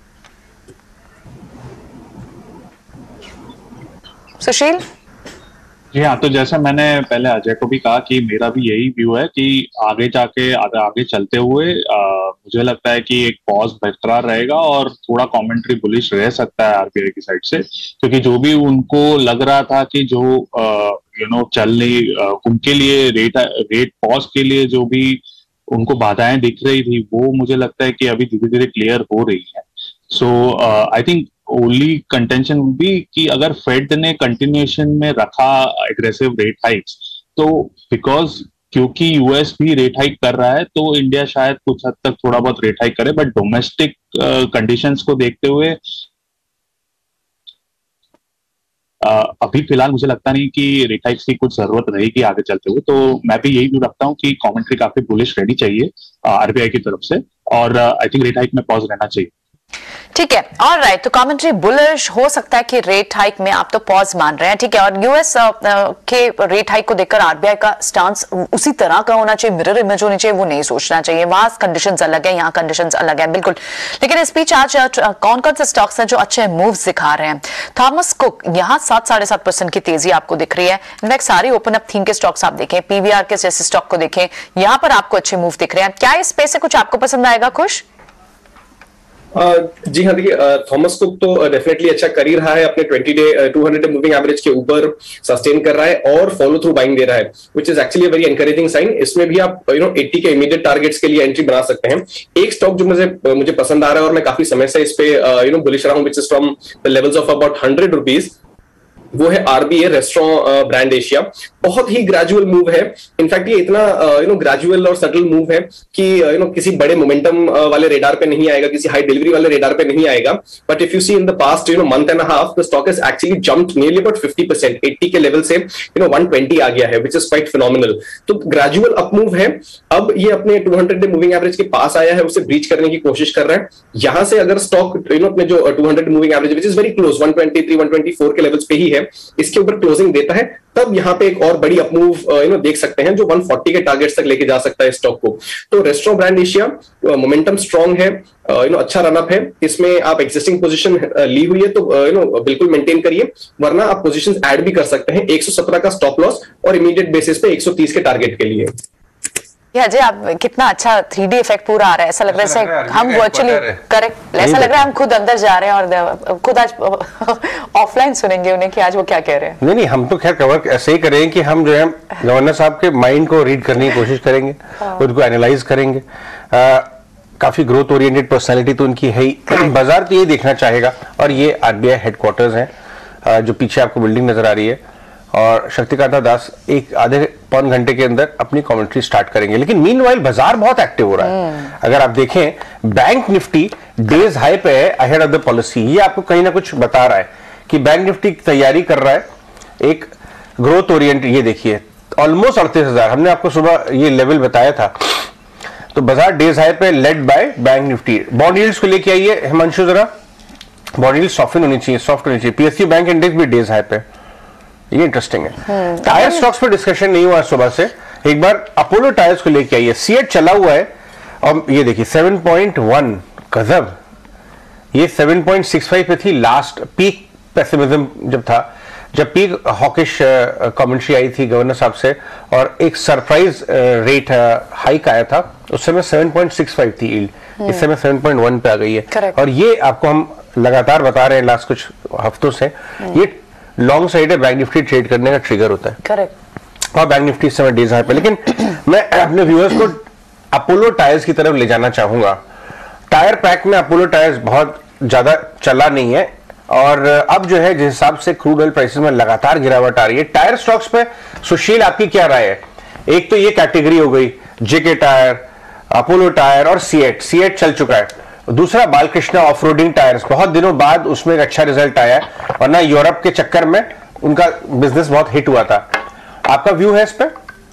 Sushil? जी हाँ, तो जैसे मैंने पहले अजय को भी कहा कि मेरा भी यही व्यू है कि आगे जाके आगे, आगे चलते हुए आ, मुझे लगता है कि एक पॉज बरकरार रहेगा और थोड़ा कमेंट्री बुलिश रह सकता है आरबीआई की साइड से, क्योंकि जो भी उनको लग रहा था कि जो यू नो चल नहीं उनके लिए रेट रेट पॉज के लिए जो भी उनको बाधाएं दिख रही थी, वो मुझे लगता है कि अभी धीरे धीरे क्लियर हो रही है। So I think only contention भी कि अगर फेड ने कंटिन्यूएशन में रखा एग्रेसिव रेट हाइक्स, तो बिकॉज क्योंकि यूएस भी रेट हाइक कर रहा है तो इंडिया शायद कुछ हद तक थोड़ा बहुत रेट हाइक करे, बट डोमेस्टिक कंडीशंस को देखते हुए uh, अभी फिलहाल मुझे लगता नहीं कि रेट हाइक्स की कुछ जरूरत रहेगी आगे चलते हुए। तो मैं भी यही व्यू रखता हूँ कि कमेंट्री काफी बुलिश रहनी चाहिए आरबीआई की तरफ से, और आई थिंक रेट हाइक में पॉज रहना चाहिए। ठीक है, ऑल राइट, तो कमेंट्री बुलिश हो सकता है कि रेट हाइक में आप तो पॉज मान रहे हैं, ठीक है। और यूएस के रेट हाइक को देखकर आरबीआई का स्टांस उसी तरह का होना चाहिए, मिरर इमेज होनी चाहिए, वो नहीं सोचना चाहिए। वहां कंडीशंस अलग है, यहाँ कंडीशंस अलग है, बिल्कुल। लेकिन इस बीच आज कौन कौन से स्टॉक्स हैं जो अच्छे मूव्स दिखा रहे हैं? थॉमस कुक यहाँ सात साढ़े सात परसेंट की तेजी आपको दिख रही है। इनफैक्ट सारी ओपन अप थीम के स्टॉक्स आप देखें, पीवीआर के जैसे स्टॉक को देखें, यहाँ पर आपको अच्छे मूव दिख रहे हैं। क्या इस स्पेस से कुछ आपको पसंद आएगा? खुश? Uh, जी हाँ, देखिए थॉमस कुक तो डेफिनेटली अच्छा कर ही रहा है, अपने twenty day two hundred day moving average के ऊपर सस्टेन कर रहा है और फॉलो थ्रू बाइंग दे रहा है, which is actually very encouraging sign. इसमें भी आप यू नो एटी के इमीडिएट टारगेट्स के लिए एंट्री बना सकते हैं। एक स्टॉक जो मुझे मुझे पसंद आ रहा है और मैं काफी समय से इस पे यू नो बुलिश रहा हूँ, which is from the levels of about hundred rupees, वो है आरबीए रेस्टोरेंट ब्रांड एशिया। बहुत ही ग्रेजुअल मूव है, इनफैक्ट ये इतना यू नो ग्रेजुअल और सटल मूव है कि यू नो किसी बड़े मोमेंटम वाले रेडार पे नहीं आएगा, किसी हाई डिलीवरी वाले रेडार पे नहीं आएगा। But if you see in the past you know month and half, the stock is actually jumped nearly about fifty percent, eighty के लेवल से यू नो वन ट्वेंटी आ गया है, व्हिच इज क्वाइट फिनोमिनल। तो ग्रेजुअल अप मूव है। अब ये अपने two hundred day moving average के पास आया है, उसे ब्रीच करने की कोशिश कर रहा है। यहां से अगर स्टॉक यू नो अपने जो two hundred moving average which is very close one twenty three one twenty four के लेवल्स पे ही है, इसके ऊपर क्लोजिंग देता है, तब यहाँ पे एक और बड़ी अपमूव यू नो देख सकते हैं जो वन फोर्टी के टारगेट्स तक लेके जा सकता है स्टॉक को। तो restaurant brand Asia momentum strong है, यू नो अच्छा रनअप है, इसमें आप एक्जिस्टिंग पोजीशन ली हुई है तो यू नो बिल्कुल मेंटेन करिए, वरना आप पोजीशंस ऐड भी कर सकते हैं एक सौ सत्रह का स्टॉप लॉस और इमीडिएट बेसिस पे एक सौ तीस के टारगेट के लिए। अजय आप कितना अच्छा थ्री डी इफेक्ट पूरा आ रहा है, ऐसा लग रहा है हम वर्चुअली करेक्ट, ऐसा लग रहा है हम खुद अंदर जा रहे हैं और खुद आज ऑफलाइन सुनेंगे उन्हें कि आज वो क्या कह रहे हैं। नहीं नहीं हम तो खैर कवर ऐसे ही करेंगे कि हम जो है गवर्नर साहब के माइंड को रीड करने की कोशिश करेंगे, उनको एनालाइज करेंगे। आ, काफी ग्रोथ ओरिएंटेड पर्सनैलिटी तो उनकी है ही, बाजार तो ये देखना चाहेगा। और ये आरबीआई हेडक्वार्टर्स हैं जो पीछे आपको बिल्डिंग नजर आ रही है, और शक्तिकांता दास एक आधे पौन घंटे के अंदर अपनी कमेंट्री स्टार्ट करेंगे। लेकिन मीनवाइल बाजार बहुत एक्टिव हो रहा है। अगर आप देखें बैंक निफ्टी डेज हाई पे है अहेड ऑफ द पॉलिसी, ये आपको कहीं ना कुछ बता रहा है कि बैंक निफ्टी की तैयारी कर रहा है एक ग्रोथ ओरिएंटेड। ये देखिए ऑलमोस्ट अड़तीस हजार, हमने आपको सुबह ये लेवल बताया था। तो बाजार डेज हाई पे led by bank Nifty. Bond yields को लेके आइए हिमांशु जरा, बॉन्ड यील्ड सॉफ्ट होनी चाहिए, सॉफ्ट होनी चाहिए। पीएसयू बैंक इंडेक्स भी डेज हाई पे, ये इंटरेस्टिंग है। टायर स्टॉक्स पर डिस्कशन नहीं हुआ सुबह से, एक बार अपोलो टायर्स को लेके आइए। सीएट चला हुआ है और ये देखिए सेवन पॉइंट वन गजब, ये सेवन पॉइंट सिक्स फाइव पे थी लास्ट पीक पेसिमिज्म जब था, जब पीक हॉकिश कमेंट्री आई थी गवर्नर साहब से और एक सरप्राइज रेट हाइक आया था, उस समय सेवन पॉइंट सिक्स फाइव थी यील्ड, इस समय सेवन पॉइंट वन पे आ गई है। Correct. और ये आपको हम लगातार बता रहे हैं लास्ट कुछ हफ्तों से, ये लॉन्ग साइड है बैंक निफ्टी ट्रेड करने का ट्रिगर होता है। करेक्ट। और बैंक निफ्टी इस समय डेज हाई पे। लेकिन मैं अपने व्यूअर्स को अपोलो टायर्स की तरफ ले जाना चाहूंगा। टायर पैक में अपोलो टायर्स बहुत ज्यादा चला नहीं है, और अब जो है जिस हिसाब से क्रूड ऑयल प्राइसेस में लगातार गिरावट आ रही है टायर स्टॉक्स पे, सुशील आपकी क्या राय है? एक तो ये कैटेगरी हो गई जेके टायर, अपोलो टायर और सीएट, सीएट चल चुका है। दूसरा बालकृष्णा ऑफरोडिंग टायर्स, बहुत दिनों बाद उसमें एक अच्छा रिजल्ट आया, वरना यूरोप के चक्कर में उनका बिजनेस बहुत हिट हुआ था। आपका व्यू है इस पे?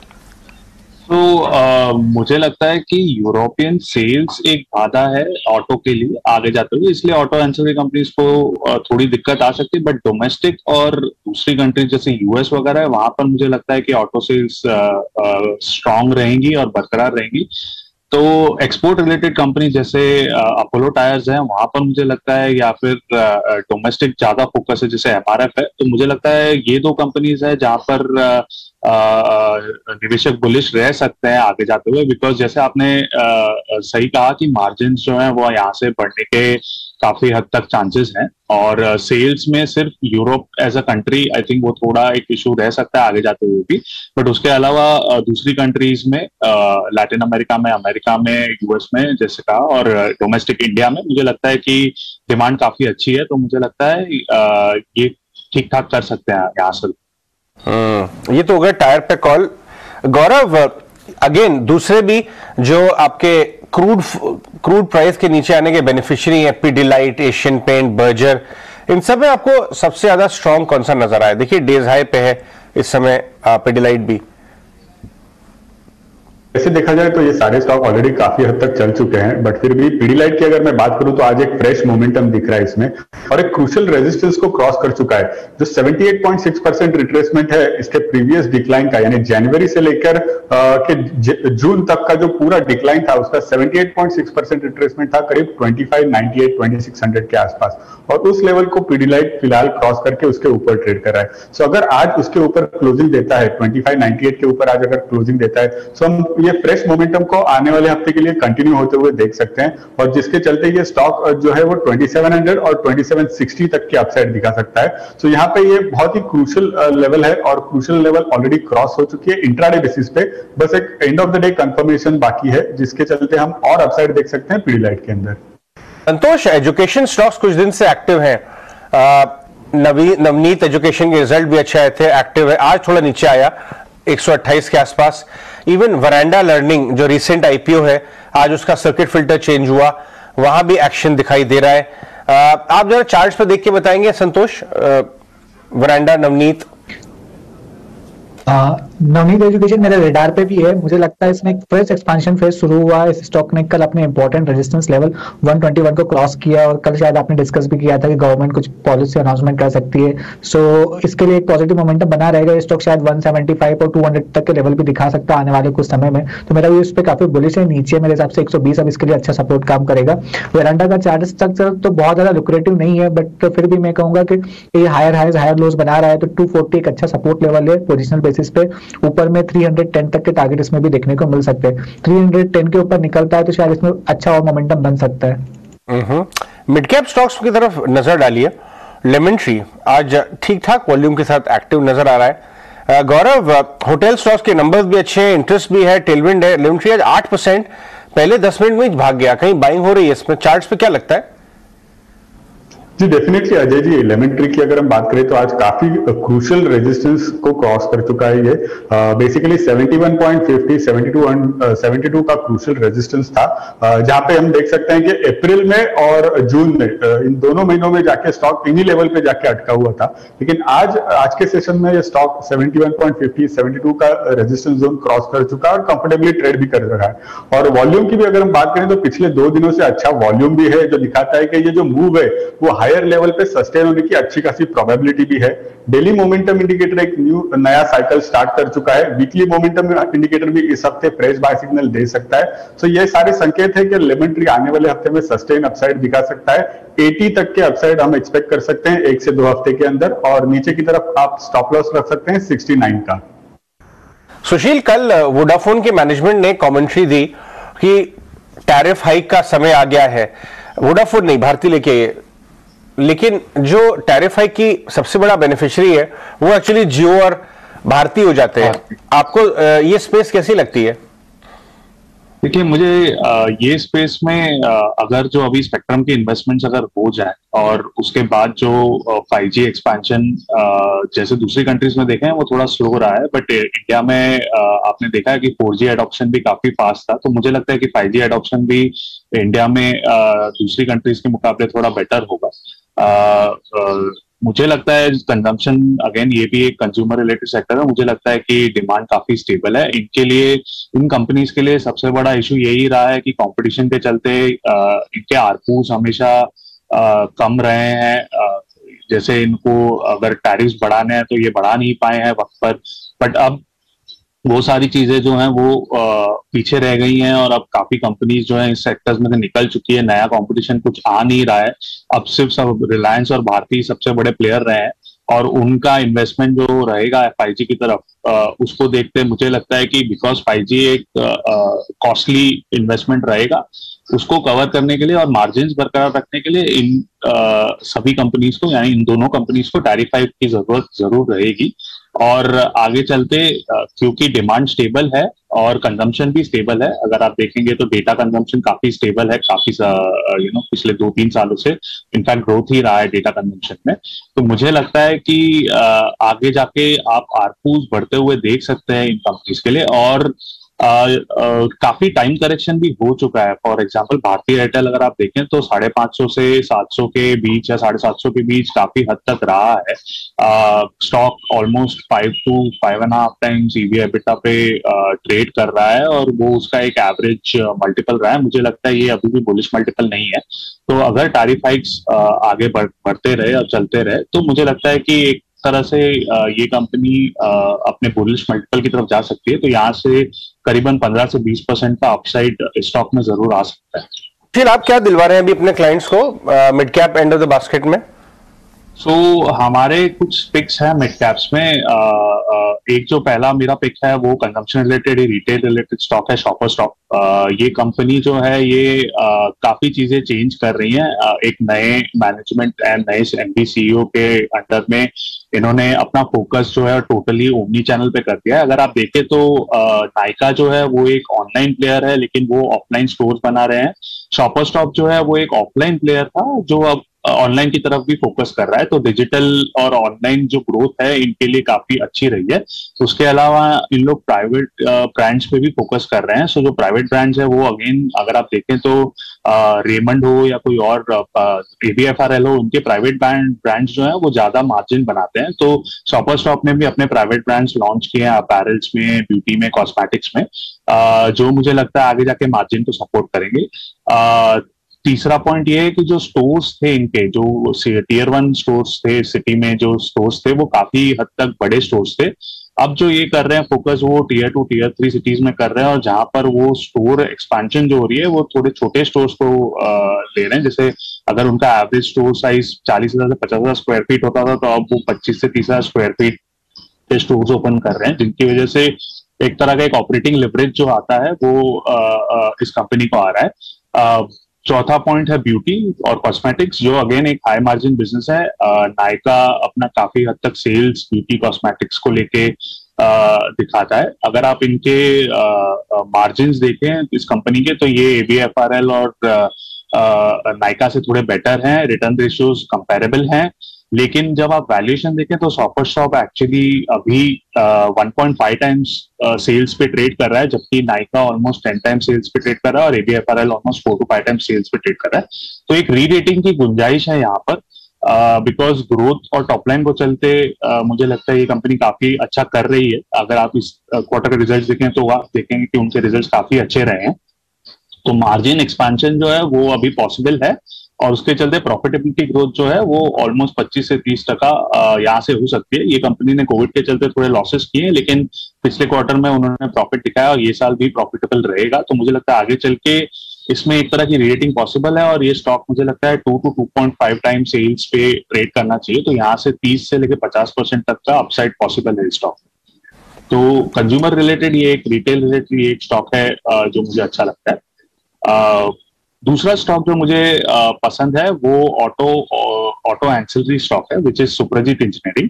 तो uh, मुझे लगता है कि यूरोपियन सेल्स एक बाधा है ऑटो के लिए आगे जाते हुए, इसलिए ऑटो एंसिलरी कंपनीज को uh, थोड़ी दिक्कत आ सकती है। बट डोमेस्टिक और दूसरी कंट्रीज जैसे यूएस वगैरह है, वहां पर मुझे लगता है कि ऑटो सेल्स स्ट्रांग रहेंगी और बरकरार रहेंगी। तो एक्सपोर्ट रिलेटेड कंपनी जैसे अपोलो टायर्स है, वहां पर मुझे लगता है, या फिर डोमेस्टिक ज्यादा फोकस है जैसे एमआरएफ है, तो मुझे लगता है ये दो कंपनीज है जहां पर निवेशक बुलिश रह सकते हैं आगे जाते हुए। बिकॉज जैसे आपने आ, सही कहा कि मार्जिन जो है वो यहाँ से बढ़ने के काफी हद तक चांसेस हैं, और सेल्स में सिर्फ Europe as a country I think वो थोड़ा एक इशू रह सकता है आगे जाते हुए भी। बट उसके अलावा दूसरी कंट्रीज में, लैटिन अमेरिका में, अमेरिका में, यूएस में जैसे कहा, और डोमेस्टिक इंडिया में मुझे लगता है कि डिमांड काफी अच्छी है। तो मुझे लगता है ये ठीक ठाक कर सकते हैं यहाँ से। हम्म, ये तो हो गया टायर पे कॉल। गौरव, अगेन दूसरे भी जो आपके क्रूड क्रूड प्राइस के नीचे आने के बेनिफिशियरी हैं, पीडीलाइट, एशियन पेंट, बर्जर, इन सब में आपको सबसे ज्यादा स्ट्रॉन्ग कौन सा नजर आया? देखिए डेज हाई पे है इस समय पीडीलाइट भी। वैसे देखा जाए तो ये सारे स्टॉक ऑलरेडी काफी हद तक चल चुके हैं, बट फिर भी पीडीलाइट की अगर मैं बात करूं तो आज एक फ्रेश मोमेंटम दिख रहा है इसमें, और एक क्रूशियल रेजिस्टेंस को क्रॉस कर चुका है। जो अठहत्तर पॉइंट छह परसेंट रिट्रेसमेंट है इसके प्रीवियस डिक्लाइन का, यानी जनवरी से लेकर के जून तक का जो पूरा डिक्लाइन था उसका अठहत्तर पॉइंट छह परसेंट रिट्रेसमेंट था, करीब पच्चीस सौ अट्ठानवे, छब्बीस सौ के आसपास, और उस लेवल को पीडीलाइट फिलहाल क्रॉस करके उसके ऊपर ट्रेड कर रहा है। सो अगर आज उसके ऊपर क्लोजिंग देता है, पच्चीस सौ अट्ठानवे के ऊपर आज अगर क्लोजिंग देता है, तो हम ये फ्रेश मोमेंटम को आने वाले हफ्ते के लिए कंटिन्यू होते हुए देख सकते हैं, और जिसके चलते ये स्टॉक जो है वो सत्ताईस सौ और सत्ताईस सौ साठ तक की अपसाइड दिखा सकता है। सो यहाँ पे ये बहुत ही क्रूशियल लेवल है, और क्रूशियल लेवल ऑलरेडी क्रॉस हो चुकी है इंट्राडे बेसिस पे। बस एक end of the day confirmation बाकी है, जिसके चलते हम और अपसाइड देख सकते हैं पीडीलाइट के अंदर। संतोष, एजुकेशन स्टॉक्स कुछ दिन से एक्टिव हैं, नवी नवनीत एजुकेशन के रिजल्ट भी अच्छे आए थे, एक्टिव है, आज थोड़ा नीचे आया एक सौ अट्ठाईस के आसपास। इवन वरांडा लर्निंग जो रिसेंट आईपीओ है, आज उसका सर्किट फिल्टर चेंज हुआ, वहां भी एक्शन दिखाई दे रहा है। आ, आप जरा चार्ट्स पे देख के बताएंगे संतोष, वरांडा, नवनीत। आ, नवनीत एजुकेशन मेरे रेडार पे भी है। मुझे लगता है इसमें एक फ्रेश एक्सपेंशन फेज शुरू हुआ है। इस स्टॉक ने कल अपने important resistance level one twenty one को क्रॉस किया और कल शायद आपने डिस्कस भी किया था कि गवर्नमेंट कुछ पॉलिसी अनाउंसमेंट कर सकती है। सो so, इसके लिए एक पॉजिटिव मोमेंटम बना रहेगा। ये स्टॉक शायद वन सेवेंटी फाइव और टू हंड्रेड तक के लेवल भी दिखा सकता है आने वाले कुछ समय में। तो मेरा भी इस पे काफी बुलिश है। नीचे मेरे हिसाब से एक सौ बीस अब इसके लिए अच्छा सपोर्ट काम करेगा। वेरांडा का चार्ट स्ट्रक्चर तो बहुत ज्यादा लुक्रेटिव नहीं है, बट फिर भी मैं कहूंगा कि ये हायर हाइज हायर लोज बना रहा है, तो टू फोर्टी एक अच्छा सपोर्ट लेवल है पोजिशनल बेसिस पे। ऊपर में थ्री हंड्रेड टेन तक के टारगेट इसमें भी देखने को मिल सकते हैं। थ्री हंड्रेड टेन के ऊपर निकलता है तो शायद इसमें अच्छा और मोमेंटम बन सकता है। मिड कैप स्टॉक्स की तरफ नजर डालिए। लेमन ट्री आज ठीक ठाक वॉल्यूम के साथ एक्टिव नजर आ रहा है। गौरव, होटल स्टॉक्स के नंबर्स भी अच्छे हैं, इंटरेस्ट भी है, टेलविंड है। लेमन ट्री आज आठ परसेंट पहले दस मिनट में ही भाग गया, कहीं बाइंग हो रही है इसमें? चार्ट्स पे क्या लगता है? जी डेफिनेटली अजय जी, लेमन ट्री की अगर हम बात करें तो आज काफी क्रूशियल रेजिस्टेंस को क्रॉस कर चुका है। ये basically seventy one point fifty, seventy two, seventy two का क्रूशियल रेजिस्टेंस था, uh, जहां पे हम देख सकते हैं कि अप्रैल में और जून में uh, इन दोनों महीनों में जाके स्टॉक इन्हीं लेवल पे जाके अटका हुआ था। लेकिन आज आज के सेशन में ये stock seventy one point fifty, seventy two का रेजिस्टेंस जोन क्रॉस कर चुका है और कंफर्टेबली ट्रेड भी कर रहा है। और वॉल्यूम की भी अगर हम बात करें तो पिछले दो दिनों से अच्छा वॉल्यूम भी है, जो दिखाता है कि ये जो मूव है वो हायर लेवल पे सस्टेन होने की अच्छी खासी प्रोबेबिलिटी भी है। डेली मोमेंटम इंडिकेटर एक न्यू नया साइकिल स्टार्ट कर चुका है। वीकली मोमेंटम इंडिकेटर भी इस हफ्ते फ्रेश बाय सिग्नल दे सकता है। सो ये सारे संकेत है कि लेमन ट्री आने वाले हफ्ते में सस्टेन अपसाइड दिखा सकता है। अस्सी तक के अपसाइड हम एक्सपेक्ट कर सकते हैं एक से दो हफ्ते के अंदर, और नीचे की तरफ आप स्टॉप लॉस रख सकते हैं सिक्सटी नाइन का। सुशील, कल वोडाफोन के मैनेजमेंट ने कमेंट्री दी कि टैरिफ हाइक का समय आ गया है। वोडाफोन नहीं, भारती लेके, लेकिन जो टैरिफ हाइक की सबसे बड़ा बेनिफिशियरी है वो एक्चुअली जियो और भारती हो जाते हैं। आपको ये स्पेस कैसी लगती है? देखिए, मुझे ये स्पेस में अगर जो अभी स्पेक्ट्रम की इन्वेस्टमेंट्स अगर हो जाए और उसके बाद जो फाइव जी एक्सपेंशन जैसे दूसरी कंट्रीज में देखें वो थोड़ा स्लो रहा है, बट इंडिया में आपने देखा है कि फोर जी एडॉप्शन भी काफी फास्ट था। तो मुझे लगता है कि फाइव जी एडॉप्शन भी इंडिया में दूसरी कंट्रीज के मुकाबले थोड़ा बेटर होगा। Uh, uh, मुझे लगता है कंजम्पशन, अगेन ये भी एक कंज्यूमर रिलेटेड सेक्टर है, मुझे लगता है कि डिमांड काफी स्टेबल है। इनके लिए, इन कंपनीज के लिए सबसे बड़ा इशू यही रहा है कि कंपटीशन के चलते uh, इनके आरपूस हमेशा uh, कम रहे हैं। uh, जैसे इनको अगर टैरिफ्स बढ़ाने हैं तो ये बढ़ा नहीं पाए हैं वक्त पर, बट अब वो सारी चीजें जो हैं वो आ, पीछे रह गई हैं और अब काफी कंपनीज जो हैं इस सेक्टर्स में से निकल चुकी है। नया कंपटीशन कुछ आ नहीं रहा है। अब सिर्फ सब रिलायंस और भारती सबसे बड़े प्लेयर रहे हैं और उनका इन्वेस्टमेंट जो रहेगा फाइव जी की तरफ, आ, उसको देखते मुझे लगता है कि बिकॉज फाइव जी एक कॉस्टली इन्वेस्टमेंट रहेगा, उसको कवर करने के लिए और मार्जिन बरकरार रखने के लिए इन आ, सभी कंपनीज को, यानी इन दोनों कंपनीज को टैरिफ हाइक की जरूरत जरूर रहेगी। और आगे चलते क्योंकि डिमांड स्टेबल है और कंजम्पशन भी स्टेबल है, अगर आप देखेंगे तो डेटा कंजम्पशन काफी स्टेबल है, काफी यू नो पिछले दो तीन सालों से इनफैक्ट ग्रोथ ही रहा है डेटा कंजम्पशन में। तो मुझे लगता है कि आगे जाके आप आरपूस बढ़ते हुए देख सकते हैं इन कंपनीज के लिए। और आ, आ, काफी टाइम करेक्शन भी हो चुका है। फॉर एग्जांपल भारतीय एयरटेल अगर आप देखें तो साढ़े पांच सौ से सात सौ के बीच या साढ़े सात सौ के बीच काफी हद तक रहा है। Stock almost five to five and half times EV EBITDA पे ट्रेड कर रहा है और वो उसका एक एवरेज मल्टीपल रहा है। मुझे लगता है ये अभी भी बुलिश मल्टीपल नहीं है। तो अगर टैरिफ हाइक्स आगे बढ़, बढ़ते रहे और चलते रहे तो मुझे लगता है कि एक तरह से ये कंपनी अपने बुलिश मल्टीपल की तरफ जा सकती है। तो यहाँ से करीबन पंद्रह से बीस परसेंट का अपसाइड स्टॉक में जरूर आ सकता है। फिर आप क्या दिलवा रहे हैं अभी अपने क्लाइंट्स को mid cap end of the basket में? सो so, हमारे कुछ पिक्स हैं मिड कैप्स में। आ, आ, एक जो पहला मेरा पिक है वो consumption related, retail related stock है, शॉपर स्टॉक। ये कंपनी जो है ये आ, काफी चीजें चेंज कर रही है। आ, एक नए मैनेजमेंट एंड नए एमडी सीईओ के अंडर में इन्होंने अपना फोकस जो है टोटली ओमनी चैनल पे कर दिया है। अगर आप देखें तो नायका जो है वो एक ऑनलाइन प्लेयर है लेकिन वो ऑफलाइन स्टोर बना रहे हैं। शॉपर स्टॉप जो है वो एक ऑफलाइन प्लेयर था जो अब ऑनलाइन की तरफ भी फोकस कर रहा है, तो डिजिटल और ऑनलाइन जो ग्रोथ है इनके लिए काफी अच्छी रही है। उसके अलावा इन लोग प्राइवेट ब्रांड्स पे भी फोकस कर रहे हैं। सो जो प्राइवेट ब्रांड्स है वो अगेन अगर आप देखें तो रेमंड हो या कोई और एबीएफआरएल हो, उनके प्राइवेट ब्रांड ब्रांड्स जो है वो ज्यादा मार्जिन बनाते हैं। तो शॉपर्स स्टॉप ने भी अपने प्राइवेट ब्रांड्स लॉन्च किए हैं अपैरल्स में, ब्यूटी में, कॉस्मेटिक्स में, uh, जो मुझे लगता है आगे जाके मार्जिन को सपोर्ट करेंगे। uh, तीसरा पॉइंट ये है कि जो स्टोर्स थे इनके, जो टियर वन स्टोर्स थे सिटी में, जो स्टोर्स थे वो काफी हद तक बड़े स्टोर्स थे। अब जो ये कर रहे हैं फोकस वो tier two tier three cities में कर रहे हैं, और जहां पर वो स्टोर एक्सपेंशन जो हो रही है वो थोड़े छोटे स्टोर्स को आ, ले रहे हैं। जैसे अगर उनका एवरेज स्टोर साइज चालीस हजार से पचास हजार स्क्वायर फीट होता था, तो अब वो पच्चीस से तीस हजार स्क्वायर फीट के स्टोर्स ओपन कर रहे हैं, जिनकी वजह से एक तरह का एक ऑपरेटिंग लिवरेज जो आता है वो आ, आ, इस कंपनी को आ रहा है। आ, चौथा पॉइंट है ब्यूटी और कॉस्मेटिक्स, जो अगेन एक हाई मार्जिन बिजनेस है। नायका अपना काफी हद तक सेल्स ब्यूटी कॉस्मेटिक्स को लेके दिखाता है। अगर आप इनके मार्जिन्स देखें इस कंपनी के, तो ये एबीएफआरएल और नायका से थोड़े बेटर हैं, रिटर्न रेशियोज कंपेरेबल हैं। लेकिन जब आप वैल्यूएशन देखें तो शॉपर्स स्टॉप एक्चुअली अभी one point five times sales पे ट्रेड कर रहा है, जबकि Nykaa almost ten times sales पे ट्रेड कर रहा है और ABFRL almost four to five times sales पे ट्रेड कर रहा है। तो एक री रेटिंग की गुंजाइश है यहाँ पर, बिकॉज uh, ग्रोथ और टॉपलाइन को चलते uh, मुझे लगता है ये कंपनी काफी अच्छा कर रही है। अगर आप इस क्वार्टर के रिजल्ट देखें तो आप देखेंगे कि उनके रिजल्ट काफी अच्छे रहे हैं। तो मार्जिन एक्सपेंशन जो है वो अभी पॉसिबल है, और उसके चलते प्रॉफिटेबिलिटी ग्रोथ जो है वो ऑलमोस्ट पच्चीस से तीस टका यहाँ से हो सकती है। ये कंपनी ने कोविड के चलते थोड़े लॉसेस किए, लेकिन पिछले क्वार्टर में उन्होंने प्रॉफिट दिखाया और ये साल भी प्रॉफिटेबल रहेगा। तो मुझे लगता है आगे चल के इसमें एक तरह की रेटिंग पॉसिबल है, और ये स्टॉक मुझे लगता है two to two point five time sales पे ट्रेड करना चाहिए। तो यहाँ से तीस से लेकर पचास परसेंट तक का अपसाइड पॉसिबल है स्टॉक। तो कंज्यूमर रिलेटेड ये एक रिटेल रिलेटेड ये एक स्टॉक है जो मुझे अच्छा लगता है। दूसरा स्टॉक जो मुझे आ, पसंद है वो ऑटो ऑटो एंसिलरी स्टॉक है, which is Suprajit engineering.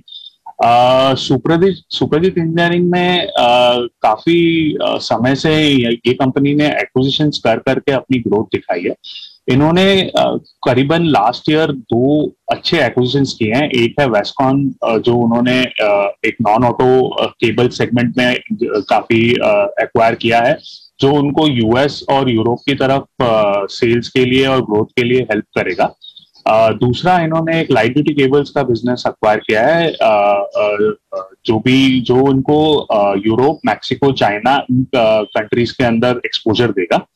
Suprajit Suprajit engineering में आ, काफी आ, समय से ये कंपनी ने एक्विजिशंस कर करके अपनी ग्रोथ दिखाई है। इन्होंने आ, करीबन लास्ट ईयर दो अच्छे एक्विजिशंस किए हैं। एक है वेस्कॉन, जो उन्होंने आ, एक नॉन ऑटो केबल सेगमेंट में काफी एक्वायर किया है, जो उनको यूएस और यूरोप की तरफ सेल्स के लिए और ग्रोथ के लिए हेल्प करेगा। uh, दूसरा, इन्होंने एक लाइट ड्यूटी केबल्स का बिजनेस अक्वायर किया है, uh, uh, जो भी जो उनको यूरोप, मैक्सिको, चाइना इन कंट्रीज के अंदर एक्सपोजर देगा।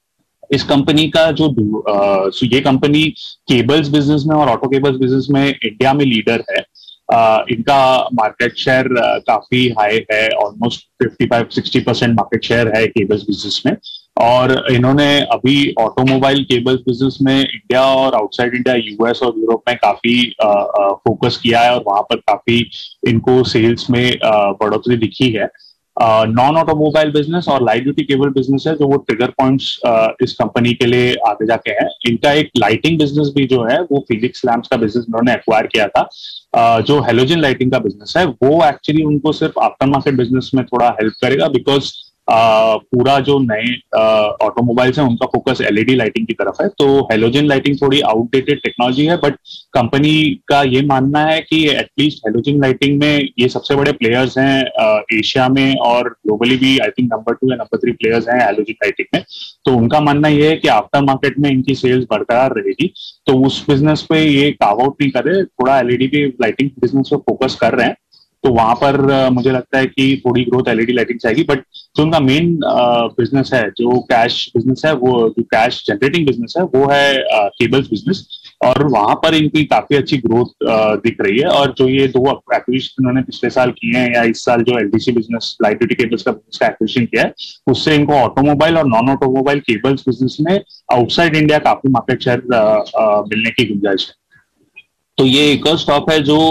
इस कंपनी का जो uh, ये कंपनी केबल्स बिजनेस में और ऑटो केबल्स बिजनेस में इंडिया में लीडर है। Uh, इनका मार्केट शेयर uh, काफी हाई है, almost fifty five sixty percent market share है केबल्स बिजनेस में। और इन्होंने अभी ऑटोमोबाइल केबल्स बिजनेस में इंडिया और आउटसाइड इंडिया, यूएस और यूरोप में काफी फोकस uh, uh, किया है, और वहां पर काफी इनको सेल्स में uh, बढ़ोतरी दिखी है। नॉन ऑटोमोबाइल बिजनेस और लाइट ड्यूटी केबल बिजनेस है जो वो ट्रिगर पॉइंट्स इस कंपनी के लिए आगे जाके हैं। इनका एक लाइटिंग बिजनेस भी जो है वो फिलिप्स लैम्प्स का बिजनेस उन्होंने एक्वायर किया था, uh, जो हेलोजन लाइटिंग का बिजनेस है वो एक्चुअली उनको सिर्फ आफ्टर मार्केट बिजनेस में थोड़ा हेल्प करेगा, बिकॉज Uh, पूरा जो नए ऑटोमोबाइल्स हैं उनका फोकस एलईडी लाइटिंग की तरफ है। तो हेलोजन लाइटिंग थोड़ी आउटडेटेड टेक्नोलॉजी है, बट कंपनी का ये मानना है कि एटलीस्ट हेलोजन लाइटिंग में ये सबसे बड़े प्लेयर्स हैं एशिया में, और ग्लोबली भी आई थिंक नंबर टू या नंबर थ्री प्लेयर्स हैं हेलोजन लाइटिंग में। तो उनका मानना ये है कि आफ्टर मार्केट में इनकी सेल्स बरकरार रहेगी, तो उस बिजनेस पे ये कार्व आउट नहीं कर रहे, थोड़ा एलईडी पे लाइटिंग बिजनेस पे फोकस कर रहे हैं। तो वहां पर uh, मुझे लगता है कि थोड़ी ग्रोथ एलईडी लाइटिंग से आएगी। बट जो उनका मेन बिजनेस है, जो कैश बिजनेस है, वो जो कैश जनरेटिंग बिजनेस है वो है केबल्स uh, बिजनेस, और वहां पर इनकी काफी अच्छी ग्रोथ uh, दिख रही है। और जो ये दो एक्विजिशन इन्होंने पिछले साल किए हैं, या इस साल जो LDC business light duty cables का बिजनेस का एक्विजिशन किया है, उससे इनको ऑटोमोबाइल और नॉन ऑटोमोबाइल केबल्स बिजनेस में आउटसाइड इंडिया काफी मार्केट शेयर uh, uh, मिलने की गुंजाइश है। तो ये एक और स्टॉक है जो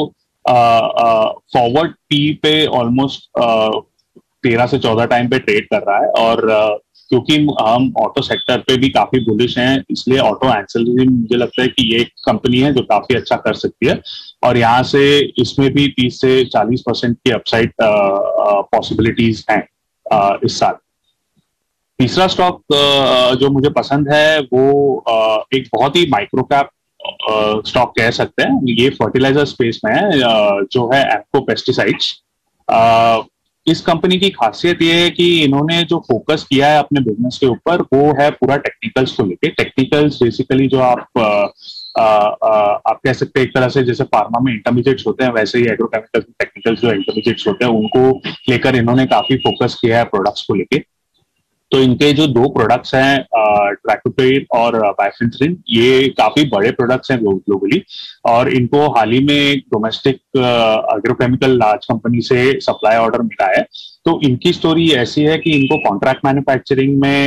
फॉरवर्ड uh, पी uh, पे ऑलमोस्ट तेरह से चौदह टाइम पे ट्रेड कर रहा है, और uh, क्योंकि हम ऑटो सेक्टर पे भी काफी बुलिश हैं, इसलिए ऑटो एंसिलरी मुझे लगता है कि ये एक कंपनी है जो काफी अच्छा कर सकती है, और यहाँ से इसमें भी तीस से चालीस परसेंट की अपसाइड पॉसिबिलिटीज हैं uh, इस साल। तीसरा स्टॉक uh, जो मुझे पसंद है वो uh, एक बहुत ही माइक्रो कैप स्टॉक कह सकते हैं। ये फर्टिलाइजर स्पेस में है, uh, जो है एप्को पेस्टिसाइड्स। uh, इस कंपनी की खासियत ये है कि इन्होंने जो फोकस किया है अपने बिजनेस के ऊपर वो है पूरा टेक्निकल्स को लेके। टेक्निकल्स बेसिकली जो आप uh, Uh, uh, आप कह सकते हैं एक तरह से जैसे फार्मा में इंटरमीडिएट्स होते हैं, वैसे ही एग्रोकेमिकल टेक्निकल्स जो इंटरमीडिएट्स होते हैं उनको लेकर इन्होंने काफी फोकस किया है प्रोडक्ट्स को लेके। तो इनके जो दो प्रोडक्ट्स हैं ट्रैकोपेड और बाइफेंथ्रिन, ये काफी बड़े प्रोडक्ट्स हैं ग्लोबली और इनको हाल ही में डोमेस्टिक एग्रोकेमिकल लार्ज कंपनी से सप्लाई ऑर्डर मिला है। तो इनकी स्टोरी ऐसी है कि इनको कॉन्ट्रैक्ट मैन्युफैक्चरिंग में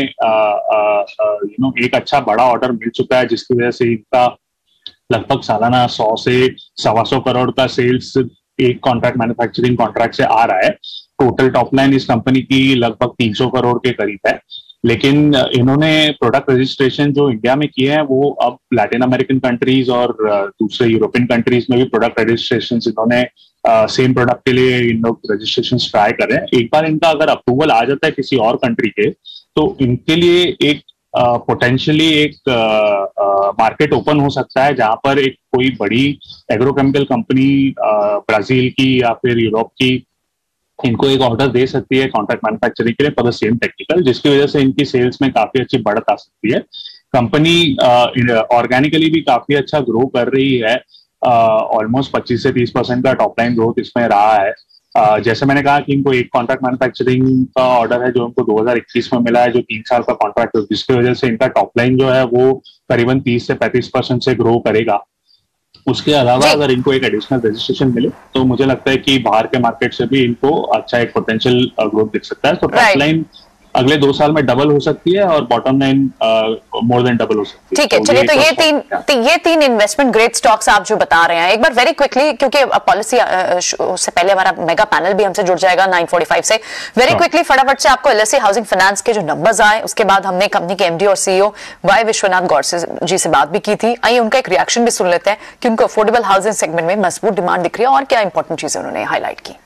यू नो एक अच्छा बड़ा ऑर्डर मिल चुका है, जिसकी वजह से इनका लगभग सालाना सौ से सवा सौ करोड़ का सेल्स एक कॉन्ट्रैक्ट मैन्युफैक्चरिंग कॉन्ट्रैक्ट से आ रहा है। टोटल टॉप लाइन इस कंपनी की लगभग तीन सौ करोड़ के करीब है। लेकिन इन्होंने प्रोडक्ट रजिस्ट्रेशन जो इंडिया में किए हैं वो अब लैटिन अमेरिकन कंट्रीज और दूसरे यूरोपियन कंट्रीज में भी प्रोडक्ट रजिस्ट्रेशन इन्होंने सेम प्रोडक्ट के लिए इन लोग रजिस्ट्रेशन ट्राई कर रहे हैं। एक बार इनका अगर अप्रूवल आ जाता है किसी और कंट्री के, तो इनके लिए एक पोटेंशियली uh, एक मार्केट uh, ओपन uh, हो सकता है जहां पर एक कोई बड़ी एग्रोकेमिकल कंपनी ब्राजील की या फिर यूरोप की इनको एक ऑर्डर दे सकती है कॉन्ट्रैक्ट मैन्युफैक्चरिंग के लिए फॉर द सेम टेक्निकल, जिसकी वजह से इनकी सेल्स में काफी अच्छी बढ़त आ सकती है। कंपनी ऑर्गेनिकली uh, भी काफी अच्छा ग्रो कर रही है, ऑलमोस्ट uh, पच्चीस से तीस परसेंट का टॉप लाइन ग्रोथ इसमें रहा है। Uh, जैसे मैंने कहा कि इनको एक कॉन्ट्रैक्ट मैन्युफैक्चरिंग का ऑर्डर है जो इनको दो हज़ार इक्कीस में मिला है, जो तीन साल का कॉन्ट्रैक्ट है, जिसकी वजह से इनका टॉप लाइन जो है वो करीबन तीस से पैंतीस परसेंट से ग्रो करेगा। उसके अलावा अगर इनको एक एडिशनल रजिस्ट्रेशन मिले तो मुझे लगता है कि बाहर के मार्केट से भी इनको अच्छा एक पोटेंशियल ग्रोथ दिख सकता है। तो टॉप लाइन अगले दो साल में डबल हो सकती है और bottom line more than double हो सकती है। ठीक है, चलिए तो ये तीन ती, ये तीन इन्वेस्टमेंट ग्रेड स्टॉक्स आप जो बता रहे हैं, एक बार वेरी क्विकली, क्योंकि पॉलिसी से पहले हमारा मेगा पैनल भी हमसे जुड़ जाएगा नाइन फोर्टी फाइव से, वेरी क्विकली फटाफट से आपको एलएससी हाउसिंग फाइनेंस के जो नंबर्स आए, उसके बाद हमने कंपनी के एमडी और सीईओ वाई विश्वनाथ गौर जी से बात भी की थी। आइए उनका एक रिएक्शन भी सुन लेते हैं कि उनको अफोर्डेबल हाउसिंग सेगमेंट में मजबूत डिमांड दिख रही है और क्या इंपॉर्टेंट चीजें उन्होंने हाईलाइट की।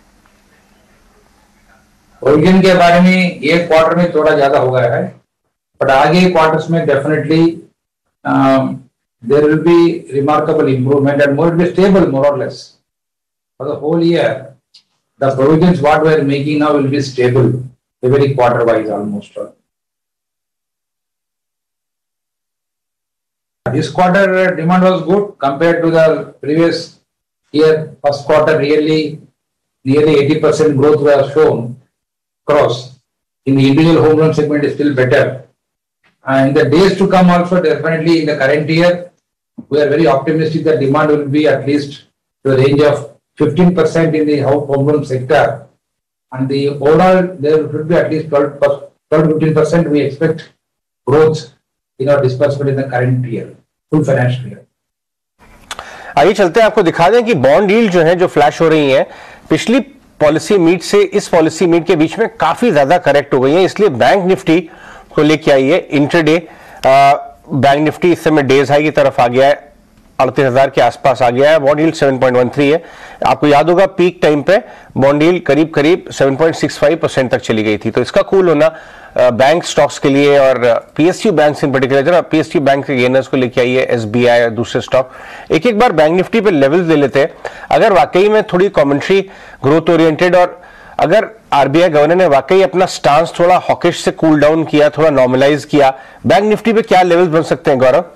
प्रोविजन के बारे में ये क्वार्टर में थोड़ा ज्यादा हो गया है, बट आगे क्वार्टर्स में definitely there will be remarkable improvement and more be stable more or less for the whole year. The provisions what we are making now will be stable every quarter wise almost. This quarter uh, demand was good compared to the previous year. First quarter really nearly eighty percent growth was shown. Cross in the individual home loan segment is still better, and in the days to come also definitely in the current year we are very optimistic that demand will be at least to the range of fifteen percent in the home loan sector, and the overall there should be at least twelve to fifteen percent we expect growth in our disbursement in the current year, full financial year. आइए चलते हैं, आपको दिखा दें कि बॉन्ड यील्ड जो है जो फ्लैश हो रही है पिछली पॉलिसी मीट से इस पॉलिसी मीट के बीच में काफी ज्यादा करेक्ट हो गई है, इसलिए बैंक निफ्टी को लेके आई है इंट्राडे। बैंक निफ्टी इस समय डेज हाई की तरफ आ गया है, अड़तीस हजार के आसपास आ गया है। Bond yield seven point one three है। आपको याद होगा पीक टाइम पे बॉन्ड यील्ड करीब करीब seven point six five percent तक चली गई थी। तो इसका कूल होना बैंक स्टॉक्स के लिए और पीएसयू बैंक इन पर्टिकुलर, जरा पीएसयू बैंक के गेनर्स को लेके आई है, एसबीआई और दूसरे स्टॉक। एक एक बार बैंक निफ्टी पे लेवल्स ले लेते हैं। अगर वाकई में थोड़ी कमेंट्री ग्रोथ ओरिएंटेड और अगर आरबीआई गवर्नर ने वाकई अपना स्टांस थोड़ा हॉकिश से कूल डाउन किया, थोड़ा नॉर्मलाइज किया, बैंक निफ्टी पे क्या लेवल्स बन सकते हैं गौरव?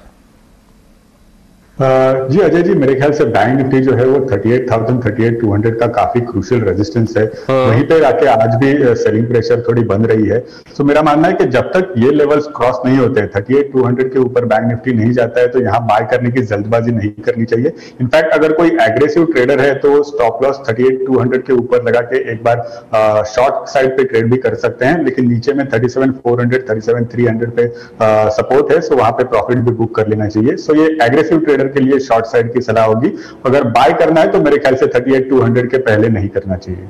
Uh, जी अजय जी, मेरे ख्याल से बैंक निफ्टी जो है वो thirty eight thousand thirty eight two hundred का काफी क्रूशियल रेजिस्टेंस है। वहीं पे आके आज भी सेलिंग प्रेशर थोड़ी बन रही है। तो मेरा मानना है कि जब तक ये लेवल्स क्रॉस नहीं होते हैं, थर्टी एट टू हंड्रेड के ऊपर बैंक निफ्टी नहीं जाता है, तो यहाँ बाय करने की जल्दबाजी नहीं करनी चाहिए। इनफैक्ट अगर कोई एग्रेसिव ट्रेडर है तो stop loss thirty eight two hundred के ऊपर लगा के एक बार शॉर्ट साइड पे ट्रेड भी कर सकते हैं, लेकिन नीचे में thirty seven four hundred thirty seven three hundred पे सपोर्ट है, सो वहां पे प्रॉफिट भी बुक कर लेना चाहिए। सो ये एग्रेसिव ट्रेडर के लिए शॉर्ट साइड की सलाह होगी। अगर बाय करना है तो मेरे ख्याल से थर्टी एट टू हंड्रेड के पहले नहीं करना चाहिए।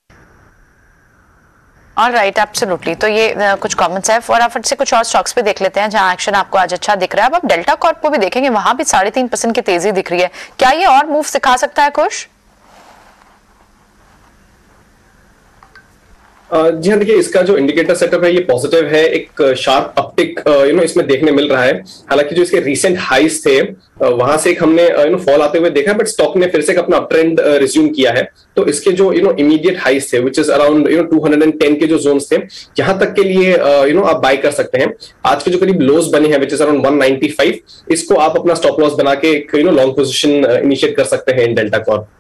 All right, absolutely. तो ये uh, कुछ कमेंट्स है, फटाफट से कुछ और स्टॉक्स पे देख लेते हैं जहां एक्शन आपको आज अच्छा दिख रहा है। अब आप डेल्टा कॉर्प को भी देखेंगे, वहां भी साढ़े तीन परसेंट की तेजी दिख रही है। क्या ये और मूव सिखा सकता है कुछ? जी हाँ, देखिए इसका जो इंडिकेटर सेटअप है ये पॉजिटिव है, एक शार्प अपटिक यू नो इसमें देखने मिल रहा है। हालांकि जो इसके रीसेंट हाइस थे वहां से एक हमने यू नो फॉल आते हुए देखा है, बट स्टॉक ने फिर से अपना अप ट्रेंड रिज्यूम किया है। तो इसके जो यू नो इमीडिएट हाइस थे which is around you know two hundred ten के जो जोन्स थे, यहां तक के लिए यू नो आप बाय कर सकते हैं। आज के जो करीब लोज बने हैं which is around one ninety five, इसको आप अपना स्टॉप लॉस बना के एक you know long position initiate कर सकते हैं in Delta Corp.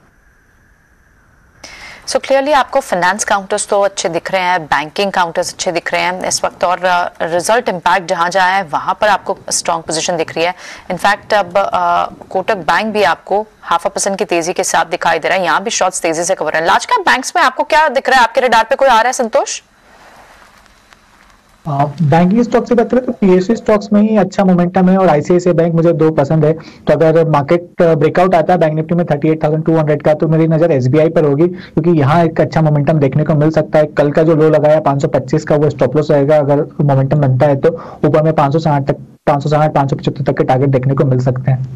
So clearly आपको फाइनेंस काउंटर्स तो अच्छे दिख रहे हैं, बैंकिंग काउंटर्स अच्छे दिख रहे हैं इस वक्त, और रिजल्ट इम्पैक्ट जहां जहां है वहां पर आपको स्ट्रॉन्ग पोजीशन दिख रही है। इनफैक्ट अब कोटक बैंक भी आपको हाफ अ परसेंट की तेजी के साथ दिखाई दे रहा है, यहाँ भी शॉर्ट्स तेजी से कवर है। लार्ज कैप बैंक्स में आपको क्या दिख रहा है, आपके रडार पे कोई आ रहा है संतोष? बैंकिंग स्टॉक से बात करें तो पीएसयू स्टॉक्स में ही अच्छा मोमेंटम है और आईसीआईसीआई बैंक मुझे दो पसंद है। तो अगर मार्केट ब्रेकआउट आता है बैंक निफ्टी में thirty eight thousand two hundred का, तो मेरी नजर एसबीआई पर होगी, क्योंकि यहाँ एक अच्छा मोमेंटम देखने को मिल सकता है। कल का जो लो लगाया पाँच सौ पच्चीस का, वो स्टॉप लॉस रहेगा। अगर मोमेंटम बनता है तो ऊपर में पाँच सौ साठ तक पाँच सौ साठ पाँच सौ पचहत्तर तक के टारगेट देखने को मिल सकते हैं।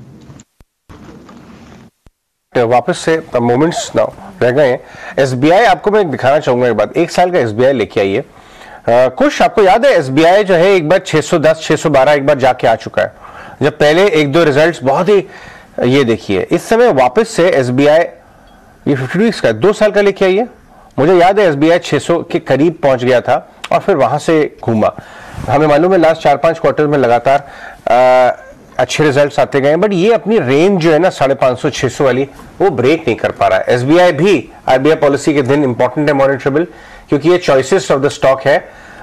वापस से मोमेंट्स नाउ रह गए हैं। एसबीआई आपको मैं दिखाना चाहूंगा एक बात, एक साल का एसबीआई लेके आई है। Uh, कुछ आपको याद है एसबीआई जो है एक बार छह सौ दस छह सौ बारह एक बार जाके आ चुका है, जब पहले एक दो रिजल्ट्स बहुत ही, ये देखिए इस समय वापस से एसबीआई ये फिफ्टी वीक्स का दो साल का लेके आई है। मुझे याद है एसबीआई छह सौ के करीब पहुंच गया था और फिर वहां से घूमा। हमें मालूम है लास्ट चार पांच क्वार्टर में लगातार आ, अच्छे रिजल्ट्स आते गए, बट ये अपनी रेंज जो है ना साढ़े पांच सौ छह सौ वाली वो ब्रेक नहीं कर पा रहा है। एसबीआई भी आरबीआई पॉलिसी के दिन इंपॉर्टेंट है, मॉनिटरेबल, क्योंकि ये चॉइसेस ऑफ द स्टॉक है।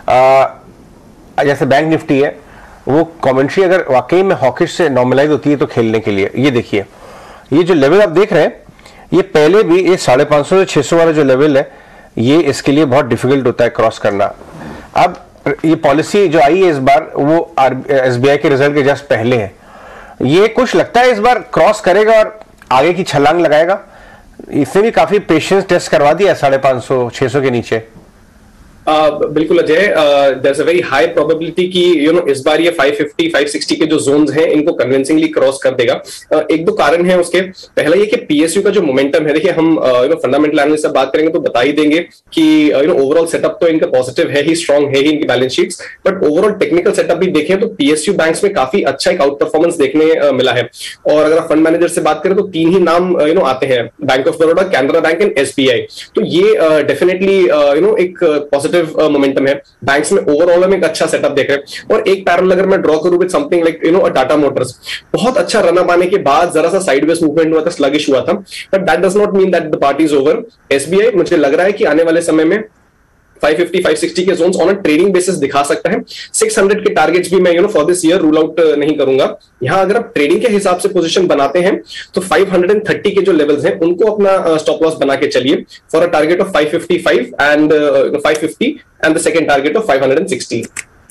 आ, जैसे बैंक निफ्टी है, वो कमेंट्री अगर वाकई में हॉकिश से नॉर्मलाइज होती है तो खेलने के लिए, ये देखिए ये जो लेवल आप देख रहे हैं, ये पहले भी ये साढ़े पांच सौ से छह सौ वाला जो लेवल है, ये इसके लिए बहुत डिफिकल्ट होता है क्रॉस करना। अब ये पॉलिसी जो आई है इस बार वो एसबीआई के रिजल्ट के जस्ट पहले है, ये कुछ लगता है इस बार क्रॉस करेगा और आगे की छलांग लगाएगा। इसने भी काफी पेशेंस टेस्ट करवा दिया साढ़े पांच सौ छह सौ के नीचे। Uh, बिल्कुल Ajay, there is a very high probability कि यू नो इस बार ये फाइव फिफ्टी फाइव सिक्सटी के जो जोन्स हैं इनको कन्विंसिंगली क्रॉस कर देगा। uh, एक दो कारण हैं उसके। पहला ये कि पीएसयू का जो मोमेंटम है, देखिए हम यू नो फंडामेंटल एनालिस्ट से बात करेंगे तो बता ही देंगे कि यू नो ओवरऑल सेटअप तो इनका पॉजिटिव है ही, स्ट्रॉन्ग है ही इनकी balance sheets, but overall technical setup भी देखें तो पीएसयू बैंक्स में काफी अच्छा एक आउट परफॉर्मेंस देखने uh, मिला है। और अगर आप फंड मैनेजर से बात करें तो तीन ही नाम यू नो आते हैं, bank of Baroda, Canara bank and SBI. तो ये डेफिनेटली यू नो एक पॉजिटिव मोमेंटम है। बैंक्स में ओवरऑल हम एक अच्छा सेटअप देख रहे हैं। और एक पैरेलल अगर मैं ड्रॉ करूं with something like you know Tata Motors, बहुत अच्छा रन अप आने के बाद जरा सा साइडवेज मूवमेंट हुआ था, स्लगिश हुआ था, but that does not mean that the party is over. SBI मुझे लग रहा है कि आने वाले समय में फाइव फिफ्टी फाइव सिक्सटी के zones on a trading basis दिखा सकता है। सिक्स हंड्रेड के टारगेट्स भी मैं you know for this year rule out नहीं करूंगा। यहां अगर आप ट्रेडिंग के हिसाब से पोजीशन बनाते हैं तो फाइव थर्टी के जो लेवल्स हैं उनको अपना स्टॉप लॉस बना के चलिए for a target of five fifty five and five fifty and the second target of five sixty.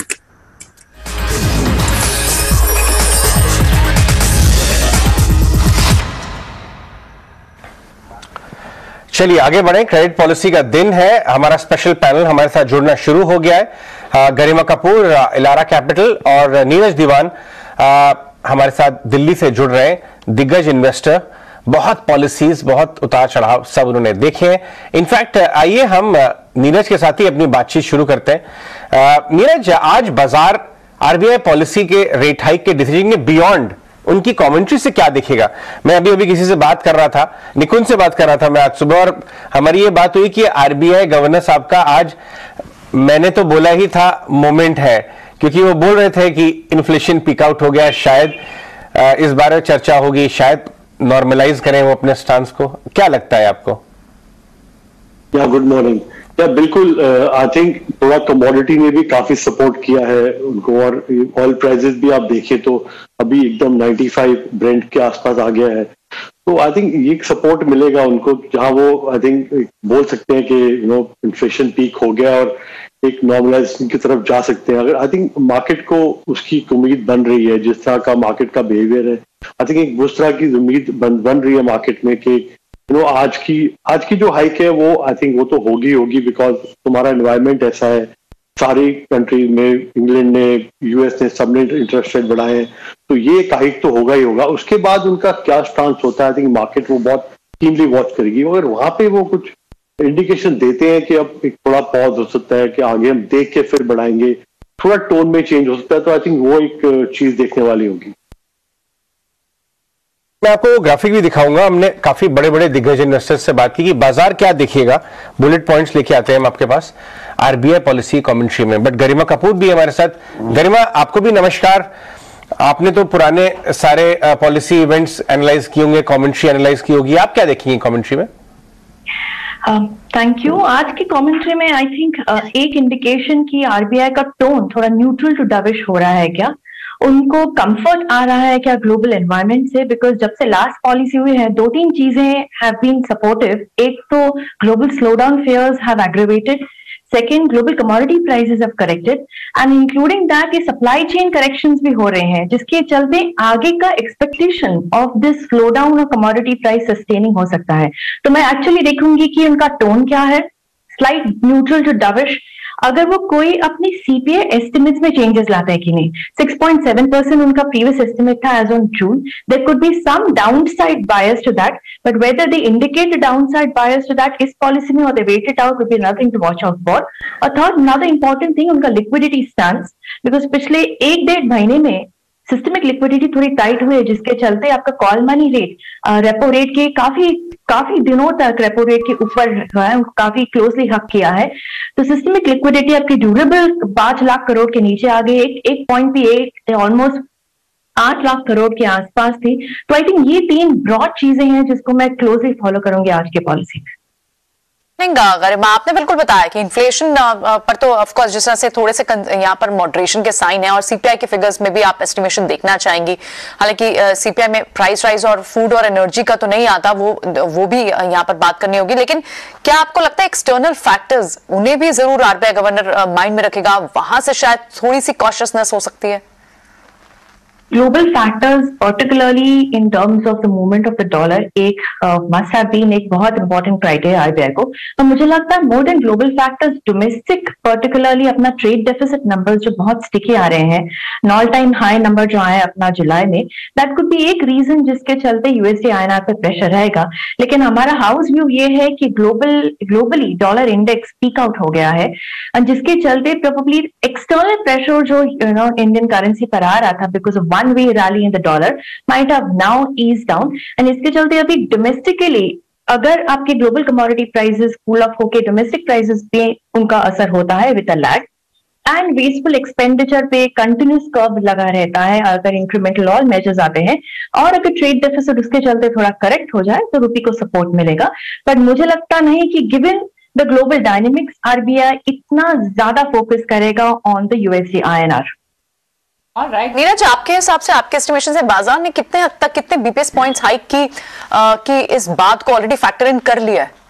चलिए आगे बढ़े। क्रेडिट पॉलिसी का दिन है, हमारा स्पेशल पैनल हमारे साथ जुड़ना शुरू हो गया है। गरिमा कपूर, इलारा कैपिटल और नीरज दीवान आ, हमारे साथ दिल्ली से जुड़ रहे हैं, दिग्गज इन्वेस्टर। बहुत पॉलिसीज, बहुत उतार चढ़ाव सब उन्होंने देखे हैं। इनफैक्ट आइए हम नीरज के साथ ही अपनी बातचीत शुरू करते हैं। नीरज, आज बाजार आरबीआई पॉलिसी के रेट हाइक के डिसीजन के बियॉन्ड उनकी कमेंट्री से क्या दिखेगा? मैं अभी अभी किसी से बात कर रहा था, निकुंज से बात कर रहा था मैं आज सुबह, और हमारी ये बात हुई कि आरबीआई गवर्नर साहब का आज, मैंने तो बोला ही था मोमेंट है, क्योंकि वो बोल रहे थे कि इन्फ्लेशन पीक आउट हो गया, शायद इस बारे में चर्चा होगी, शायद नॉर्मलाइज करें वो अपने स्टांस को। क्या लगता है आपको? या गुड मॉर्निंग। या बिल्कुल, आई थिंक थोड़ा कमोडिटी ने भी काफी सपोर्ट किया है उनको, और ऑयल प्राइसेस भी आप देखें तो अभी एकदम नाइंटी फाइव ब्रेंट के आसपास आ गया है। तो आई थिंक ये सपोर्ट मिलेगा उनको, जहां वो आई थिंक बोल सकते हैं कि यू नो इन्फ्लेशन पीक हो गया और एक नॉर्मलाइजेशन की तरफ जा सकते हैं। अगर आई थिंक मार्केट को उसकी उम्मीद बन रही है, जिस तरह का मार्केट का बिहेवियर है, आई थिंक एक उस तरह की उम्मीद बन बन रही है मार्केट में कि यू नो आज की आज की जो हाइक है वो आई थिंक वो तो होगी होगी बिकॉज तुम्हारा एनवायरनमेंट ऐसा है। सारी कंट्री में, इंग्लैंड ने, यूएस ने, सबने इंटरेस्ट रेट बढ़ाए हैं, तो ये एक हाइक तो होगा ही होगा। उसके बाद उनका क्या स्टांस होता है, आई थिंक मार्केट वो बहुत कीनली वॉच करेगी। अगर वहां पे वो कुछ इंडिकेशन देते हैं कि अब एक थोड़ा पॉज हो सकता है कि आगे हम देख के फिर बढ़ाएंगे, थोड़ा टोन में चेंज हो सकता है, तो आई थिंक वो एक चीज देखने वाली होगी। मैं आपको ग्राफिक भी दिखाऊंगा। हमने काफी बड़े बड़े दिग्गज इन्वेस्टर्स से बात की कि बाजार क्या देखिएगा, बुलेट पॉइंट्स लेके आते हैं हम आपके पास आरबीआई पॉलिसी कमेंट्री में। बट गरिमा कपूर भी हमारे साथ। गरिमा, आपको भी नमस्कार। आपने तो पुराने सारे पॉलिसी इवेंट्स एनालाइज किए होंगे, कमेंट्री एनालाइज की होगी, आप क्या देखेंगे कमेंट्री में? Thank uh, you. आज की कमेंट्री में आई थिंक uh, एक इंडिकेशन की आरबीआई का टोन थोड़ा न्यूट्रल टू डविश हो रहा है क्या, उनको कंफर्ट आ रहा है क्या ग्लोबल एनवायरनमेंट से, बिकॉज जब से लास्ट पॉलिसी हुई है दो तीन चीजें हैव बीन सपोर्टिव। एक तो global slowdown fears have aggravated, second global commodity prices have corrected, and including that ये सप्लाई चेन करेक्शंस भी हो रहे हैं, जिसके चलते आगे का एक्सपेक्टेशन ऑफ दिस स्लोडाउन और कमोडिटी प्राइस सस्टेनिंग हो सकता है। तो मैं एक्चुअली देखूंगी कि उनका टोन क्या है, स्लाइट न्यूट्रल टू डविश। अगर वो कोई अपनी सीपीए एस्टिमेट्स में चेंजेस लाता है कि नहीं, सिक्स पॉइंट सेवन परसेंट उनका प्रीवियस एस्टिमेट था as on June, there could be some downside bias to that, but whether they indicate the downside bias to that इस पॉलिसी में और they wait it out, will be nothing to watch out for. और थर्ड, अनदर इंपॉर्टेंट थिंग, उनका लिक्विडिटी स्टैंस, बिकॉज पिछले एक डेढ़ महीने में सिस्टमिक लिक्विडिटी थोड़ी टाइट हुई है, जिसके चलते आपका call money rate repo rate के काफी काफी दिनों तक रेपो रेट के ऊपर जो है काफी क्लोजली हक किया है। तो सिस्टमिक लिक्विडिटी आपकी ड्यूरेबल पांच लाख करोड़ के नीचे आ गई, एक एक पॉइंट भी एक ऑलमोस्ट आठ लाख करोड़ के आसपास थी। तो आई थिंक ये तीन ब्रॉड चीजें हैं जिसको मैं क्लोजली फॉलो करूंगी आज के पॉलिसी में। गरिमा, आपने बिल्कुल बताया कि इन्फ्लेशन पर तो ऑफ कोर्स जिस तरह से थोड़े से यहाँ पर मॉडरेशन के साइन है, और सीपीआई के फिगर्स में भी आप एस्टिमेशन देखना चाहेंगी। हालांकि सीपीआई में प्राइस राइज और फूड और एनर्जी का तो नहीं आता, वो वो भी यहाँ पर बात करनी होगी। लेकिन क्या आपको लगता है एक्सटर्नल फैक्टर्स उन्हें भी जरूर आरबीआई गवर्नर माइंड में रखेगा, वहां से शायद थोड़ी सी कॉशियसनेस हो सकती है? Global factors, particularly in terms of the movement of the dollar, एक uh, must have been एक बहुत important criteria आरबीआई को। तो मुझे लगता है more than global factors, domestic particularly अपना trade deficit numbers जो बहुत sticky आ रहे हैं, all time high number जो आए अपना जुलाई में, that could be एक reason जिसके चलते यूएसडी आईएनआर पे प्रेशर रहेगा। लेकिन हमारा हाउस व्यू ये है कि global globally dollar index peak out हो गया है, जिसके चलते प्रोबेबली एक्सटर्नल प्रेशर जो यू नो इंडियन करेंसी पर आ रहा था because of one way rally in the dollar might have now eased down, and इसके चलते अभी domestically अगर आपके global commodity prices cool off होके domestic prices पे उनका असर होता है with a lag, and wasteful expenditure पे continuous curve लगा रहता है अगर incremental all measures आते हैं, और अगर trade deficit उसके चलते थोड़ा correct हो जाए तो रुपये को support मिलेगा। पर मुझे लगता नहीं कि given the global dynamics RBI इतना ज्यादा focus करेगा on the USD INR. Right. Neeraj, आपके हिसाब से, आपके एस्टिमेशन से बाजार ने कितने हद तक कितने बीपीएस पॉइंट्स हाइक की आ, की इस बात को ऑलरेडी फैक्टर इन कर लिया है?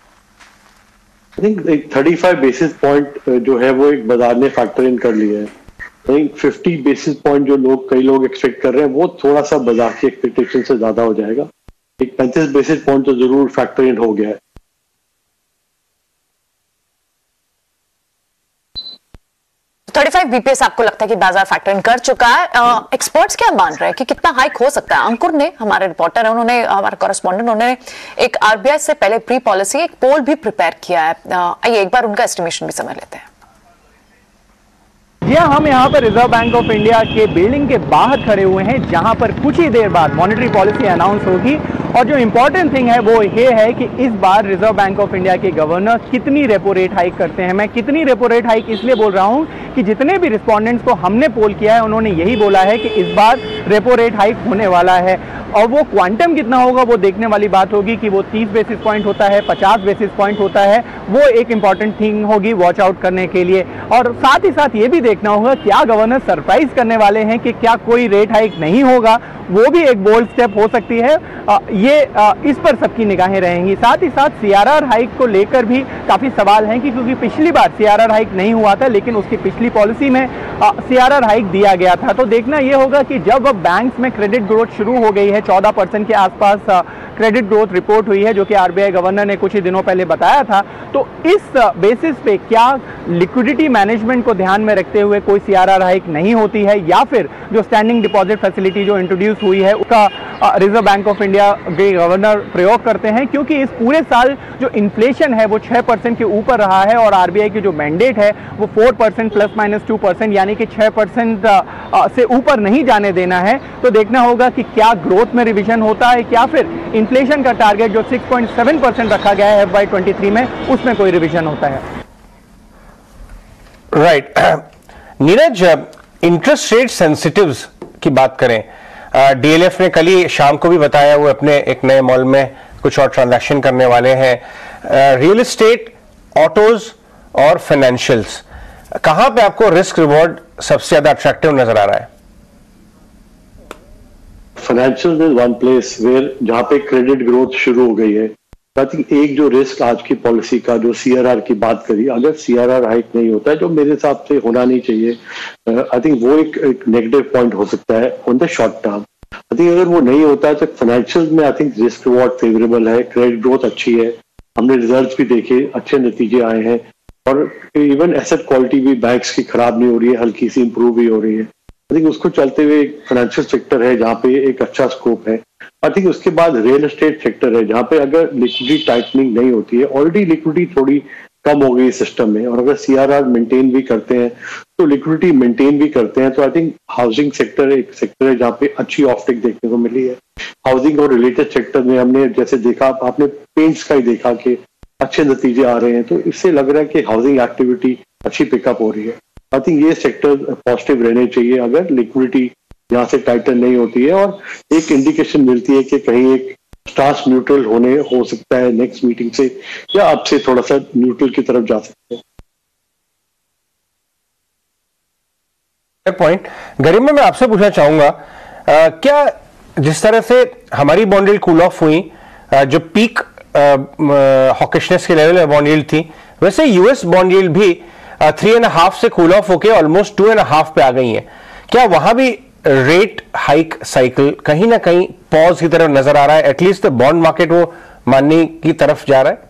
आई थिंक एक पैंतीस बेसिस पॉइंट जो है वो एक बाजार ने फैक्टर इन कर लिया है। आई थिंक पचास बेसिस पॉइंट जो लोग कई लोग एक्सपेक्ट कर रहे हैं वो थोड़ा सा बाजार की एक्सपेक्टेशन से ज्यादा हो जाएगा। एक पैंतीस बेसिस पॉइंट तो जरूर फैक्टर इन हो गया है। पैंतीस बीपीएस आपको लगता है कि बाजार फैक्टर इन कर चुका है? एक्सपर्ट्स क्या मान रहे हैं कि कितना हाइक हो सकता है? अंकुर ने, हमारे रिपोर्टर है, उन्होंने, हमारे कॉरेस्पॉन्डेंट, उन्होंने एक आरबीआई से पहले प्री पॉलिसी एक पोल भी प्रिपेयर किया है। आइए एक बार उनका एस्टिमेशन भी समझ लेते हैं। जी हाँ, हम यहाँ पर रिजर्व बैंक ऑफ इंडिया के बिल्डिंग के बाहर खड़े हुए हैं, जहाँ पर कुछ ही देर बाद मॉनेटरी पॉलिसी अनाउंस होगी। और जो इम्पोर्टेंट थिंग है वो ये है कि इस बार रिजर्व बैंक ऑफ इंडिया के गवर्नर कितनी रेपो रेट हाइक करते हैं। मैं कितनी रेपो रेट हाइक इसलिए बोल रहा हूँ कि जितने भी रिस्पोंडेंट्स को हमने पोल किया है उन्होंने यही बोला है कि इस बार रेपो रेट हाइक होने वाला है, और वो क्वांटम कितना होगा वो देखने वाली बात होगी कि वो तीस बेसिस पॉइंट होता है, पचास बेसिस पॉइंट होता है, वो एक इंपॉर्टेंट थिंग होगी वॉच आउट करने के लिए। और साथ ही साथ ये भी देखना होगा क्या गवर्नर सरप्राइज करने वाले हैं कि क्या कोई रेट हाइक नहीं होगा, वो भी एक बोल्ड स्टेप हो सकती है। आ, ये आ, इस पर सबकी निगाहें रहेंगी। साथ ही साथ सीआरआर हाइक को लेकर भी काफ़ी सवाल हैं कि क्योंकि पिछली बार सीआरआर हाइक नहीं हुआ था, लेकिन उसकी पिछली पॉलिसी में सीआरआर हाइक दिया गया था। तो देखना ये होगा कि जब अब बैंक्स में क्रेडिट ग्रोथ शुरू हो गई है, चौदह परसेंट के आसपास क्रेडिट ग्रोथ रिपोर्ट हुई है जो कि आरबीआई गवर्नर ने कुछ ही दिनों पहले बताया था, तो इस बेसिस पे क्या लिक्विडिटी मैनेजमेंट को ध्यान में रखते हुए कोई सीआरआर हाइक नहीं होती है, या फिर जो स्टैंडिंग डिपॉजिट फैसिलिटी जो इंट्रोड्यूस हुई है उसका रिजर्व बैंक ऑफ इंडिया के गवर्नर प्रयोग करते हैं? क्योंकि इस पूरे साल जो इन्फ्लेशन है वो छह परसेंट के ऊपर रहा है और आरबीआई की जो मैंडेट है वो four percent plus minus two percent यानी कि छह परसेंट से ऊपर नहीं जाने देना है। तो देखना होगा कि क्या ग्रोथ में रिवीजन होता है या फिर इन्फ्लेशन का टारगेट जो सिक्स पॉइंट सेवन परसेंट रखा गया है एफ वाई ट्वेंटी थ्री में उसमें कोई रिवीजन होता है। Right right. Neeraj, interest rate sensitives की बात करें, डीएलएफ ने कल ही शाम को भी बताया वो अपने एक नए मॉल में कुछ और ट्रांजैक्शन करने वाले हैं। रियल एस्टेट, ऑटोज और फाइनेंशियल्स, कहां पे आपको रिस्क रिवॉर्ड सबसे ज्यादा अट्रैक्टिव नजर आ रहा है? Financial is one place where जहां पे क्रेडिट ग्रोथ शुरू हो गई है। आई थिंक एक जो रिस्क आज की पॉलिसी का जो सीआरआर की बात करी, अगर सीआरआर हाइक नहीं होता है जो मेरे हिसाब से होना नहीं चाहिए, आई थिंक वो एक, एक नेगेटिव पॉइंट हो सकता है on the short term. I think अगर वो नहीं होता है तो फाइनेंशियल में I think risk reward favourable है, क्रेडिट ग्रोथ अच्छी है, हमने रिजल्ट्स भी देखे, अच्छे नतीजे आए हैं और इवन एसेट क्वालिटी भी बैंक्स की खराब नहीं हो रही है, हल्की सी इंप्रूव भी हो रही है। आई थिंक उसको चलते हुए फाइनेंशियल सेक्टर है जहाँ पे एक अच्छा स्कोप है। आई थिंक उसके बाद रियल एस्टेट सेक्टर है जहाँ पे अगर लिक्विडिटी टाइटनिंग नहीं होती है, ऑलरेडी लिक्विडिटी थोड़ी कम हो गई सिस्टम में, और अगर सीआरआर मेंटेन भी करते हैं तो लिक्विडिटी मेंटेन भी करते हैं, तो आई थिंक हाउसिंग सेक्टर एक सेक्टर है जहाँ पे अच्छी ऑफटेक देखने को मिली है। हाउसिंग और रिलेटेड सेक्टर में हमने जैसे देखा, आपने पेंट्स का ही देखा कि अच्छे नतीजे आ रहे हैं, तो इससे लग रहा है कि हाउसिंग एक्टिविटी अच्छी पिकअप हो रही है। आई थिंक ये सेक्टर पॉजिटिव रहने चाहिए अगर लिक्विडिटी यहाँ से टाइटन नहीं होती है और एक इंडिकेशन मिलती है कि कहीं एक स्टांस न्यूट्रल होने हो सकता है नेक्स्ट मीटिंग से, या अब से थोड़ा सा न्यूट्रल की तरफ जा सकते हैं। पॉइंट गरिमा, मैं आपसे पूछना चाहूंगा, क्या जिस तरह से हमारी बॉन्ड यील्ड कूल ऑफ हुई, आ, जो पीक हॉकिशनेस के लेवल में बॉन्ड यील्ड थी, वैसे यूएस बॉन्ड यील्ड भी थ्री एंड हाफ से कूल ऑफ होके ऑलमोस्ट टू एंड हाफ पे आ गई है। क्या वहां भी रेट हाइक साइकिल कहीं ना कहीं पॉज की तरफ नजर आ रहा है? एटलीस्ट बॉन्ड मार्केट वो मानने की तरफ जा रहा है।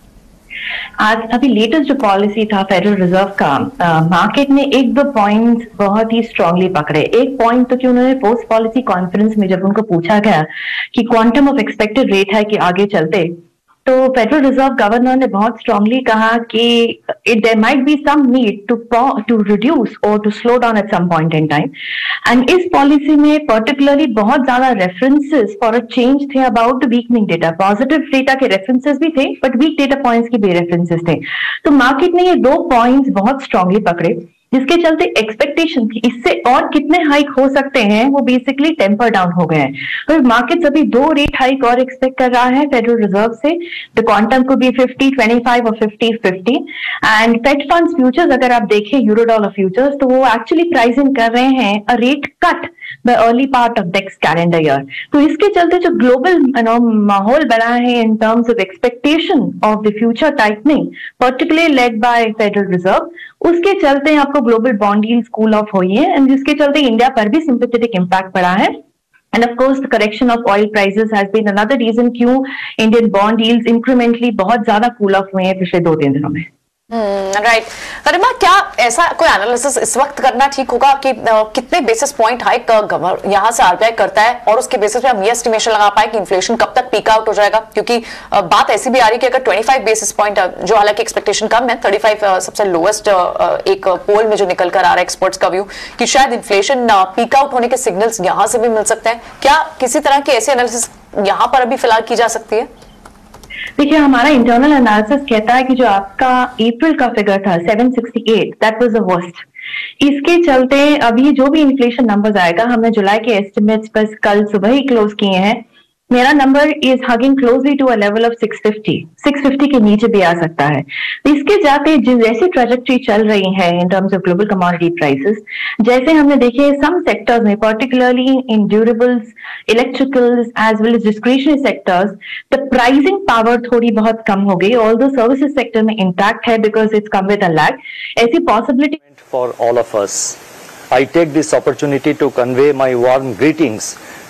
आज अभी लेटेस्ट जो पॉलिसी था फेडरल रिजर्व का, मार्केट ने एक दो पॉइंट्स बहुत ही स्ट्रांगली पकड़े। एक पॉइंट तो कि उन्होंने पोस्ट पॉलिसी कॉन्फ्रेंस में जब उनको पूछा गया कि क्वांटम ऑफ एक्सपेक्टेड रेट है कि आगे चलते, तो फेडरल रिजर्व गवर्नर ने बहुत स्ट्रांगली कहा कि it there might be some need to to reduce और to slow down at some point in time. And इस पॉलिसी में पर्टिकुलरली बहुत ज्यादा रेफरेंसेस फॉर अ चेंज थे about the weakening data. Positive data के रेफरेंसेस भी थे बट वीक डेटा पॉइंट्स के भी रेफरेंसेस थे। तो मार्केट ने ये दो पॉइंट्स बहुत स्ट्रांगली पकड़े, जिसके चलते एक्सपेक्टेशन थी इससे और कितने हाइक हो सकते हैं वो बेसिकली टेम्पर डाउन हो गए हैं। तो मार्केट अभी दो रेट हाइक और एक्सपेक्ट कर रहा है फेडरल रिजर्व से। द क्वांटम को भी फिफ्टी, ट्वेंटी फाइव और fifty fifty. And Fed funds futures अगर आप देखें यूरो डॉलर फ्यूचर्स, तो वो एक्चुअली प्राइसिंग कर रहे हैं a rate cut the early part of next calendar year. तो इसके चलते जो ग्लोबल यू नो माहौल बना है in terms of expectation of the future tightening, particularly led by Federal Reserve, उसके चलते आपको global bond yield cool off हुई है एंड जिसके चलते इंडिया पर भी सिंपैथेटिक इंपैक्ट पड़ा है। And of course, the correction of oil prices has been another reason क्यों इंडियन बॉन्ड यील्ड्स इंक्रीमेंटली बहुत ज्यादा कूल ऑफ हुए हैं पिछले दो तीन दिनों में। राइट गरिमा, क्या ऐसा कोई एनालिसिस इस वक्त करना ठीक होगा कि uh, कितने बेसिस पॉइंट हाइक यहाँ से आरबीआई करता है और उसके बेसिस पे हम ये एस्टिमेशन लगा पाए कि इन्फ्लेशन कब तक पीक आउट हो जाएगा? क्योंकि uh, बात ऐसी भी आ रही है कि अगर पच्चीस बेसिस पॉइंट, जो हालांकि एक्सपेक्टेशन कम है, पैंतीस uh, सबसे लोएस्ट uh, एक पोल में जो निकल कर आ रहा है एक्सपर्ट्स का व्यू कि शायद इन्फ्लेशन पीक आउट होने के सिग्नल्स यहाँ से भी मिल सकते हैं। क्या किसी तरह की ऐसी एनालिसिस यहाँ पर अभी फिलहाल की जा सकती है? देखिए, हमारा इंटरनल एनालिसिस कहता है कि जो आपका अप्रैल का फिगर था seven sixty eight, that was the worst. इसके चलते अभी जो भी इन्फ्लेशन नंबर्स आएगा, हमने जुलाई के एस्टिमेट्स बस कल सुबह ही क्लोज किए हैं, मेरा number is hugging closely to a level of six fifty. Six fifty के नीचे भी आ सकता है। इसके जाते जैसे ट्रेजेक्टरी चल रही है in terms of global commodity prices, जैसे हमने देखे सम सेक्टर्स में, particularly in durables, electricals as well as discretionary sectors, the pricing power थोड़ी बहुत कम हो गई। ऑल्दो सर्विसेज सेक्टर में इंटैक्ट है because it's come with a lag. ऐसी possibility for all of us, I take this opportunity to convey my warm greetings